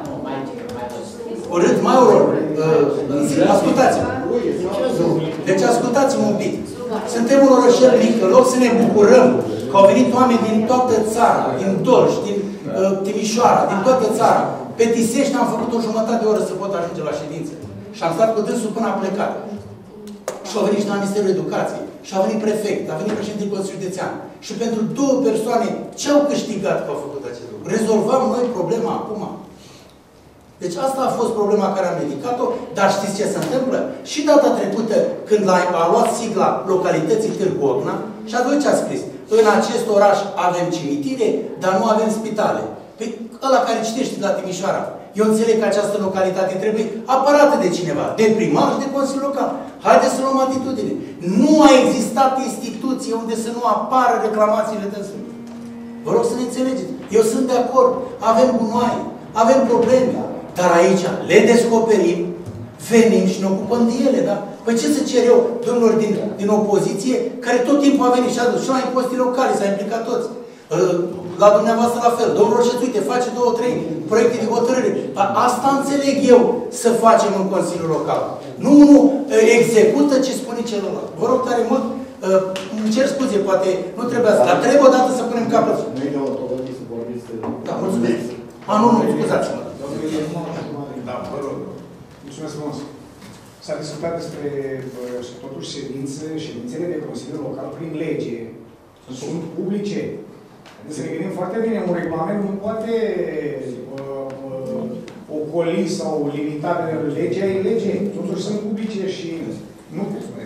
Urât mai urât. Ascultați-mă. Deci ascultați-mă un pic. Suntem un orășel mic, în loc să ne bucurăm că au venit oameni din toată țara, din Dolj, din Timișoara, din toată țara. Pe Tisești am făcut o jumătate de oră să pot ajunge la ședință. Și am stat cu dânsul până a plecat. Și au venit și la Ministerul Educației. Și a venit prefect, a venit președintele Consiliului Județean. Și pentru 2 persoane, ce au câștigat că au făcut acest lucru? Rezolvam noi problema acum. Deci asta a fost problema care am ridicat-o, dar știți ce se întâmplă? Și data trecută, când a luat sigla localității Târgu Ocna, și atunci ce a scris? În acest oraș avem cimitire, dar nu avem spitale. Păi ăla care citește de la Timișoara, eu înțeleg că această localitate trebuie apărată de cineva, de primar și de Consiliul Local. Haideți să luăm atitudine. Nu a existat instituție unde să nu apară reclamațiile dânsului. Vă rog să ne înțelegeți. Eu sunt de acord. Avem gunoaie, avem probleme. Dar aici le descoperim, venim și ne ocupăm de ele, da? Păi ce să cer eu, domnilor din opoziție, care tot timpul a venit și a dus și la impoziții locale, s-a implicat toți. La dumneavoastră la fel. Domnul Roșeț, uite, face 2-3 proiecte de hotărâre. Dar asta înțeleg eu să facem în Consiliul Local. Nu execută ce spune celălalt. Vă rog tare mult, îmi cer scuze, poate nu trebuia să... Dar trebuie odată să punem capăt. Da, mulțumesc. Nu, scuzați-mă. Da, vă rog. Mulțumesc frumos. S-a discutat despre, totuși, ședințele de Consiliu Local prin lege. Sunt publice. Să ne gândim foarte bine, un regulament nu poate ocoli sau limita de legea e lege. Totuși sunt publice și nu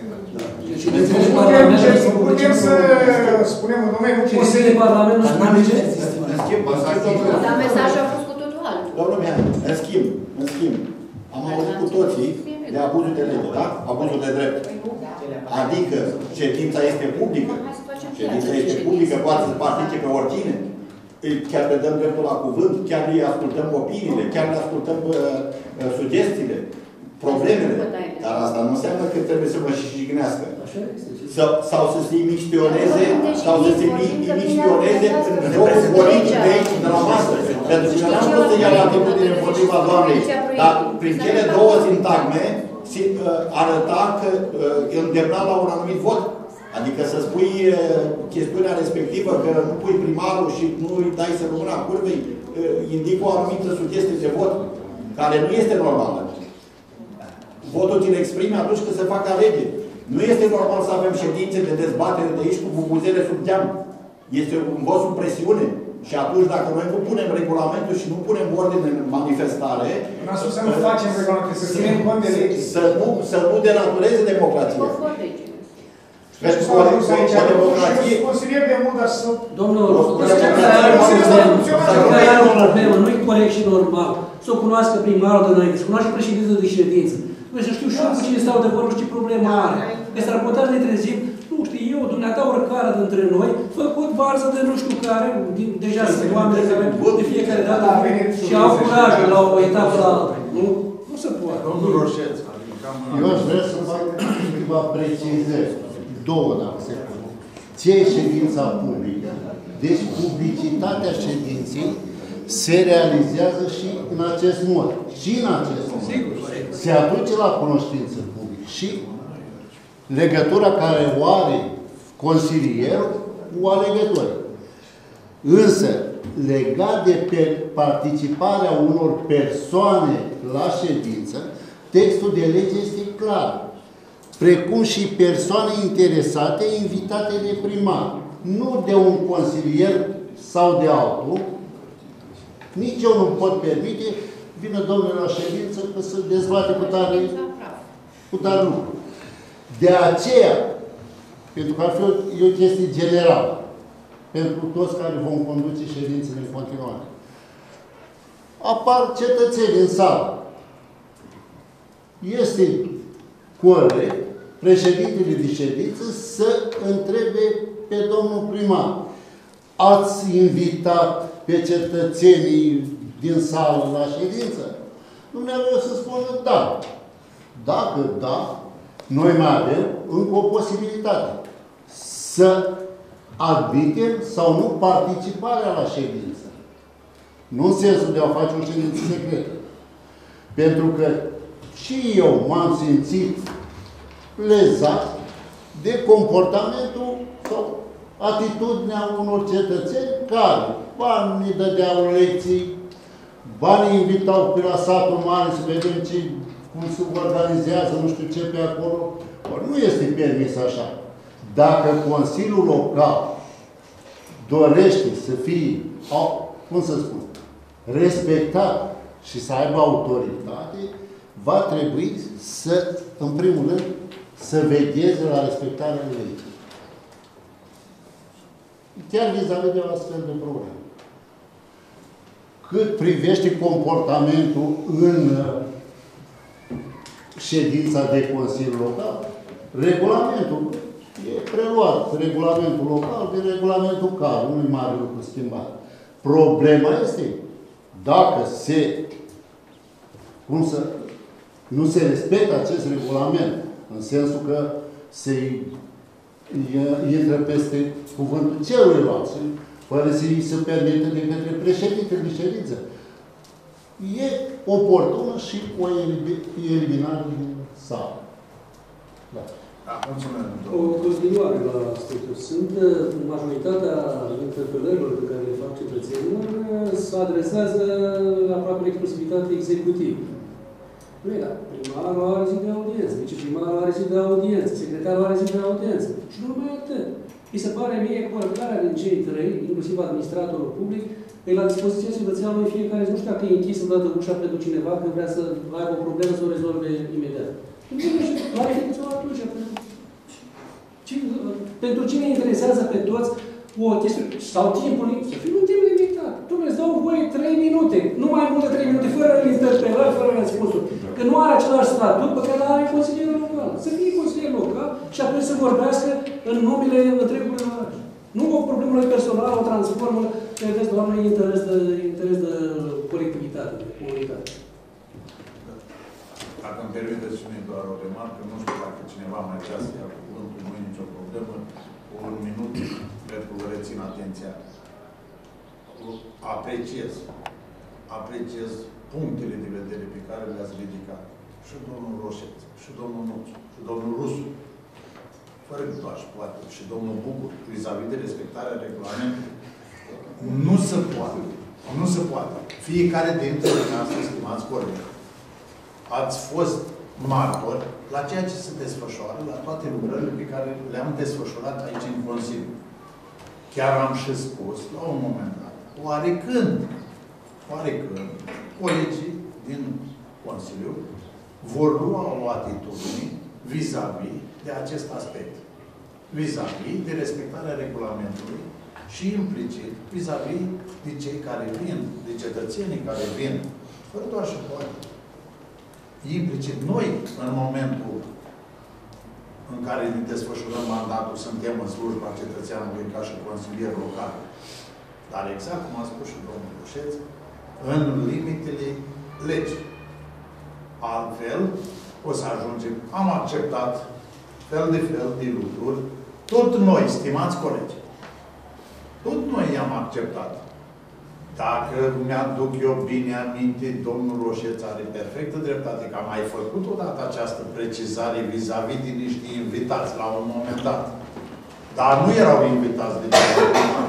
putem să spunem, domnule, nu poți să... Parlamentul publice? Dar mesajul a fost cu totul altul. Domnul Mian, în schimb, am auzit cu toții de abuzul de lege, da? Abuzul de drept. Adică ședința este publică. Ședința este publică, poate să participe oricine. Chiar le dăm dreptul la cuvânt, chiar îi ascultăm opiniile, chiar le ascultăm sugestiile, problemele. Dar asta nu înseamnă că trebuie să mă jignească. Sau să se imiștioneze, sau să se imiștioneze în jocul politic de aici, de la masă. Pentru că n-am vrut să iau atitudine împotriva doamnei. Dar prin cele 2 sintagme arăta că îndemna la un anumit vot. Adică să spui chestiunea respectivă că nu pui primarul și nu îi dai să rămână a curvei, indică o anumită sugestie de vot, care nu este normală. Votul ți-l exprime atunci când se fac alegeri. Nu este normal să avem ședințe de dezbatere de aici cu bubuzele sub geam. Este un vot sub presiune. Și atunci, dacă noi nu punem regulamentul și nu punem ordine în manifestare... Nu am spus să nu facem regulamente, să ținem cont de lege. Să nu denatureze democrația. Pentru că o democrație... Consilier de mult, dar să... Domnul, are o problemă, nu-i corect și normal. Să o cunoască primarul de înainte, să cunoască președintul de ședință. Trebuie să știu și eu cu cine stau de vorbă și ce problemă are. Este ar putea să ne trezim, nu știu, eu, dumneata, oricare dintre noi, făcut varză de nu știu care, deja sunt oameni care de fiecare dată și au curajul la o etapă la alta. Nu se poate. Domnul Roșeț. Eu aș vrea să fac câteva precizări. 2, dacă se poate. Ce e ședința publică? Deci publicitatea ședinței se realizează și în acest mod. Și în acest mod. Se aduce la cunoștință publică. Și legătura care o are consilierul, o alegători. Însă, legat de participarea unor persoane la ședință, textul de lege este clar. Precum și persoane interesate invitate de primar. Nu de un consilier sau de altul, nici eu nu pot permite, vină domnule la ședință, că să dezbate cu tare lucru. De aceea, pentru că ar fi o chestie generală, pentru toți care vom conduce ședințele în continuare, apar cetățeni în sală. Este corect președintele de ședință să întrebe pe domnul primar. Ați invitat pe cetățenii din sală la ședință? Dumneavoastră să spună da. Dacă da, noi mai avem încă o posibilitate. Să admitem sau nu participarea la ședință. Nu în sensul de a face o ședință secretă. Pentru că și eu m-am simțit lezat de comportamentul sau atitudinea unor cetățeni care bani ne dădeau lecții, banii invitau pe la satul mare să vedem cum se organizează, nu știu ce pe acolo. Ori nu este permis așa. Dacă Consiliul Local dorește să fie, cum să spun, respectat și să aibă autoritate, va trebui să, în primul rând, să vegheze la respectarea legii. Chiar vis-a-vis de o astfel de probleme. Cât privește comportamentul în ședința de Consiliu Local, regulamentul e preluat, regulamentul local de regulamentul CAR, nu e mare lucru schimbat. Problema este dacă nu se respectă acest regulament, în sensul că se intră peste cuvântul celuilalt, fără să-i se permită de către președintele de ședință. E oportună și o eliminare din sală. Da. O continuare la aspectul. Sunt majoritatea interpelărilor pe care le fac cetățenilor se adresează aproape în exclusivitate executivă. Nu e, da. Primarul are zi de audiență, viceprimarul are zi de audiență, secretarul are zi de audiență. Și nu numai atât. Mi se pare mie că oricare din cei trei, inclusiv administratorul public, e la dispoziția cetățeanului fiecare zi. Nu știu dacă e închis îndată ușa pentru cineva când vrea să aibă o problemă să o rezolve imediat. Pentru cine interesează pe toți o chestiune, sau timpul, să fie un timp limitat. Dumnezeu, îți dau voie 3 minute, nu mai mult de 3 minute, fără interpelări, fără răspunsuri. Că nu are același statut pe care are consilierul local. Să fie consilier local și apoi să vorbească în numele întregului oraș. Nu o problemă personală, o transformă, vedeți, doamne, interes de colectivitate, de comunitate. Dacă îmi permiteți și mie doar o remarcă, nu știu dacă cineva mai vrea să ia cuvântul, nu e nicio problemă. Un minut, cred că vă rețin atenția. Apreciez punctele de vedere pe care le-ați ridicat. Și domnul Roșeț, și domnul Nuțu, și domnul Rusu, fără gâtoaș, poate, și domnul Bucur, vis-a-vis de respectarea regulamentului. Nu se poate. Nu se poate. Fiecare dintre dumneavoastră, stimați colegi, ați fost martori la ceea ce se desfășoară, la toate lucrările pe care le-am desfășurat aici în Consiliu. Chiar am și spus, la un moment dat, oarecând colegii din Consiliu vor lua o atitudine vis-a-vis de acest aspect. Vis-a-vis de respectarea regulamentului și implicit vis-a-vis de cei care vin, de cetățenii care vin, fără doar și poate. Implicit noi, în momentul în care ne desfășurăm mandatul, suntem în slujba cetățeanului ca și consilier local. Dar exact cum a spus și domnul Roșeț, în limitele legii. Altfel, o să ajungem. Am acceptat fel de lucruri. Tot noi, stimați colegi, tot noi i-am acceptat. Dacă mi-aduc eu bine aminte, domnul Roșeț are perfectă dreptate că am mai făcut odată această precizare vis-a-vis de niște invitați la un moment dat. Dar nu erau invitați de cineva.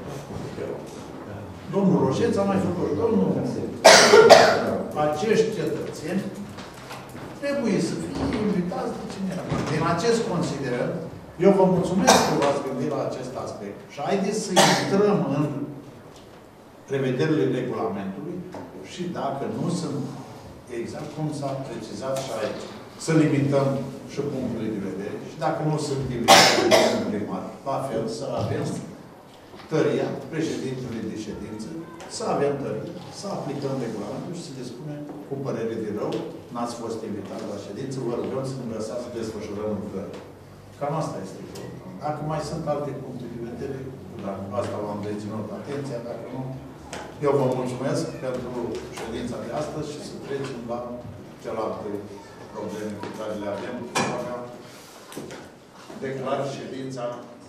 Domnul Roșeț a mai făcut. Domnul, acești cetățeni trebuie să fie invitați de cineva. Din acest considerent, eu vă mulțumesc că v-ați gândit la acest aspect. Și haideți să intrăm în prevederile regulamentului și dacă nu sunt exact cum s-a precizat și aici, să limităm și punctele de vedere și dacă nu sunt limitate de primar, la fel să avem tăria președintelui de ședință, să avem tăria, să aplicăm regulamentul și să le spunem cu părere de rău, n-ați fost invitat la ședință, vă rugăm să ne lăsați să desfășurăm lucrări. Cam asta este problema. Dacă mai sunt alte puncte de vedere, dacă asta v-am reținut atenția, dacă nu, eu vă mulțumesc pentru ședința de astăzi și să trecem la celelalte probleme pe care le avem. Declar ședința